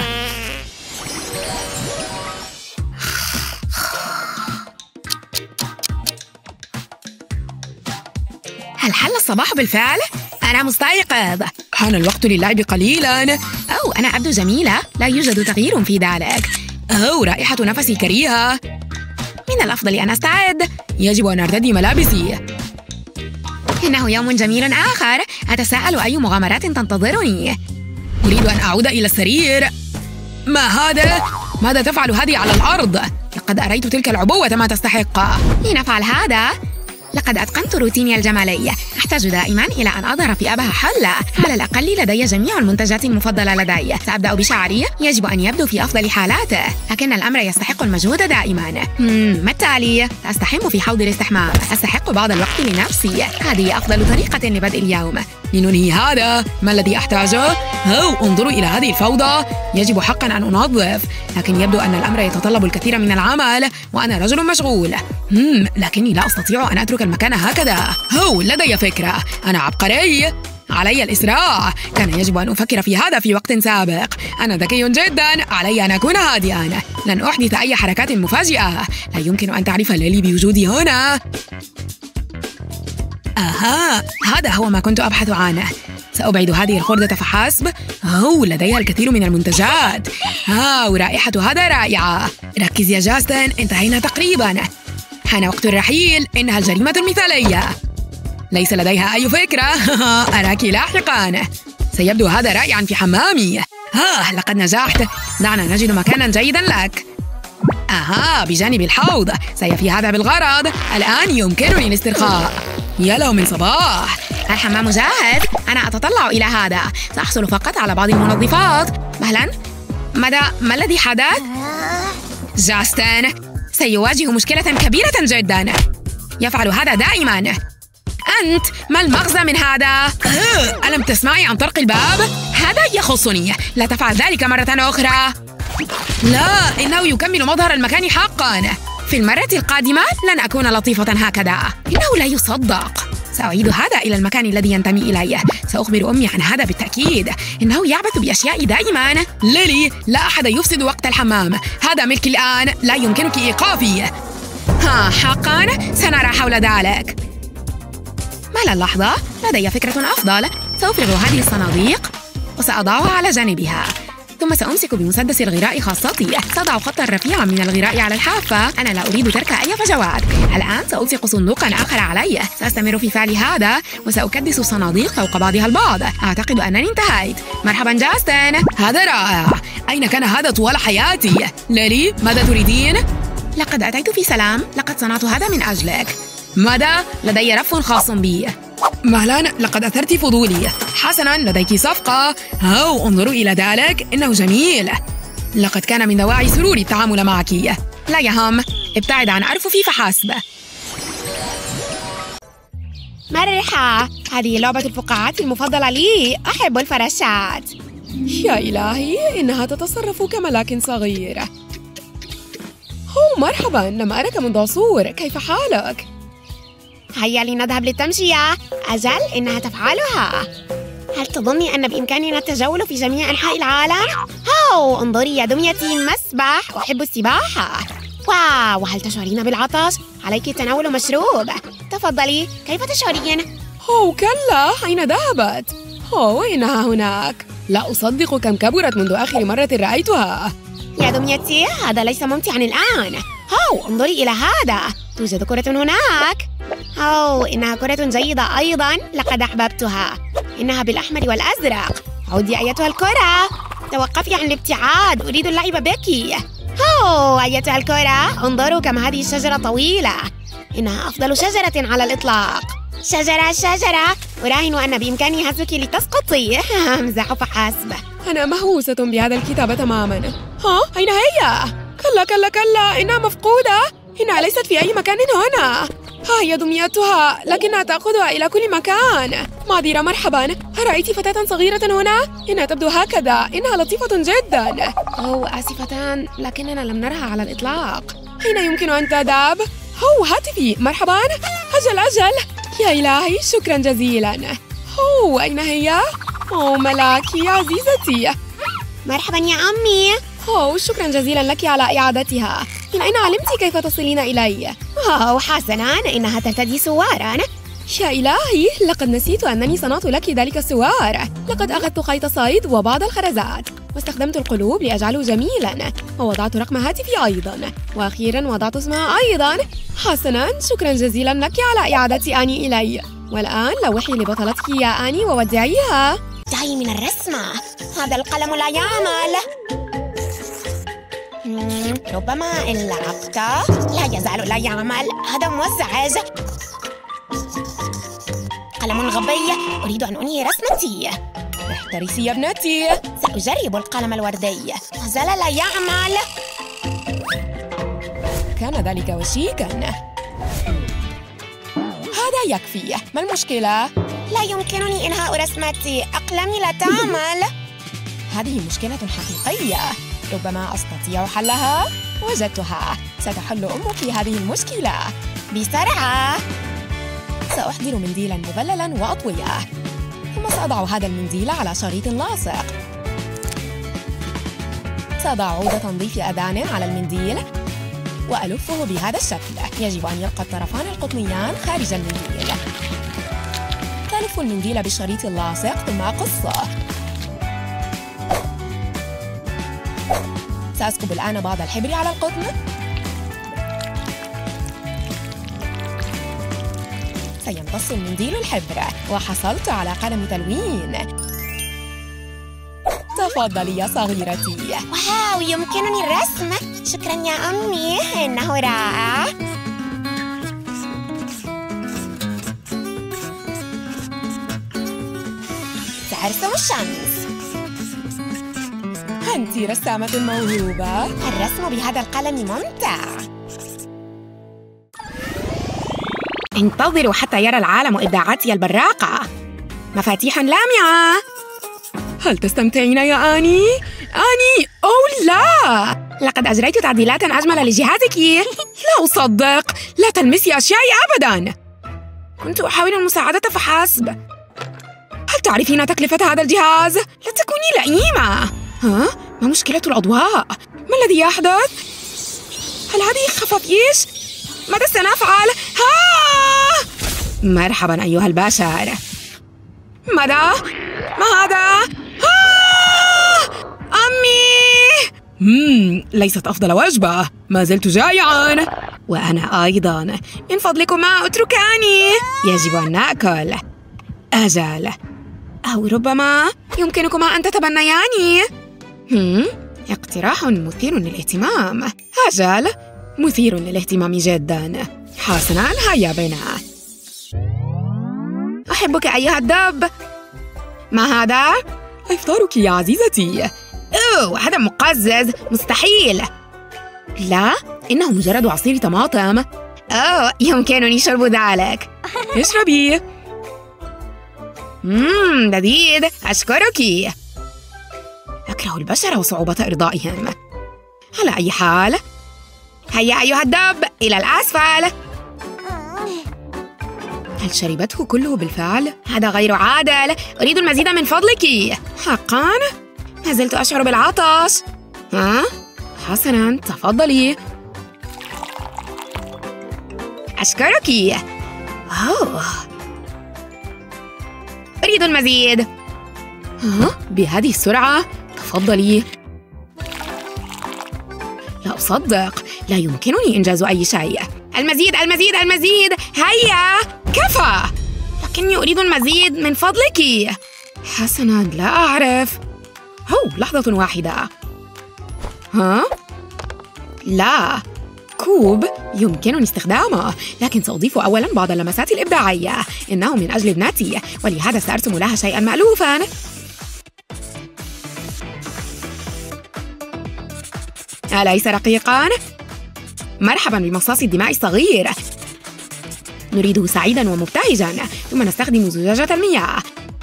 هل حل الصباح بالفعل؟ أنا مستيقظ.
حان الوقت للعب قليلاً.
أو أنا أبدو جميلة. لا يوجد تغيير في ذلك.
أو رائحة نفسي كريهة.
من الأفضل أن أستعد.
يجب أن أرتدي ملابسي.
إنه يوم جميل آخر. أتساءل أي مغامرات تنتظرني.
أريد أن أعود إلى السرير. ما هذا؟ ماذا تفعل هذه على الأرض؟ لقد أريت تلك العبوة ما تستحق.
لنفعل هذا. لقد أتقنت روتيني الجمالي. أحتاج دائماً إلى أن أظهر في أبهى حلة. على الأقل لدي جميع المنتجات المفضلة لدي. سأبدأ بشعري. يجب أن يبدو في أفضل حالاته، لكن الأمر يستحق المجهود دائماً. مم، ما التالي؟ أستحم في حوض الاستحمام. أستحق بعض الوقت لنفسي. هذه أفضل طريقة لبدء اليوم.
لننهي هذا. ما الذي أحتاجه؟ أو انظروا إلى هذه الفوضى. يجب حقاً أن أنظف، لكن يبدو أن الأمر يتطلب الكثير من العمل وأنا رجل مشغول. مم، لكني لا أستطيع أن أترك المكان هكذا. هو لدي فكرة. أنا عبقري. علي الإسراع. كان يجب أن أفكر في هذا في وقت سابق. أنا ذكي جداً. علي أن أكون هادئاً. لن أحدث أي حركات مفاجئة. لا يمكن أن تعرف ليلي بوجودي هنا. أها، هذا هو ما كنت أبحث عنه. سأبعد هذه الخردة فحسب. أوه، لديها الكثير من المنتجات. ها، ورائحة هذا رائعة. ركز يا جاستن، انتهينا تقريباً. حان وقت الرحيل. إنها الجريمة المثالية. ليس لديها أي فكرة. أراك لاحقاً. سيبدو هذا رائعاً في حمامي. ها، لقد نجحت. دعنا نجد مكاناً جيداً لك. أها، بجانب الحوض. سيفي هذا بالغرض. الآن يمكنني الاسترخاء. يا له من صباح. الحمام جاهز. أنا أتطلع إلى هذا. سأحصل فقط على بعض المنظفات. مهلاً، ماذا ما الذي حدث؟ جاستن سيواجه مشكلة كبيرة جداً. يفعل هذا دائماً. أنت ما المغزى من هذا؟ ألم تسمعي عن طرق الباب؟ هذا يخصني. لا تفعل ذلك مرة أخرى. لا، إنه يكمل مظهر المكان حقاً. في المرة القادمة لن أكون لطيفة هكذا. إنه لا يصدق. سأعيد هذا إلى المكان الذي ينتمي إليه. سأخبر أمي عن هذا بالتأكيد. إنه يعبث بأشياء دائماً. ليلي، لا أحد يفسد وقت الحمام. هذا ملكي الآن. لا يمكنك إيقافي. ها، حقاً سنرى حول ذلك. مال اللحظة، لدي فكرة أفضل. سأفرغ هذه الصناديق وسأضعها على جانبها. ثم سأمسك بمسدس الغراء خاصتي. سأضع خطاً رفيعاً من الغراء على الحافة. أنا لا أريد ترك أي فجوات. الآن سألصق صندوقاً آخر عليه. سأستمر في فعل هذا وسأكدس الصناديق فوق بعضها البعض. أعتقد أنني انتهيت. مرحباً جاستن. هذا رائع. أين كان هذا طوال حياتي؟ ليلي، ماذا تريدين؟ لقد أتيت في سلام. لقد صنعت هذا من أجلك. ماذا؟ لدي رف خاص بي. مهلاً، لقد أثرت فضولي. حسناً، لديك صفقة. هاو، انظروا إلى ذلك. إنه جميل. لقد كان من دواعي سروري التعامل معك. لا يهم. ابتعد عن أرففي فحسب.
مرحبا. هذه لعبة الفقاعات المفضلة لي. أحب الفراشات.
يا إلهي، إنها تتصرف كملاك صغير. هو مرحباً، لم أرك منذ عصور. كيف حالك؟
هيا لنذهب للتمشية. أجل، إنها تفعلها. هل تظني أن بإمكاننا التجول في جميع أنحاء العالم؟ هاو، انظري يا دميتي، مسبح. أحب السباحة. واو، وهل تشعرين بالعطش؟ عليك تناول مشروب. تفضلي. كيف تشعرين؟
هو كلا، أين ذهبت؟ هو إنها هناك. لا أصدق كم كبرت منذ آخر مرة رأيتها.
يا دميتي، هذا ليس ممتعاً الآن. هاو، انظري إلى هذا. توجد كرة هناك. أوه، إنها كرة جيدة أيضاً. لقد أحببتها. إنها بالأحمر والأزرق. عودي أيتها الكرة. توقفي عن الابتعاد. أريد اللعب بك. أوه، أيتها الكرة. انظروا كم هذه الشجرة طويلة. إنها أفضل شجرة على الإطلاق. شجرة شجرة. أراهن أن بإمكاني هزك لتسقطي. أمزح فحسب.
أنا مهووسة بهذا الكتاب تماماً. ها، أين هي؟ كلا كلا كلا، إنها مفقودة. إنها ليست في أي مكان هنا. ها هي دميتها، لكنها تأخذها إلى كل مكان. معذرة، مرحباً. رأيت فتاة صغيرة هنا؟ إنها تبدو هكذا. إنها لطيفة جداً.
أوه، آسفتان، لكننا لم نرها على الإطلاق.
أين يمكن أن تذهب؟ هو هاتفي. مرحباً. أجل أجل. يا إلهي، شكراً جزيلاً. هو أين هي؟ أوه ملاكي يا عزيزتي.
مرحباً يا أمي.
أوه، شكراً جزيلاً لك على إعادتها. من أين علمت كيف تصلين إلي؟
أوه حسناً، إنها ترتدي سواراً.
يا إلهي، لقد نسيت أنني صنعت لك ذلك السوار. لقد أخذت خيط صيد وبعض الخرزات واستخدمت القلوب لأجعله جميلاً، ووضعت رقم هاتفي أيضاً، وأخيراً وضعت اسمها أيضاً. حسناً، شكراً جزيلاً لك على إعادة آني إلي. والآن لوحي لبطلتك يا آني وودعيها.
دعي من الرسمة. هذا القلم لا يعمل. ربما إن لعبته لا يزال لا يعمل. هذا مزعج. قلم غبي. أريد أن أنهي رسمتي.
احترسي يا ابنتي.
سأجرب القلم الوردي. ما زال لا يعمل.
كان ذلك وشيكاً. هذا يكفي. ما المشكلة؟
لا يمكنني إنهاء رسمتي. أقلامي لا تعمل.
هذه مشكلة حقيقية. ربما أستطيع حلها. وجدتها. ستحل أمك هذه المشكلة.
بسرعة.
سأحضر منديلاً مبللاً وأطوية.
ثم سأضع هذا المنديل على شريط لاصق. سأضع عودة تنظيف أذانه على المنديل وألفه بهذا الشكل. يجب أن يبقى الطرفان القطنيان خارج المنديل. تلف المنديل بالشريط اللاصق ثم أقصه. سأسكب الآن بعض الحبر على القطن. سيمتص المنديل الحبر وحصلت على قلم تلوين. تفضلي يا صغيرتي.
واو، يمكنني الرسم. شكراً يا أمي، إنه رائع. سأرسم الشمس.
أنت رسامة موهوبة.
الرسم بهذا القلم ممتع. انتظروا حتى يرى العالم إبداعاتي البراقة. مفاتيح لامعة.
هل تستمتعين يا آني؟ آني، أو لا!
لقد أجريت تعديلات أجمل لجهازك.
لا أصدق، لا تلمسي أشيائي أبداً.
كنت أحاول المساعدة فحسب.
هل تعرفين تكلفة هذا الجهاز؟
لا تكوني لئيمة.
ها؟ ما مشكلة الأضواء؟ ما الذي يحدث؟ هل هذه خفافيش؟ ماذا سنفعل؟ ها!
مرحباً أيها البشر.
ماذا؟ ما هذا؟ ها! أمي! مم، ليست أفضل وجبة. ما زلت جائعاً.
وأنا أيضاً. من فضلكما اتركاني. يجب أن نأكل. أجل. أو ربما يمكنكما أن تتبنياني. هم؟ اقتراح مثير للاهتمام.
أجل، مثير للاهتمام جداً.
حسناً، هيا بنا. أحبك أيها الدب. ما هذا؟
إفطارك يا عزيزتي.
أوه، هذا مقزز. مستحيل. لا، إنه مجرد عصير طماطم. أوه، يمكنني شرب ذلك.
اشربي.
مم، لذيذ. أشكرك. أكره البشر وصعوبة إرضائهم. على أي حال، هيا أيها الدب إلى الأسفل.
هل شربته كله بالفعل؟
هذا غير عادل. أريد المزيد من فضلك.
حقاً؟
ما زلت أشعر بالعطش.
ها؟ حسناً، تفضلي.
أشكرك. أوه. أريد المزيد.
ها؟ بهذه السرعة؟ تفضلي. لا أصدق، لا يمكنني إنجاز أي شيء.
المزيد المزيد المزيد. هيا.
كفى.
لكني أريد المزيد من فضلك.
حسناً، لا أعرف. هو لحظة واحدة. ها؟
لا.
كوب يمكنني استخدامه، لكن سأضيف أولاً بعض اللمسات الإبداعية. إنه من أجل ابنتي، ولهذا سأرسم لها شيئاً مألوفاً. أليس رقيقاً؟ مرحباً بمصاص الدماء الصغير. نريده سعيداً ومبتهجاً، ثم نستخدم زجاجة المياه.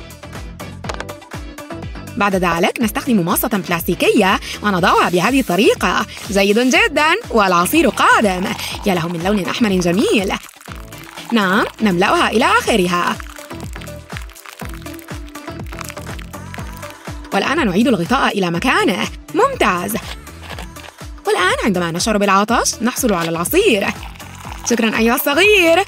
بعد ذلك نستخدم ماصة بلاستيكية ونضعها بهذه الطريقة. جيد جداً، والعصير قادم. يا له من لون أحمر جميل. نعم، نملأها إلى آخرها. والآن نعيد الغطاء إلى مكانه. ممتاز. والآن عندما نشعر بالعطش نحصل على العصير. شكراً أيها الصغير.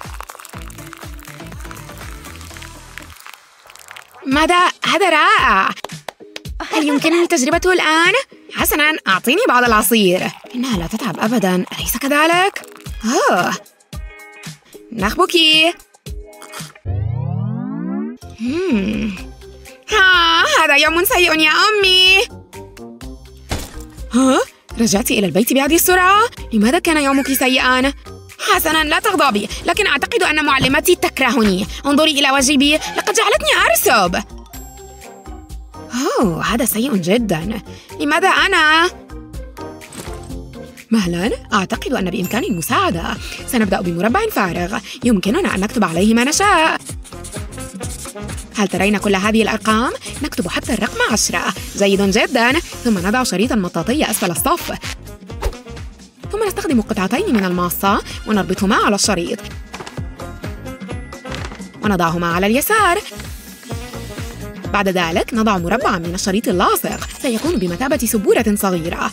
ماذا؟ هذا رائع. هل يمكنني تجربته الآن؟
حسناً، أعطيني بعض العصير. إنها لا تتعب أبداً، أليس كذلك؟ أوه. نخبكي.
مم. ها، هذا يوم سيء يا أمي.
ها؟ رجعت إلى البيت بهذه السرعة؟ لماذا كان يومك سيئاً؟
حسناً، لا تغضبي، لكن أعتقد أن معلمتي تكرهني. انظري إلى وجهي، لقد جعلتني أرسب.
أوه، هذا سيء جداً.
لماذا أنا؟
مهلاً، أعتقد أن بإمكاني المساعدة. سنبدأ بمربع فارغ، يمكننا أن نكتب عليه ما نشاء. هل ترين كل هذه الأرقام؟ نكتب حتى الرقم عشرة. جيد جداً. ثم نضع شريطاً مطاطية أسفل الصف. ثم نستخدم قطعتين من الماصة ونربطهما على الشريط ونضعهما على اليسار. بعد ذلك نضع مربعاً من الشريط اللاصق، سيكون بمثابة سبورة صغيرة.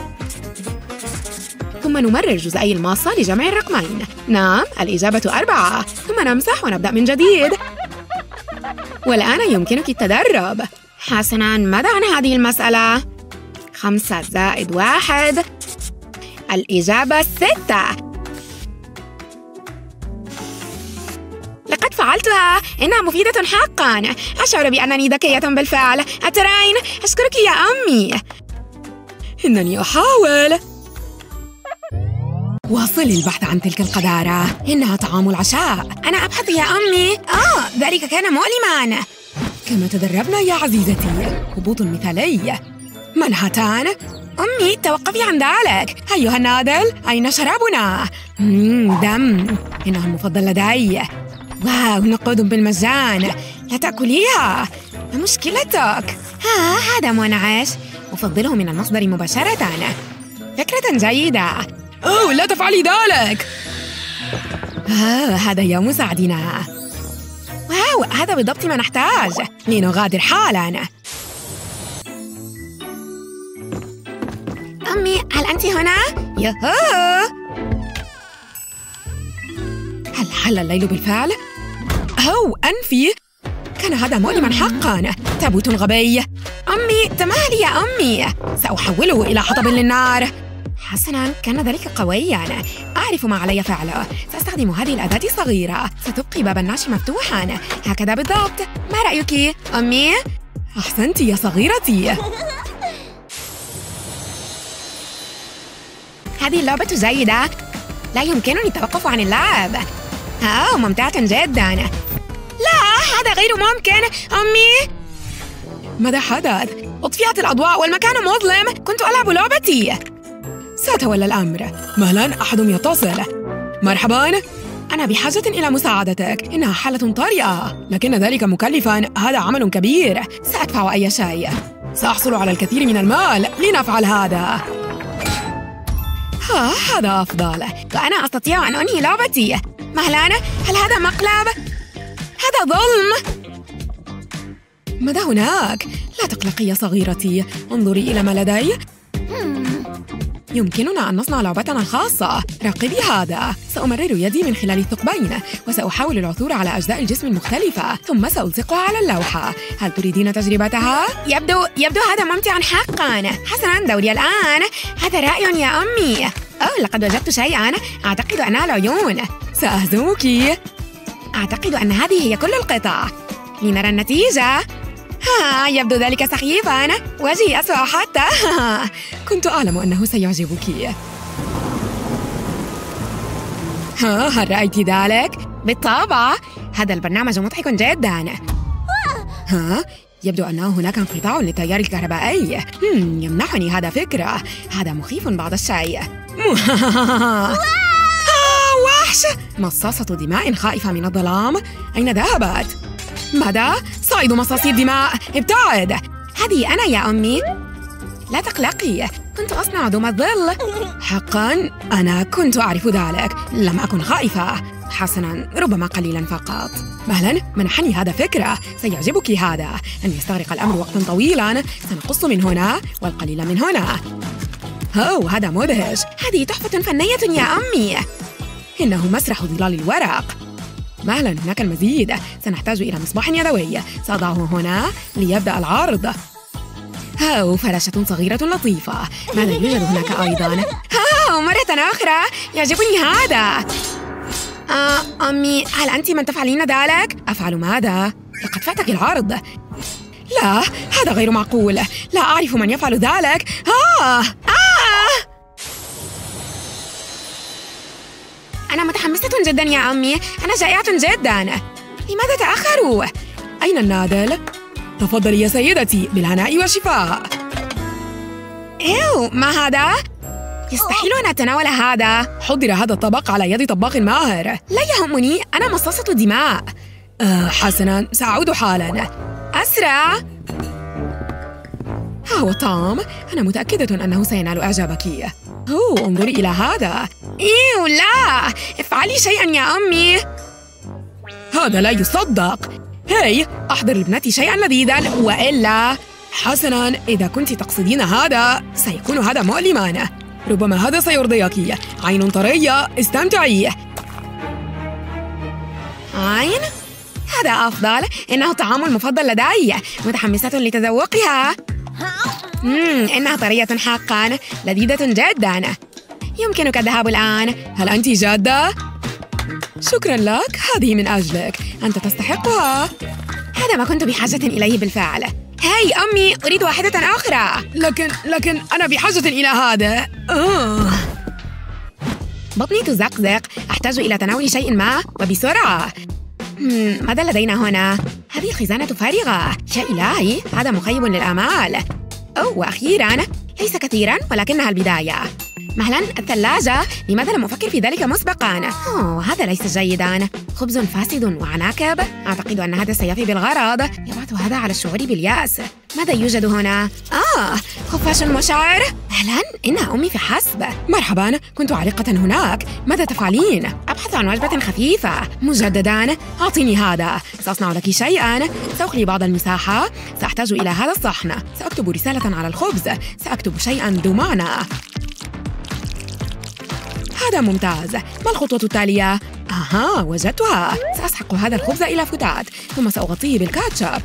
ثم نمرر جزئي الماصة لجمع الرقمين. نعم، الإجابة أربعة. ثم نمسح ونبدأ من جديد. والآن يمكنك التدرب. حسناً، ماذا عن هذه المسألة؟ خمسة زائد واحد. الإجابة ستة. لقد فعلتها، إنها مفيدة حقاً. أشعر بأنني ذكية بالفعل. أترين؟ أشكرك يا أمي.
إنني أحاول. واصلي البحث عن تلك القذارة، إنها طعام العشاء.
أنا أبحث يا أمي. آه، ذلك كان مؤلماً.
كما تدربنا يا عزيزتي. هبوط مثالي. منهتان.
أمي، توقفي عن ذلك.
أيها النادل، أين شرابنا؟
مم، دم.
إنه المفضل لدي.
واو، نقود بالمجان. لا تأكليها. ما مشكلتك؟ ها، هذا منعش. أفضله من المصدر مباشرة. فكرة جيدة.
أوه، لا تفعلي ذلك.
آه، هذا يا مساعدنا. واو، هذا بالضبط ما نحتاج.
لنغادر حالاً.
أمي، هل أنت هنا؟ يهو!
هل حل الليل بالفعل؟ أو أنفي! كان هذا مؤلماً حقاً. تابوت غبي.
أمي، تمهلي يا أمي.
سأحوله إلى حطب للنار.
حسناً، كان ذلك قوياً. أعرف ما علي فعله. سأستخدم هذه الأداة الصغيرة. ستبقي باب النعش مفتوحاً. هكذا بالضبط. ما رأيك، أمي؟
أحسنت يا صغيرتي.
هذه اللعبة جيدة. لا يمكنني التوقف عن اللعب. آه، ممتعة جداً. لا، هذا غير ممكن. أمي،
ماذا حدث؟ أطفئت الأضواء والمكان مظلم.
كنت ألعب لعبتي.
سأتولى الأمر. مهلاً، أحد يتصل. مرحباً، أنا بحاجة إلى مساعدتك. إنها حالة طارئة، لكن ذلك مكلفاً. هذا عمل كبير. سأدفع أي شيء. سأحصل على الكثير من المال لنفعل هذا.
ها، هذا أفضل. وأنا أستطيع أن أنهي لعبتي. مهلاً، هل هذا مقلب؟ هذا ظلم.
ماذا هناك؟ لا تقلقي يا صغيرتي. انظري إلى ما لدي. يمكننا أن نصنع لعبتنا الخاصة. راقبي هذا. سأمرر يدي من خلال الثقبين، وسأحاول العثور على أجزاء الجسم المختلفة، ثم سألصقها على اللوحة. هل تريدين تجربتها؟
يبدو يبدو هذا ممتع حقاً. حسناً، دوري الآن. هذا رائع يا أمي. أوه، لقد وجدت شيئاً. أعتقد أنها العيون.
سأهزمك.
أعتقد أن هذه هي كل القطع. لنرى النتيجة. ها، يبدو ذلك سخيفاً. وجهي أسوأ حتى.
كنت أعلم أنه سيعجبك.
ها، هل رأيت ذلك؟ بالطبع. هذا البرنامج مضحك جداً.
ها، يبدو أنه هناك انقطاع للتيار الكهربائي.
هم، يمنحني هذا فكرة. هذا مخيف بعض الشيء.
وحش! مصاصة دماء خائفة من الظلام. أين ذهبت؟ ماذا؟ صيد مصاصي الدماء. ابتعد.
هذه أنا يا أمي. لا تقلقي، كنت أصنع دوم الظل.
حقاً، أنا كنت أعرف ذلك. لم أكن خائفة. حسناً، ربما قليلاً فقط. مهلاً، منحني هذا فكرة. سيعجبك هذا. أن يستغرق الأمر وقتاً طويلاً. سنقص من هنا والقليل من هنا. أوه، هذا مدهش.
هذه تحفة فنية يا أمي.
إنه مسرح ظلال الورق. مهلاً، هناك المزيد. سنحتاج إلى مصباح يدوي. سأضعه هنا ليبدأ العرض. هاو، فراشة صغيرة لطيفة. ماذا يوجد هناك أيضاً؟
هاو، مرة أخرى. يعجبني هذا. آه، أمي، هل أنت من تفعلين ذلك؟
أفعل ماذا؟ لقد فاتك العرض. لا، هذا غير معقول. لا أعرف من يفعل ذلك. آه!
آه! أنا متحمسة جداً يا أمي. أنا جائعة جداً. لماذا تأخروا؟
أين النادل؟ تفضلي يا سيدتي، بالهناء والشفاء.
إيو، ما هذا؟ يستحيل أن أتناول هذا.
حضر هذا الطبق على يد طباخ ماهر.
لا يهمني، أنا مصاصة دماء.
آه، حسناً، سأعود حالاً.
أسرع.
ها هو الطعام. أنا متأكدة أنه سينال إعجابك. أوه، انظري إلى هذا.
إيو، لا، افعلي شيئاً يا أمي.
هذا لا يصدق. هاي، أحضر لابنتي شيئاً لذيذاً وإلا… حسناً، إذا كنت تقصدين هذا سيكون هذا مؤلماً. ربما هذا سيرضيك. عين طرية، استمتعي.
عين؟ هذا أفضل. إنه الطعام المفضل لدي. متحمسة لتذوقها. مم، إنها طرية حقاً، لذيذة جداً. يمكنك الذهاب الآن.
هل أنت جادة؟ شكراً لك، هذه من أجلك، أنت تستحقها.
هذا ما كنت بحاجة إليه بالفعل. هاي أمي، أريد واحدة أخرى.
لكن لكن أنا بحاجة إلى هذا. آه.
بطني تزقزق، أحتاج إلى تناول شيء ما وبسرعة. مم، ماذا لدينا هنا؟ هذه الخزانة فارغة. يا إلهي، هذا مخيب للآمال. أوه، وأخيراً، ليس كثيراً ولكنها البداية. مهلاً، الثلاجة. لماذا لم أفكر في ذلك مسبقاً؟ أوه، هذا ليس جيداً. خبز فاسد وعناكب. أعتقد أن هذا سيفي بالغرض. يبعث هذا على الشعور باليأس. ماذا يوجد هنا؟ آه، خفاش مشعر. مهلاً، إنها أمي فحسب.
مرحباً، كنت عالقة هناك. ماذا تفعلين؟
أبحث عن وجبة خفيفة.
مجدداً، أعطيني هذا. سأصنع لك شيئاً. سأخلي بعض المساحة. سأحتاج إلى هذا الصحن. سأكتب رسالة على الخبز. سأكتب شيئاً ذو معنى. هذا ممتاز. ما الخطوة التالية؟ أها، وجدتها. سأسحق هذا الخبز إلى فتات، ثم سأغطيه بالكاتشب.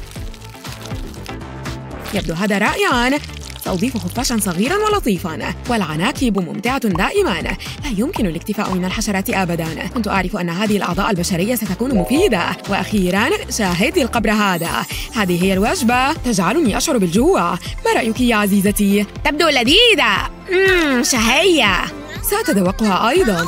يبدو هذا رائعاً. سأضيف خفاشاً صغيراً ولطيفاً. والعناكب ممتعة دائماً. لا يمكن الاكتفاء من الحشرات أبداً. كنت أعرف أن هذه الأعضاء البشرية ستكون مفيدة. وأخيراً، شاهدي القبر هذا. هذه هي الوجبة. تجعلني أشعر بالجوع. ما رأيك يا عزيزتي؟
تبدو لذيذة. مم، شهية.
سأتذوقها أيضاً.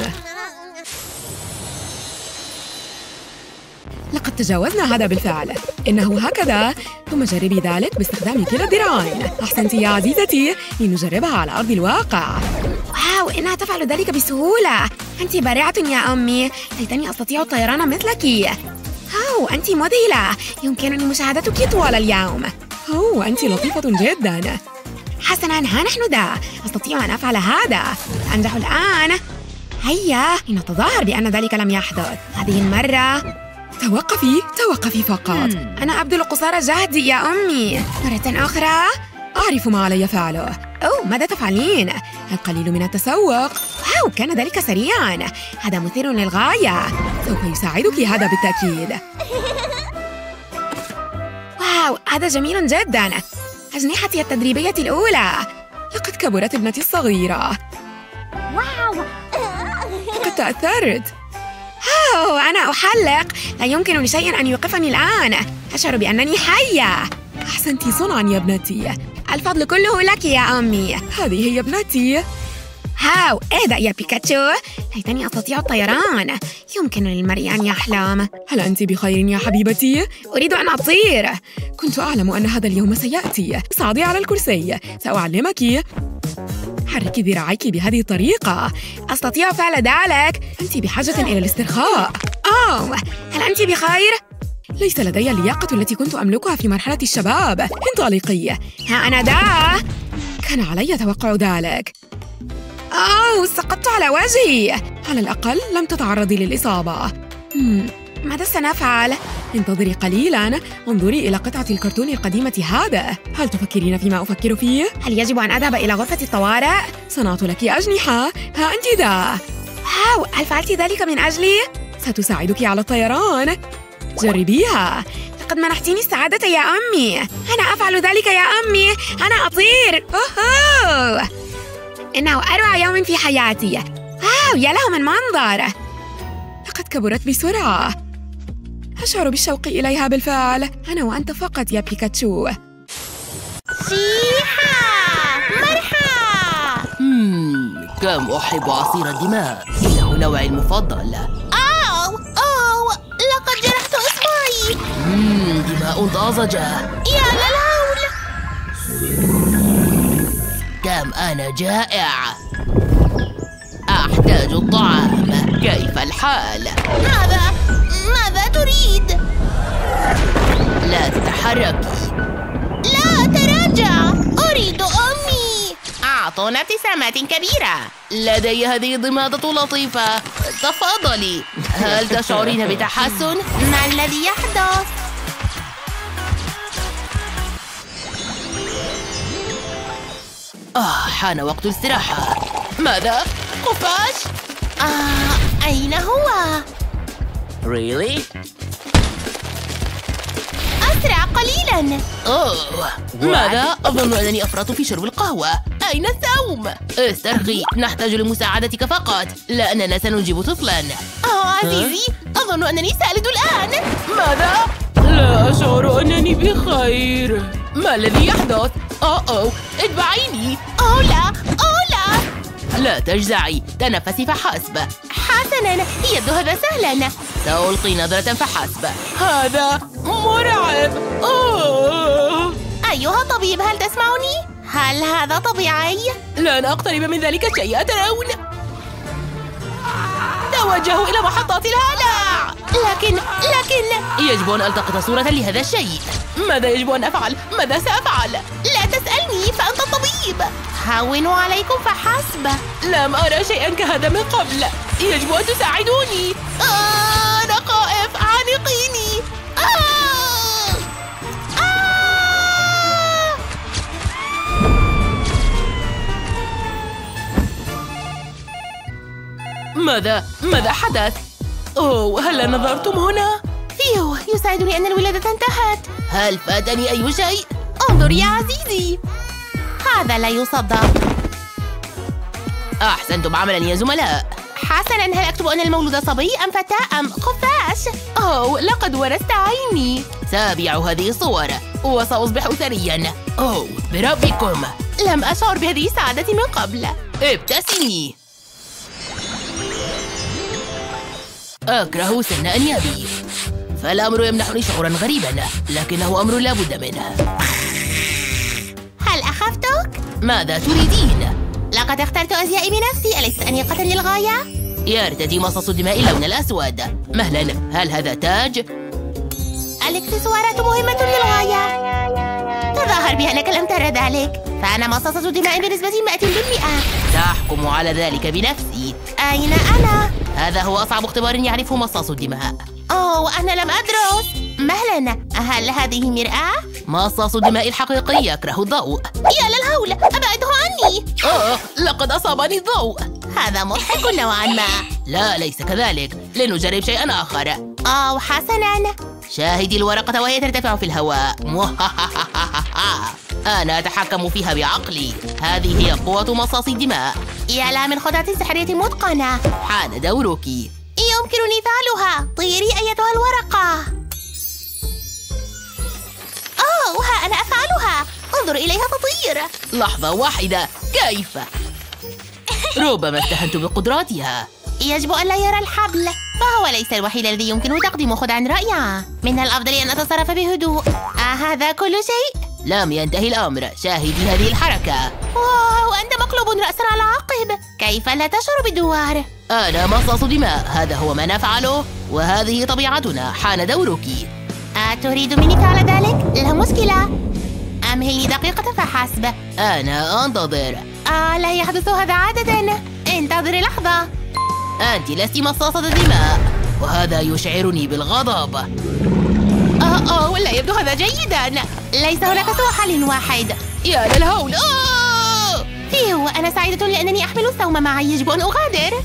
لقد تجاوزنا هذا بالفعل. إنه هكذا. ثم جربي ذلك باستخدام كلا الذراعين. أحسنتِ يا عزيزتي. لنجربها على أرض الواقع.
واو، إنها تفعل ذلك بسهولة. أنت بارعة يا أمي. ليتني أستطيع الطيران مثلك. هاو، أنت مذهلة. يمكنني مشاهدتك طوال اليوم.
هو أنت لطيفة جداً.
حسناً، ها نحن ذا. أستطيع أن أفعل هذا. أنجح الآن. هيا، لنتظاهر بأن ذلك لم يحدث. هذه المرة.
توقفي، توقفي فقط.
أنا أبذل قصارى جهدي يا أمي. مرة أخرى.
أعرف ما علي فعله.
أوه، ماذا تفعلين؟
القليل من التسوق.
واو، كان ذلك سريعاً. هذا مثير للغاية.
سوف يساعدك هذا بالتأكيد.
واو، هذا جميل جداً. أجنحتي التدريبية الأولى.
لقد كبرت ابنتي الصغيرة.
واو.
لقد تأثرت.
أوه، أنا أحلق. لا يمكن لشيء أن يوقفني الآن. أشعر بأنني حية.
أحسنتِ صنعاً يا ابنتي.
الفضل كله لك يا أمي.
هذه هي ابنتي.
هاو، اهدأ يا بيكاتشو. ليتني أستطيع الطيران. يمكن للمرء أن يحلم.
هل أنت بخير يا حبيبتي؟
أريد أن أطير.
كنت أعلم أن هذا اليوم سيأتي. صعدي على الكرسي. سأعلمك. حركي ذراعيك بهذه الطريقة.
أستطيع فعل ذلك.
أنت بحاجة إلى الاسترخاء.
أوه، هل أنت بخير؟
ليس لدي اللياقة التي كنت أملكها في مرحلة الشباب. انطلقي.
ها أنا ذا.
كان علي توقع ذلك.
أوه، سقطت على وجهي.
على الأقل لم تتعرضي للإصابة.
مم. ماذا سنفعل؟
انتظري قليلاً. انظري إلى قطعة الكرتون القديمة هذا. هل تفكرين فيما أفكر فيه؟
هل يجب أن أذهب إلى غرفة الطوارئ؟
صنعت لك أجنحة. ها أنت ذا.
واو، هل فعلت ذلك من أجلي؟
ستساعدك على الطيران. جربيها.
لقد منحتيني السعادة يا أمي. أنا أفعل ذلك يا أمي. أنا أطير. أوه، إنه أروع يوم في حياتي. واو، يا له من منظر.
لقد كبرت بسرعة. أشعر بالشوق إليها بالفعل. أنا وأنت فقط يا بيكاتشو.
شيحة. مرحبا.
مم، كم أحب عصير الدماء. إنه نوعي المفضل.
أوه أوه، لقد جرحت إصبعي.
مم، دماء طازجة.
يا للهول.
كم أنا جائع. أحتاج الطعام. كيف الحال؟
ماذا؟ ماذا تريد؟
لا تتحركي.
لا تراجع. أريد أمي. أعطونا ابتسامات كبيرة.
لدي هذه الضمادة لطيفة. تفضلي. هل تشعرين بتحسن؟
ما الذي يحدث؟
آه حان وقت الاستراحة. ماذا؟ خفاش؟
آه أين هو؟
Really؟
أسرع قليلاً.
أوه ماذا؟ أظن أنني أفرط في شرب القهوة. أين الثوم؟ استرخي، نحتاج لمساعدتك فقط لأننا سننجب طفلاً.
أوه عزيزي، أظن أنني سألد الآن.
ماذا؟ لا أشعر أنني بخير. ما الذي يحدث؟ أوه أوه اتبعيني.
أوه لا، أوه لا.
لا تجزعي، تنفسي فحسب.
حسناً، يبدو هذا سهلاً.
سألقي نظرة فحسب. هذا مرعب. أوه.
أيها الطبيب، هل تسمعني؟ هل هذا طبيعي؟
لن أقترب من ذلك الشيء، أترون؟ توجهوا إلى محطات الهلع.
لكن لكن
يجب أن ألتقط صورة لهذا الشيء. ماذا يجب أن أفعل؟ ماذا سأفعل؟
لا تسألني، فأنت الطبيب. هونوا عليكم فحسب.
لم أرى شيئا كهذا من قبل. يجب أن تساعدوني.
آه أنا خائف، عانقيني. آه آه
ماذا؟ ماذا حدث؟ أوه هل نظرتم هنا؟
فيو، يساعدني أن الولادة انتهت.
هل فاتني أي شيء؟
انظر يا عزيزي، هذا لا يصدق.
أحسنتم عملا يا زملاء.
حسناً، هل أكتب أن المولود صبي أم فتاة أم خفاش؟
أوه لقد ورثت عيني. سأبيع هذه الصور وسأصبح ثرياً. أوه بربكم،
لم أشعر بهذه السعادة من قبل.
ابتسمي. أكره سن أنيابي، فالأمر يمنحني شعوراً غريباً، لكنه أمر لا بد منه.
هل أخفتك؟
ماذا تريدين؟
لقد اخترت أزيائي بنفسي، أليست أنيقة للغاية؟
يرتدي مصاص الدماء اللون الأسود. مهلاً، هل هذا تاج؟
الإكسسوارات مهمة للغاية. تظاهر بأنك لم ترى ذلك، فأنا مصاصة دماء بنسبة مئة بالمئة.
سأحكم على ذلك بنفسي.
أين أنا؟
هذا هو أصعب اختبار يعرفه مصاص الدماء.
أوه أنا لم أدرس. مهلاً، هل هذه مرآة؟
مصاص الدماء الحقيقي يكره الضوء.
يا للهول، أبعده عني.
أوه لقد أصابني الضوء.
هذا مضحك نوعاً ما.
لا ليس كذلك، لنجرب شيئا آخر.
أوه حسناً.
شاهدي الورقة وهي ترتفع في الهواء. أنا أتحكم فيها بعقلي. هذه هي قوة مصاص الدماء.
يا لا من خدعة سحرية متقنة.
حان دورك.
يمكنني فعلها. طيري أيتها الورقة. أوه ها أنا أفعلها. انظر إليها تطير.
لحظة واحدة، كيف؟ ربما استهنت بقدراتها.
يجب أن لا يرى الحبل، فهو ليس الوحيد الذي يمكنه تقديم خدعا رائعة. من الأفضل أن أتصرف بهدوء. آه هذا كل شيء؟
لم ينتهي الأمر، شاهدي هذه الحركة.
واو أنت مقلوب رأسا على عقب. كيف لا تشعر بالدوار؟
أنا مصاص دماء، هذا هو ما نفعله، وهذه طبيعتنا. حان دورك.
أتريد مني فعل ذلك؟ لا مشكلة. أمهلني دقيقة فحسب.
أنا أنتظر.
آه لا يحدث هذا عادة. انتظر لحظة.
أنت لست مصاصة دماء، وهذا يشعرني بالغضب.
آه آه ولا يبدو هذا جيداً. ليس هناك سوى حل واحد.
يا للهول. آه!
فيه أنا سعيدة لأنني أحمل الثوم معي. يجب أن أغادر.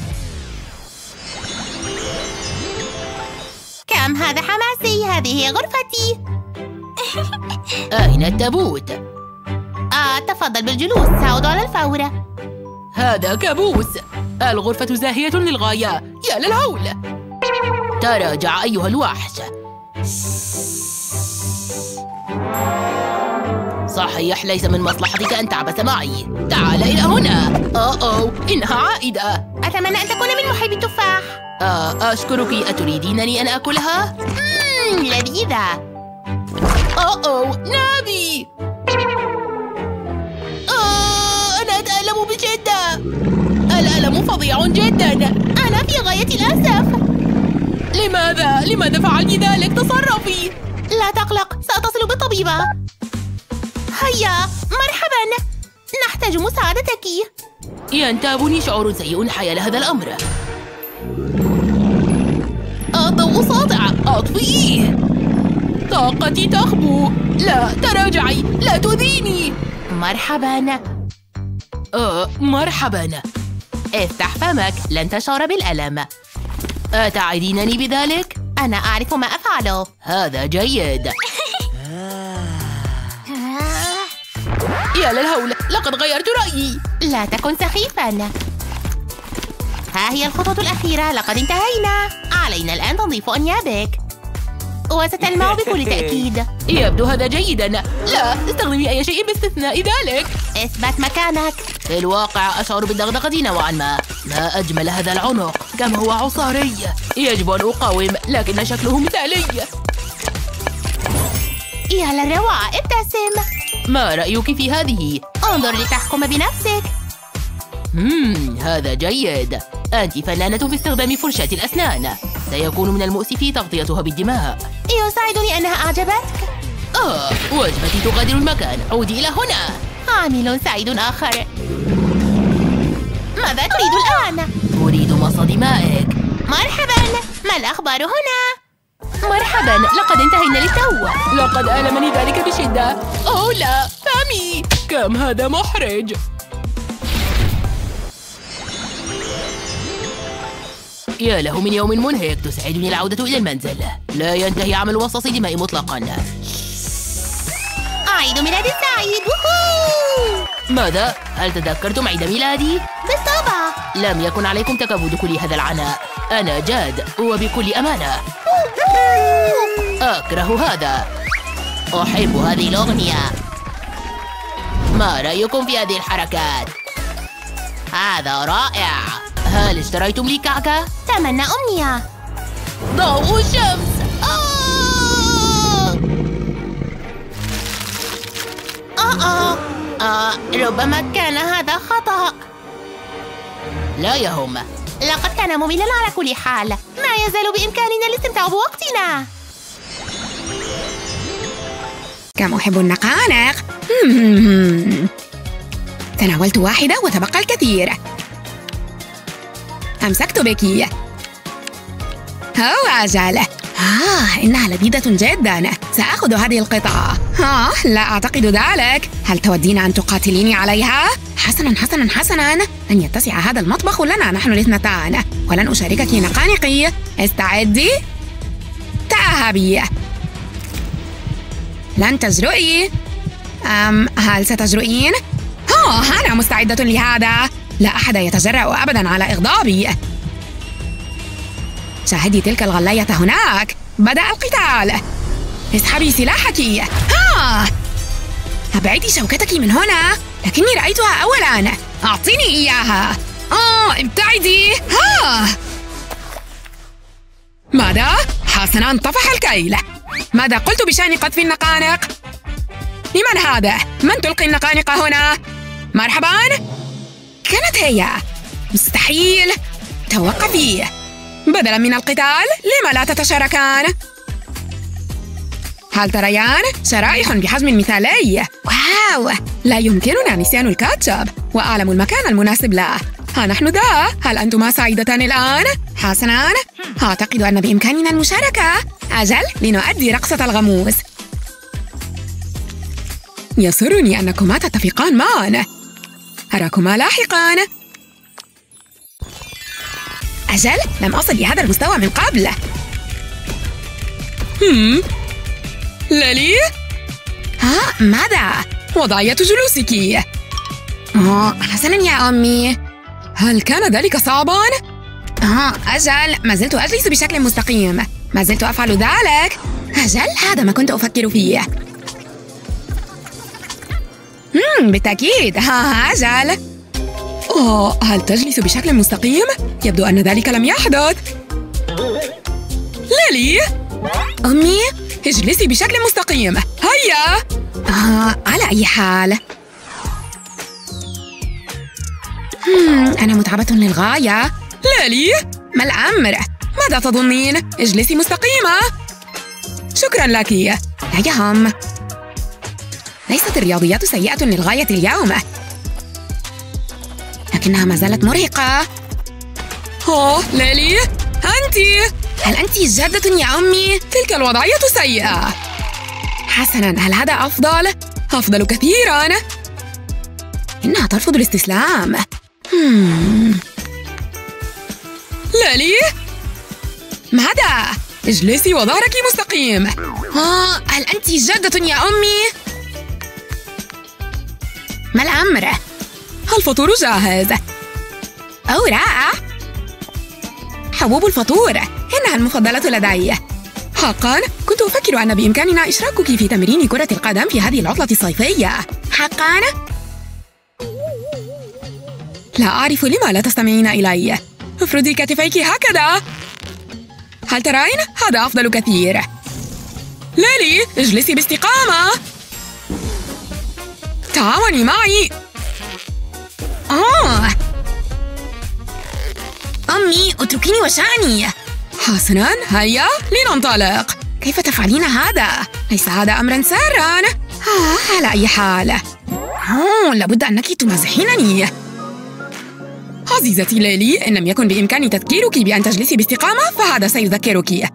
كم هذا حماسي. هذه هي غرفتي.
أين التابوت؟
آه تفضل بالجلوس، سأعود على الفور.
هذا كابوس. الغرفة زاهية للغاية. يا للهول. تراجع أيها الوحش. صحيح ليس من مصلحتك أن تعبث معي. تعال إلى هنا. أوه أوه إنها عائدة.
أتمنى أن تكون من محبي التفاح.
آه أشكرك. أتريدينني أن أكلها؟
مم لذيذة.
أوه أوه نابي. آه أنا أتألم بشدة. الألم فظيع جدا.
أنا في غاية الأسف.
لماذا؟ لماذا فعلت ذلك؟ تصرفي.
لا تقلق، سأتصل بالطبيبة. هيا مرحبا، نحتاج مساعدتك.
ينتابني شعور سيء حيال هذا الأمر. الضوء ساطع، أطفئيه. طاقتي تخبو. لا تراجعي، لا تؤذيني.
مرحبا.
أوه مرحباً. افتح فمك، لن تشعر بالألم. أتعدينني بذلك؟
أنا أعرف ما أفعله.
هذا جيد. يا للهول، لقد غيرت رأيي.
لا تكن سخيفاً. ها هي الخطوة الأخيرة، لقد انتهينا. علينا الآن تنظيف أنيابك وستلمع بكل تأكيد.
يبدو هذا جيداً. لا، استخدمي أي شيء باستثناء ذلك.
اثبت مكانك.
في الواقع أشعر بالدغدغة نوعاً ما. ما أجمل هذا العنق، كم هو عصاري. يجب أن أقاوم، لكن شكله مثالي.
يا للروعة، ابتسم.
ما رأيك في هذه؟
انظر لتحكم بنفسك.
مم، هذا جيد. أنت فنانة في استخدام فرشاة الأسنان. سيكون من المؤسف تغطيتها بالدماء.
يساعدني أنها أعجبتك.
آه، وجبتي تغادر المكان. عودي إلى هنا.
عامل سعيد آخر. ماذا تريد الآن؟
أريد مص دمائك.
مرحباً، ما الأخبار هنا؟
مرحباً، لقد انتهينا للتو. لقد ألمني ذلك بشدة. أوه لا، فمي، كم هذا محرج. يا له من يوم منهك. تسعدني العودة إلى المنزل. لا ينتهي عمل مصاص دماء مطلقاً.
عيد ميلاد سعيد. ووهو!
ماذا؟ هل تذكرتم عيد ميلادي؟
بالطبع.
لم يكن عليكم تكبد كل هذا العناء. أنا جاد وبكل أمانة. أكره هذا. أحب هذه الأغنية. ما رأيكم في هذه الحركات؟ هذا رائع. هل اشتريتم لي كعكة؟
تمنى أمنية.
ضوء الشمس.
آه آه آه ربما كان هذا خطأ.
لا يهم.
لقد كان مملاً على كل حال. ما يزال بإمكاننا الاستمتاع بوقتنا.
كم أحب النقانق. تناولت واحدة وتبقى الكثير. أمسكت بك. هو أجل. آه إنها لذيذة جداً. سأخذ هذه القطعة. آه لا أعتقد ذلك. هل تودين أن تقاتليني عليها؟ حسناً حسناً حسناً. لن يتسع هذا المطبخ لنا نحن الاثنتان. ولن أشاركك نقانقي. استعدي. تأهبي. لن تجرؤي. أم هل ستجرؤين؟ آه أنا مستعدة لهذا. لا أحد يتجرأ أبداً على إغضابي. شاهدي تلك الغلاية هناك. بدأ القتال. اسحبي سلاحك. ها أبعدي شوكتك من هنا. لكني رأيتها أولاً. أعطيني إياها. آه ابتعدي. ها ماذا؟ حسناً انطفح الكيل. ماذا قلت بشأن قذف النقانق؟ لمن هذا؟ من تلقي النقانق هنا؟ مرحباً؟ كانت هي. مستحيل. توقفي. بدلاً من القتال، لما لا تتشاركان؟ هل تريان؟ شرائح بحجم مثالي. واو، لا يمكننا نسيان الكاتشب. وأعلم المكان المناسب له. ها نحن ذا. هل أنتما سعيدتان الآن؟ حسناً. أعتقد أن بإمكاننا المشاركة. أجل، لنؤدي رقصة الغموس. يسرني أنكما تتفقان معا. أراكما لاحقاً. أجل، لم أصل لهذا المستوى من قبل. هم لالي؟ ها ماذا؟ وضعية جلوسك. آه حسناً يا أمي. هل كان ذلك صعباً؟ آه أجل، ما زلت أجلس بشكل مستقيم. ما زلت أفعل ذلك. أجل، هذا ما كنت أفكر فيه. مم بالتأكيد. ها أجل. أوه هل تجلس بشكل مستقيم؟ يبدو أن ذلك لم يحدث. لالي؟ أمي؟ اجلسي بشكل مستقيم. هيا. آه على أي حال. مم أنا متعبة للغاية. لالي؟ ما الأمر؟ ماذا تظنين؟ اجلسي مستقيمة. شكراً لك. لا يهم. ليست الرياضيات سيئة للغاية اليوم، لكنها ما زالت مرهقة. أوه لالي، أنت؟ هل أنت جادة يا أمي؟ تلك الوضعية سيئة. حسناً، هل هذا أفضل؟ أفضل كثيراً. إنها ترفض الاستسلام. هم.
لالي،
ماذا؟
اجلسي وظهرك مستقيم.
آه، هل أنت جادة يا أمي؟ ما الأمر؟
الفطور جاهز.
أو رائع. حبوب الفطور إنها المفضلة لدي.
حقاً؟ كنت أفكر أن بإمكاننا إشراكك في تمرين كرة القدم في هذه العطلة الصيفية.
حقاً؟
لا أعرف لما لا تستمعين إلي. افردي كتفيك هكذا. هل ترين؟ هذا أفضل كثير. لالي، اجلسي باستقامة. تعاوني معي.
آه. أمي، اتركيني وشأني.
حسناً، هيا لننطلق.
كيف تفعلين هذا؟
ليس هذا أمراً ساراً.
آه، على أي حال. آه، لابد أنك تمازحينني.
عزيزتي ليلي، إن لم يكن بإمكاني تذكيرك بأن تجلسي باستقامة فهذا سيذكرك.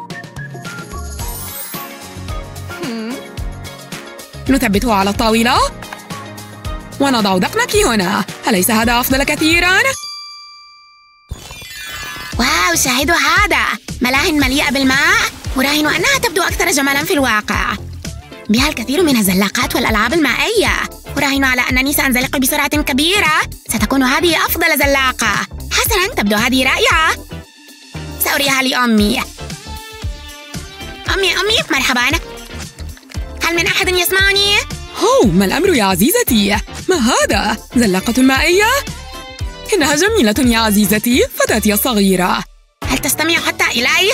نثبتها على الطاولة ونضع دقنك هنا. أليس هذا أفضل كثيراً؟
واو، شاهدوا هذا، ملاهٍ مليئة بالماء. أراهن أنها تبدو أكثر جمالاً في الواقع. بها الكثير من الزلاقات والألعاب المائية. أراهن على أنني سأنزلق بسرعة كبيرة. ستكون هذه أفضل زلاقة. حسناً، تبدو هذه رائعة. سأريها لأمي. أمي أمي، مرحباً. هل من أحد يسمعني؟
هو، ما الأمر يا عزيزتي؟ ما هذا؟ زلاقة مائية؟ إنها جميلة يا عزيزتي، فتاتي الصغيرة.
هل تستمع حتى إلي؟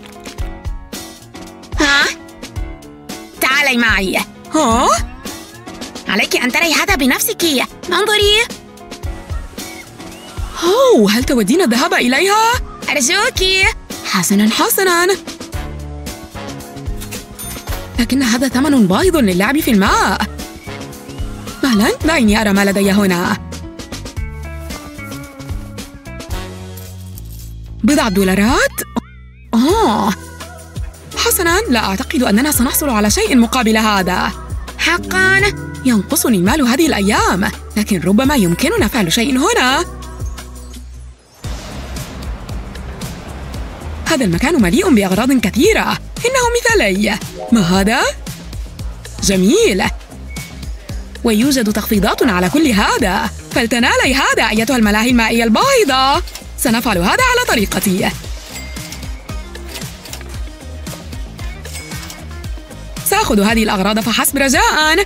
ها؟ تعالي معي.
ها؟
عليك أن تري هذا بنفسك. انظري.
هو، هل تودين الذهاب إليها؟
أرجوك.
حسناً حسناً. لكن هذا ثمن باهظ للعب في الماء. مهلاً، دعيني أرى ما لدي هنا. بضعة دولارات؟ آه حسناً، لا أعتقد أننا سنحصل على شيء مقابل هذا.
حقاً؟
ينقصني المال هذه الأيام، لكن ربما يمكننا فعل شيء هنا. هذا المكان مليء بأغراض كثيرة. إنه مثالي. ما هذا؟ جميل. ويوجد تخفيضات على كل هذا. فلتنالي هذا أيتها الملاهي المائية الباهظة. سنفعل هذا على طريقتي. سأخذ هذه الأغراض فحسب رجاءً.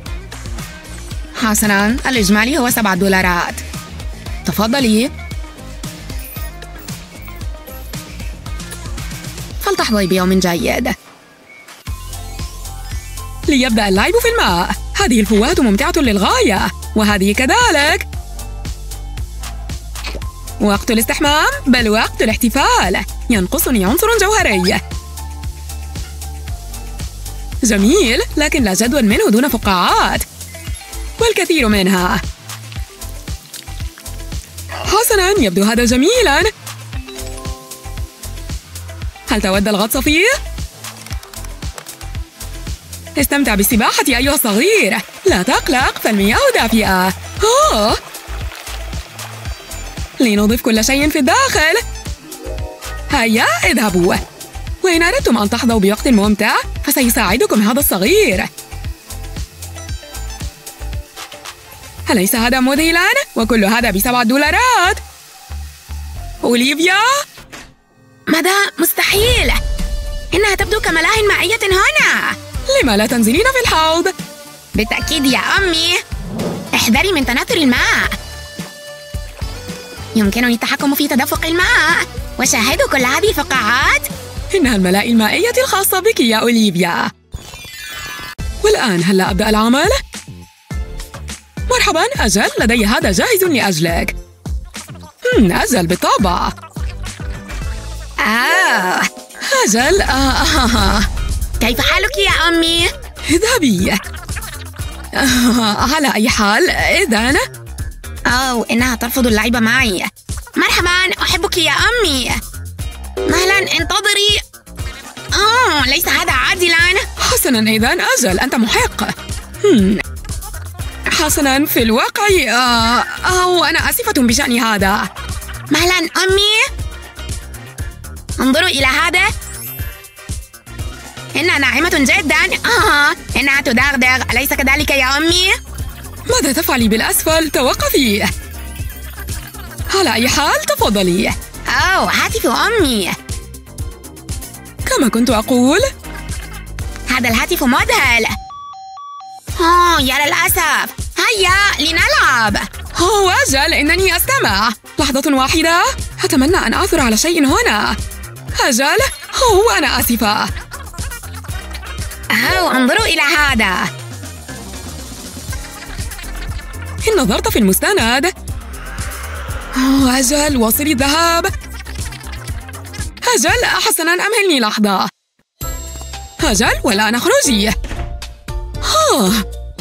حسناً، الإجمالي هو سبعة دولارات.
تفضلي.
فلتحظي بيوم جيد.
ليبدأ اللعب في الماء. هذه الفوهة ممتعة للغاية، وهذه كذلك. وقت الاستحمام، بل وقت الاحتفال. ينقصني عنصر جوهري. جميل، لكن لا جدول منه دون فقاعات، والكثير منها. حسناً، يبدو هذا جميلاً. هل تود الغطس فيه؟ استمتع بالسباحة أيها الصغير. لا تقلق، فالمياه دافئة. أوه. لنضيف كل شيء في الداخل. هيا اذهبوا. وإن أردتم أن تحظوا بوقت ممتع فسيساعدكم هذا الصغير. أليس هذا مذهلاً؟ وكل هذا بسبعة دولارات. أوليفيا؟
ماذا؟ مستحيل. إنها تبدو كملاهٍ مائية هنا.
لما لا تنزلين في الحوض؟
بالتأكيد يا أمي. احذري من تناثر الماء. يمكنني التحكم في تدفق الماء. وشاهدوا كل هذه الفقاعات.
إنها الملاهي المائية الخاصة بك يا أوليفيا. والآن هل لا أبدأ العمل؟ مرحباً، أجل، لدي هذا جاهز لأجلك. هم، أجل بالطبع.
آه
أجل. آه آه.
كيف حالك يا أمي؟
اذهبي. آه، على أي حال، إذن.
أوه، إنها ترفض اللعب معي. مرحباً، أحبك يا أمي. مهلاً، انتظري. أوه، ليس هذا عادلاً.
حسناً، إذن أجل، أنت محق. هم. حسناً، في الواقع آه أو أنا آسفة بشأن هذا.
مهلا أمي، انظروا إلى هذا، إنها ناعمة جدا. آه إنها تدغدغ، أليس كذلك يا أمي؟
ماذا تفعلي بالأسفل؟ توقفي. على أي حال تفضلي.
أوه، هاتف أمي.
كما كنت أقول،
هذا الهاتف مذهل. أوه يا للأسف، هيا لنلعب.
أوه أجل، إنني أستمع. لحظة واحدة، أتمنى أن أعثر على شيء هنا. أجل، أوه أنا آسفة.
أوه انظروا إلى هذا.
إن نظرت في المستند. أوه أجل، وصلي الذهاب. أجل، حسناً، أمهلني لحظة. أجل، والآن اخرجي. آه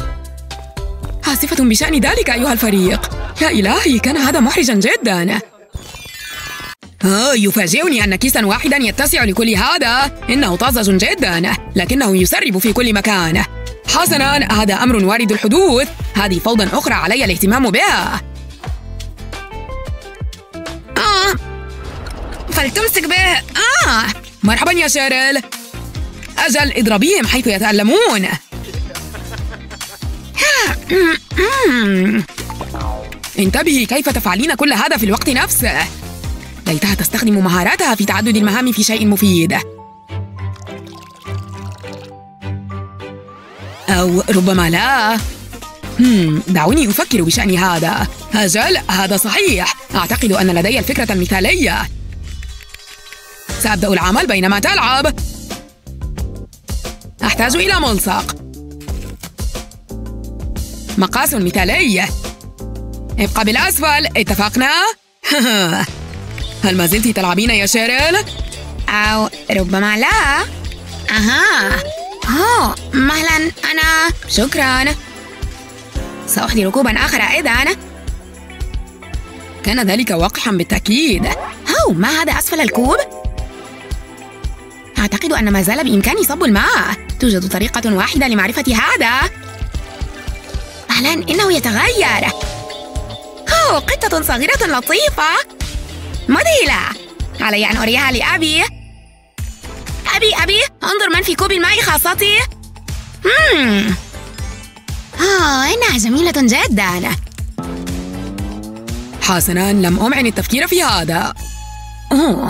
آسفة بشأن ذلك أيها الفريق. يا إلهي، كان هذا محرجاً جداً. آه يفاجئني أن كيساً واحداً يتسع لكل هذا. إنه طازج جداً، لكنه يسرب في كل مكان. حسناً، هذا أمر وارد الحدوث. هذه فوضى أخرى علي الاهتمام بها.
آه فلتمسك به. آه
مرحباً يا شيريل. أجل، اضربيهم حيث يتألمون. انتبهي كيف تفعلين كل هذا في الوقت نفسه. ليتها تستخدم مهاراتها في تعدد المهام في شيء مفيد. أو ربما لا. هم دعوني أفكر بشأن هذا. أجل، هذا صحيح. أعتقد أن لدي الفكرة المثالية. سأبدأ العمل بينما تلعب. أحتاج إلى ملصق. مقاس مثالي. ابقى بالأسفل، اتفقنا؟ هل ما زلت تلعبين يا شيريل؟
أو ربما لا. أها. أوه مهلا، أنا
شكراً.
سأحضر ركوباً آخر إذن.
كان ذلك وقحاً بالتأكيد.
أوه، ما هذا أسفل الكوب؟ أعتقد أن ما زال بإمكاني صب الماء. توجد طريقة واحدة لمعرفة هذا. أهلاً، إنه يتغير. أوه، قطة صغيرة لطيفة مذهلة. علي أن أريها لأبي. أبي أبي انظر من في كوب الماء خاصتي. مم. آه إنها جميلة جداً.
حسناً، لم أمعن التفكير في هذا.
أوه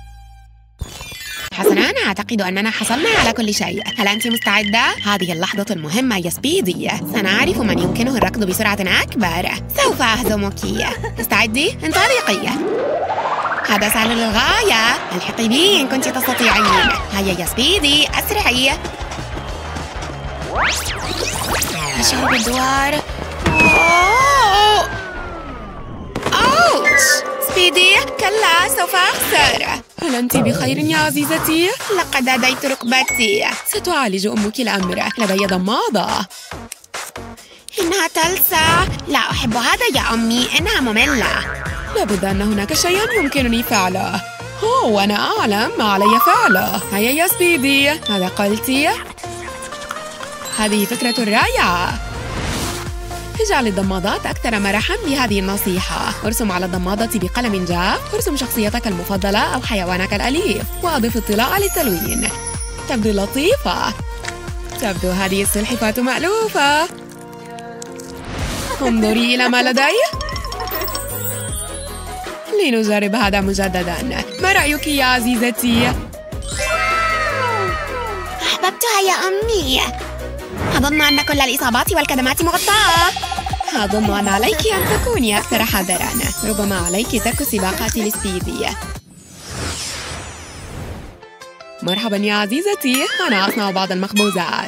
حسناً، أعتقد أننا حصلنا على كل شيء. هل أنت مستعدة؟ هذه اللحظة المهمة يا سبيدي. سنعرف من يمكنه الركض بسرعة أكبر. سوف أهزمك. استعدي، انطلقي. هذا سهل للغاية. الحقي بي إن كنت تستطيعين. هيا يا سبيدي، أسرعي. أشعر بالدوار. أوه. أوتش. سبيدي، كلا، سوف أخسر.
هل أنت بخير يا عزيزتي؟
لقد أديت ركبتي.
ستعالج أمك الأمر. لدي ضمادة.
إنها تلسع. لا أحب هذا يا أمي، إنها مملة.
لابد أن هناك شيئاً يمكنني فعله. أوه، وأنا أعلم ما علي فعله. هيا يا سبيدي، هذا قلتي؟ هذه فكرة رائعة. اجعل الضمادات أكثر مرحاً بهذه النصيحة. ارسم على الضمادة بقلم جاف. ارسم شخصيتك المفضلة أو حيوانك الأليف، وأضف الطلاء للتلوين. تبدو لطيفة. تبدو هذه السلحفاة مألوفة. انظري إلى ما لدي. لنجرب هذا مجدداً. ما رأيك يا عزيزتي؟
أحببتها يا أمي. أظن أن كل الإصابات والكدمات مغطاة.
أظن أن عليك أن تكوني أكثر حذراً. ربما عليك ترك السباقات لسبيدي. مرحباً يا عزيزتي، أنا أصنع بعض المخبوزات.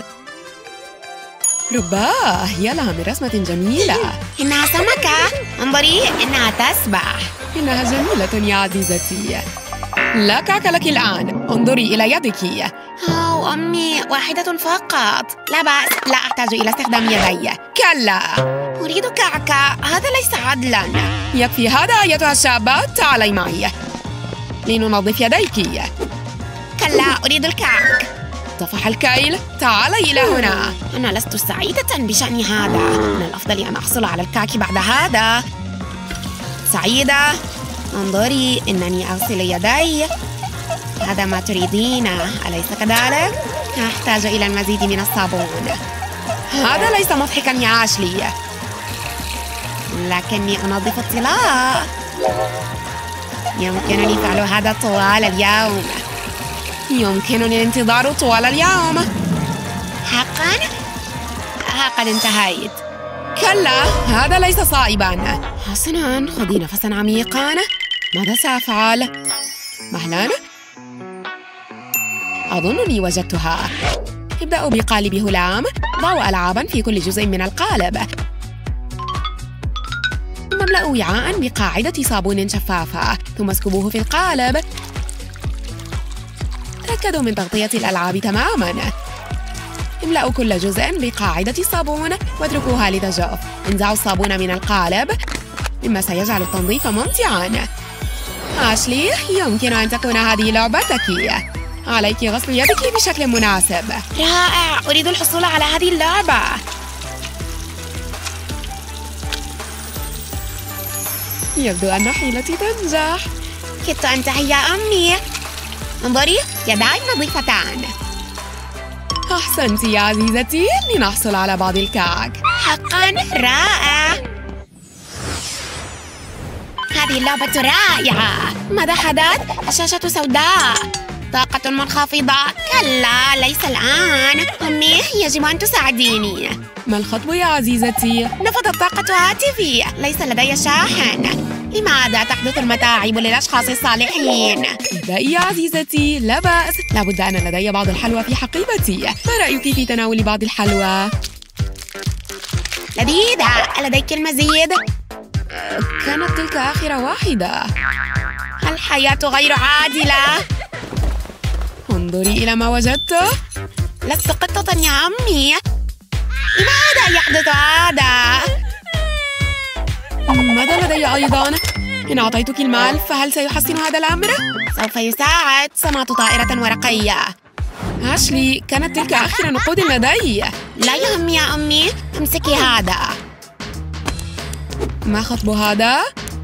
رباه، هي لها من رسمة جميلة.
إنها سمكة. انظري، إنها تسبح.
إنها جميلة يا عزيزتي. لا كعك لك الآن. انظري إلى يدك.
أوه أمي، واحدة فقط. لا بأس، لا أحتاج إلى استخدام يدي.
كلا،
أريد كعكة. هذا ليس عدلاً.
يكفي هذا أيتها الشابة. تعالي معي لننظف يديك.
كلا، أريد الكعك.
طفح الكيل. تعالي إلى هنا.
أنا لست سعيدة بشأن هذا. من الأفضل أن أحصل على الكعك بعد هذا. سعيدة، انظري، إنني أغسل يدي. هذا ما تريدينه، أليس كذلك؟ أحتاج إلى المزيد من الصابون.
هذا ليس مضحكاً يا آشلي.
لكني أنظف الطلاء. يمكنني فعل هذا طوال اليوم.
يمكنني الانتظار طوال اليوم.
حقاً؟ ها قد انتهيت.
كلا، هذا ليس صائباً.
حسناً، خذي نفساً عميقاً. ماذا سأفعل؟ مهلاً؟ أظنني وجدتها. ابدأوا بقالب هلام. ضعوا ألعاباً في كل جزء من القالب. ثم املأوا وعاء بقاعدة صابون شفافة، ثم اسكبوه في القالب. تأكدوا من تغطية الألعاب تماماً. املأوا كل جزء بقاعدة الصابون واتركوها لتجف. انزعوا الصابون من القالب، مما سيجعل التنظيف ممتعاً. آشلي، يمكن أن تكون هذه لعبتك. عليك غسل يدك بشكل مناسب.
رائع، أريد الحصول على هذه اللعبة.
يبدو أن حيلتي تنجح.
كدت أنتهي يا أمي. انظري، يداي نظيفتان.
أحسنت يا عزيزتي، لنحصل على بعض الكعك.
حقاً رائع. هذه اللعبة رائعة. ماذا حدث؟ الشاشة سوداء. طاقة منخفضة. كلا، ليس الآن. أمي، يجب أن تساعديني.
ما الخطب يا عزيزتي؟
نفذت طاقة هاتفي. ليس لدي شاحن. لماذا تحدث المتاعب للأشخاص الصالحين؟
ابدأي يا عزيزتي، لا بأس. لابد أن لدي بعض الحلوى في حقيبتي. ما رأيك في تناول بعض الحلوى؟
لذيذة. ألديك المزيد؟
كانت تلك آخر واحدة.
الحياة غير عادلة.
انظري إلى ما وجدت.
لست قطة يا أمي. لماذا يحدث هذا؟
ماذا لدي أيضاً؟ إن أعطيتك المال فهل سيحسن هذا الأمر؟
سوف يساعد. صنعت طائرة ورقية.
آشلي، كانت تلك آخر نقود لدي.
لا يهم يا أمي. امسكي هذا.
ما خطب هذا؟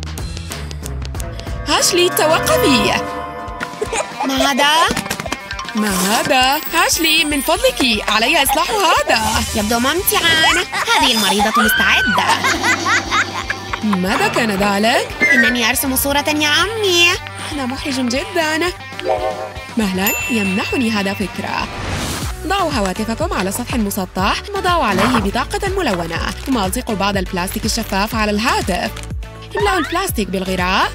آشلي، توقفي.
ما هذا؟
ما هذا؟ آشلي، من فضلك، علي إصلاح هذا.
يبدو ممتعاً. هذه المريضة مستعدة.
ماذا كان ذلك؟
إنني أرسم صورة يا عمي.
أنا محرج جداً. مهلاً، يمنحني هذا فكرة. ضعوا هواتفكم على سطح مسطح وضعوا عليه بطاقة ملونة، ثم ألصقوا بعض البلاستيك الشفاف على الهاتف. املأوا البلاستيك بالغراء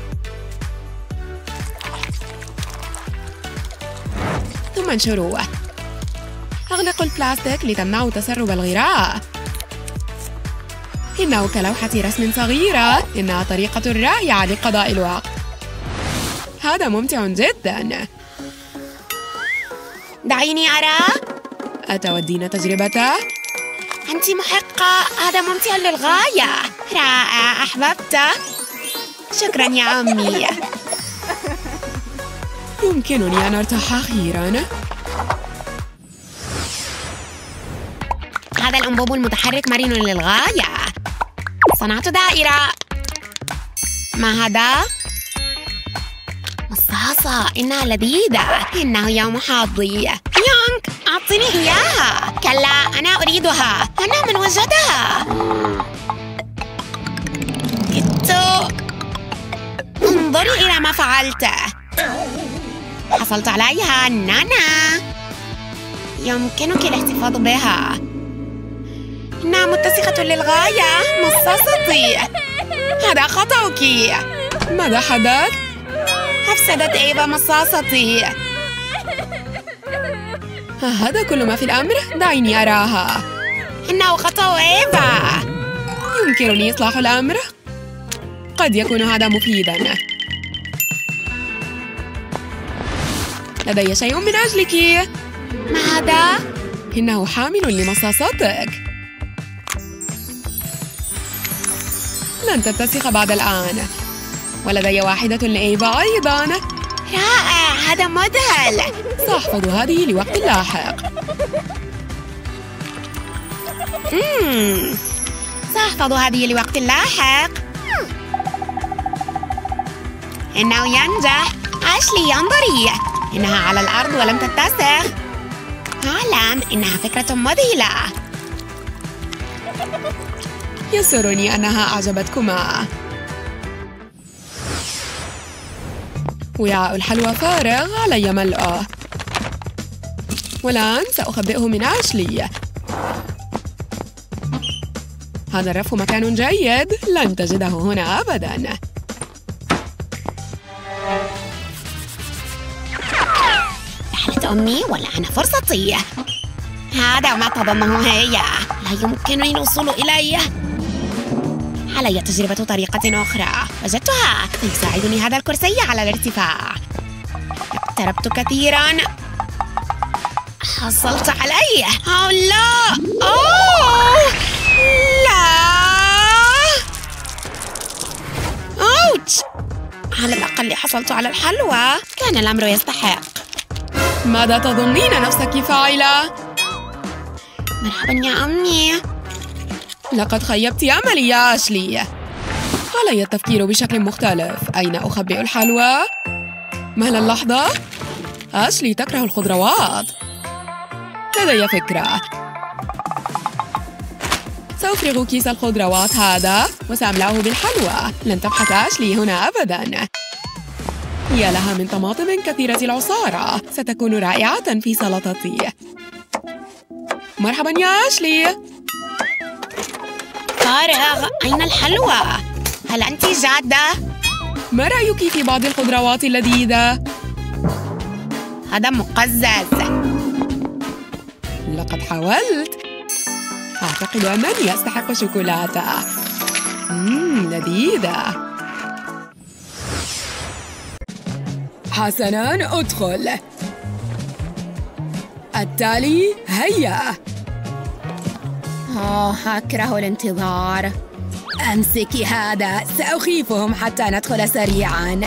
ثم انشروه. أغلقوا البلاستيك لتمنعوا تسرب الغراء. إنه كلوحة رسم صغيرة. إنها طريقة رائعة لقضاء الوقت. هذا ممتع جداً.
دعيني أرى.
أتودين تجربته؟
أنت محقة. هذا ممتع للغاية. رائع، أحببته. شكراً يا أمي.
يمكنني أن أرتاح أخيراً.
هذا الأنبوب المتحرك مرن للغاية. صنعت دائرة. ما هذا؟ مصاصة. إنها لذيذة. إنه يوم حظي. يونغ، أعطني إياها. كلا، أنا أريدها. أنا من وجدها. كدت. انظري إلى ما فعلته. حصلت عليها. نانا، يمكنك الاحتفاظ بها. إنها متسخة للغاية. مصاصتي. هذا خطأك.
ماذا حدث؟
أفسدت إيفا مصاصتي.
هذا كل ما في الأمر؟ دعيني أراها.
إنه خطأ إيفا.
يمكنني إصلاح الأمر؟ قد يكون هذا مفيداً. لدي شيء من أجلك.
ما هذا؟
إنه حامل لمصاصتك. لن تتسخ بعد الآن. ولدي واحدة لإيفا أيضاً.
رائع، هذا مذهل.
سأحفظ هذه لوقت لاحق.
مم. سأحفظ هذه لوقت لاحق. إنه ينجح. أشلي انظري، إنها على الأرض ولم تتسخ. أعلم، إنها فكرة مذهلة.
يسرني أنها أعجبتكما. وعاء الحلوى فارغ، علي ملئه. والآن سأخبئه من أشلي. هذا الرف مكان جيد، لن تجده هنا أبداً.
رحلة أمي والآن فرصتي. هذا ما تظنه هي. لا يمكنني الوصول إليه. علي تجربة طريقة أخرى. وجدتها. سيساعدني هذا الكرسي على الارتفاع. اقتربت كثيراً. حصلت عليه. أوه لا. أوه لا. أوتش. على الأقل حصلت على الحلوى. كان الأمر يستحق.
ماذا تظنين نفسك فاعلة؟
مرحباً يا أمي.
لقد خيبت أملي يا أشلي. علي التفكير بشكل مختلف. أين أخبئ الحلوى؟ مهلا لحظة. أشلي تكره الخضروات. لدي فكرة. سأفرغ كيس الخضروات هذا وسأملأه بالحلوى. لن تبحث أشلي هنا أبداً. يا لها من طماطم كثيرة العصارة. ستكون رائعة في سلطتي. مرحباً يا أشلي.
فارغ، أين الحلوى؟ هل أنت جادة؟
ما رأيك في بعض الخضروات اللذيذة؟
هذا مقزز.
لقد حاولت. أعتقد أنني أستحق شوكولاتة. مم، لذيذة. حسناً، أدخل. التالي هيا.
أوه، أكره الانتظار.
أمسكي هذا، سأخيفهم حتى ندخل سريعاً.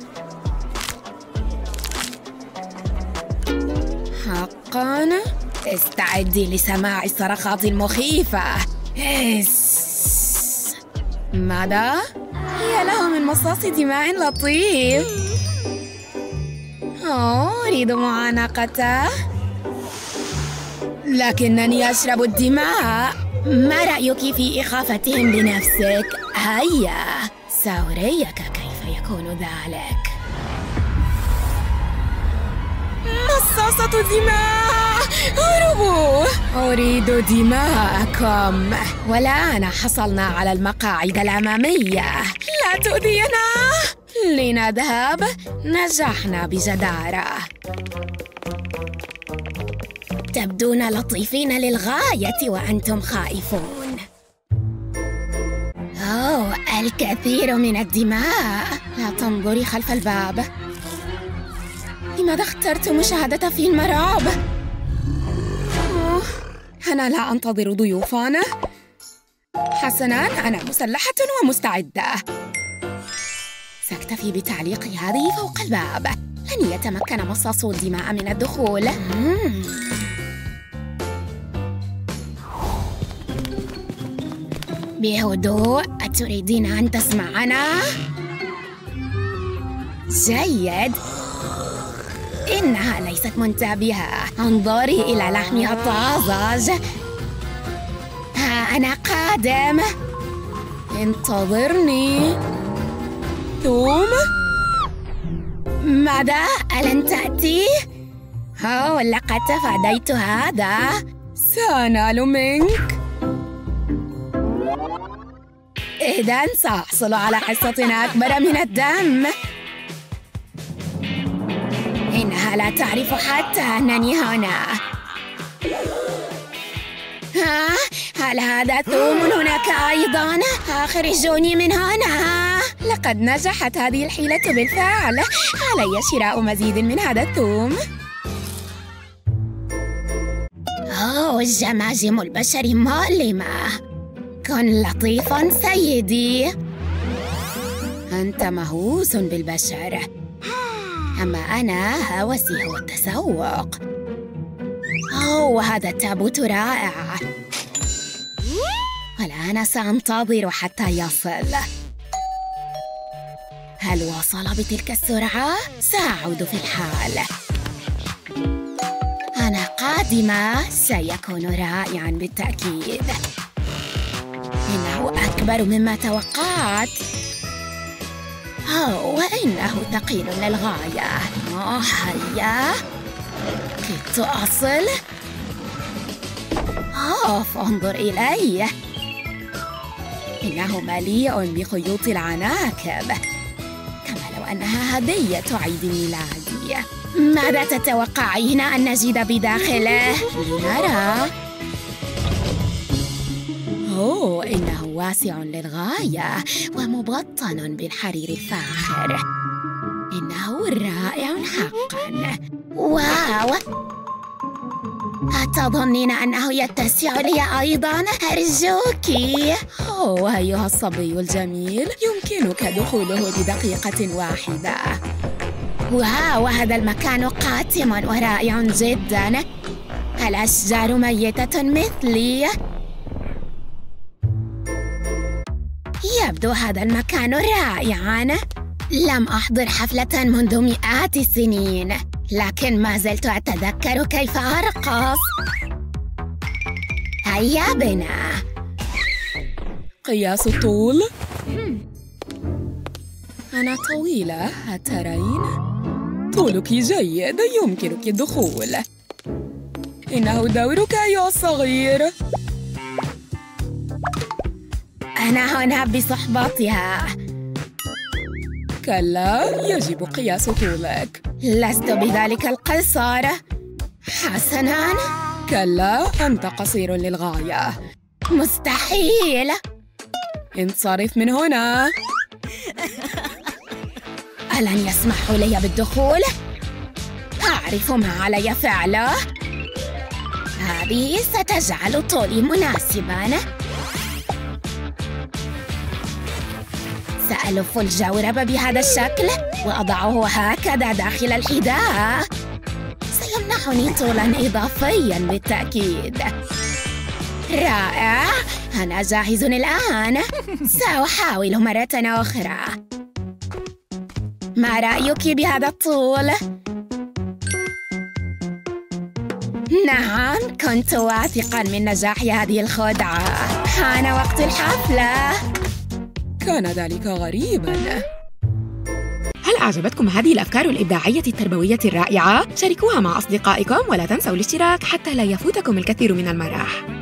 حقاً؟ استعدي لسماع الصرخات المخيفة. إس. ماذا؟ يا له من مصاص دماء لطيف. أوه، أريد معانقته. لكنني أشرب الدماء. ما رأيك في إخافتهم بنفسك؟ هيا، سأريك كيف يكون ذلك. مصاصة دماء، هربوا. أريد دماءكم. والآن حصلنا على المقاعد الأمامية. لا تؤذينا. لنذهب. نجحنا بجدارة. تبدون لطيفين للغاية وأنتم خائفون. أوه، الكثير من الدماء. لا تنظري خلف الباب. لماذا اخترت مشاهدة فيلم رعب؟ أوه، أنا لا أنتظر ضيوفاً. حسناً، أنا مسلحة ومستعدة. سأكتفي بتعليق هذه فوق الباب. لن يتمكن مصاصو الدماء من الدخول. مم. بهدوء، أتريدين أن تسمعنا؟ جيد. إنها ليست منتبهة. انظري إلى لحمها الطازج. ها أنا قادم. انتظرني. ثوم؟ ماذا؟ ألن تأتي؟ أوه، لقد تفاديت هذا. سأنال منك. إذن سأحصل على حصة أكبر من الدم. إنها لا تعرف حتى أنني هنا. ها؟ هل هذا ثوم هناك أيضاً؟ أخرجوني من هنا. لقد نجحت هذه الحيلة بالفعل. علي شراء مزيد من هذا الثوم. أوه، الجماجم البشر مؤلمة. كن لطيفاً سيدي. أنت مهووس بالبشر.
أما أنا هوسي هو التسوق. أوه، هذا التابوت رائع. والآن سأنتظر حتى يصل. هل وصل بتلك السرعة؟ سأعود في الحال. أنا قادمة، سيكون رائعاً بالتأكيد. إنه أكبر مما توقعت. أوه، وإنه ثقيل للغاية. أوه، هيا، كدت أصل. أوف، انظر إليه، إنه مليء بخيوط العناكب، كما لو أنها هدية عيد ميلادي. ماذا تتوقعين أن نجد بداخله؟ لنرى. أوه، إنه واسع للغاية ومبطن بالحرير الفاخر. إنه رائع حقاً. واو، أتظنين أنه يتسع لي أيضاً؟ أرجوكِ. أوه، أيها الصبي الجميل، يمكنك دخوله بدقيقة واحدة. واو، هذا المكان قاتم ورائع جداً. الأشجار ميتة مثلي. يبدو هذا المكان رائعاً. لم أحضر حفلة منذ مئات السنين، لكن ما زلت أتذكر كيف أرقص. هيا بنا.
قياس الطول. أنا طويلة، هترين؟ طولك جيد، يمكنك الدخول. إنه دورك أيها الصغير.
أنا هنا بصحبتها.
كلا، يجب قياس طولك.
لست بذلك القصر. حسناً.
كلا، أنت قصير للغاية.
مستحيل.
انصرف من هنا.
ألن يسمحوا لي بالدخول؟ أعرف ما علي فعله. هذه ستجعل طولي مناسباً. سألف الجورب بهذا الشكل وأضعه هكذا داخل الحذاء. سيمنحني طولاً إضافياً بالتأكيد. رائع، أنا جاهز الآن. سأحاول مرة أخرى. ما رأيك بهذا الطول؟ نعم، كنت واثقاً من نجاح هذه الخدعة. حان وقت الحفلة.
كان ذلك غريباً.
هل أعجبتكم هذه الأفكار الإبداعية التربوية الرائعة؟ شاركوها مع أصدقائكم ولا تنسوا الاشتراك حتى لا يفوتكم الكثير من المرح.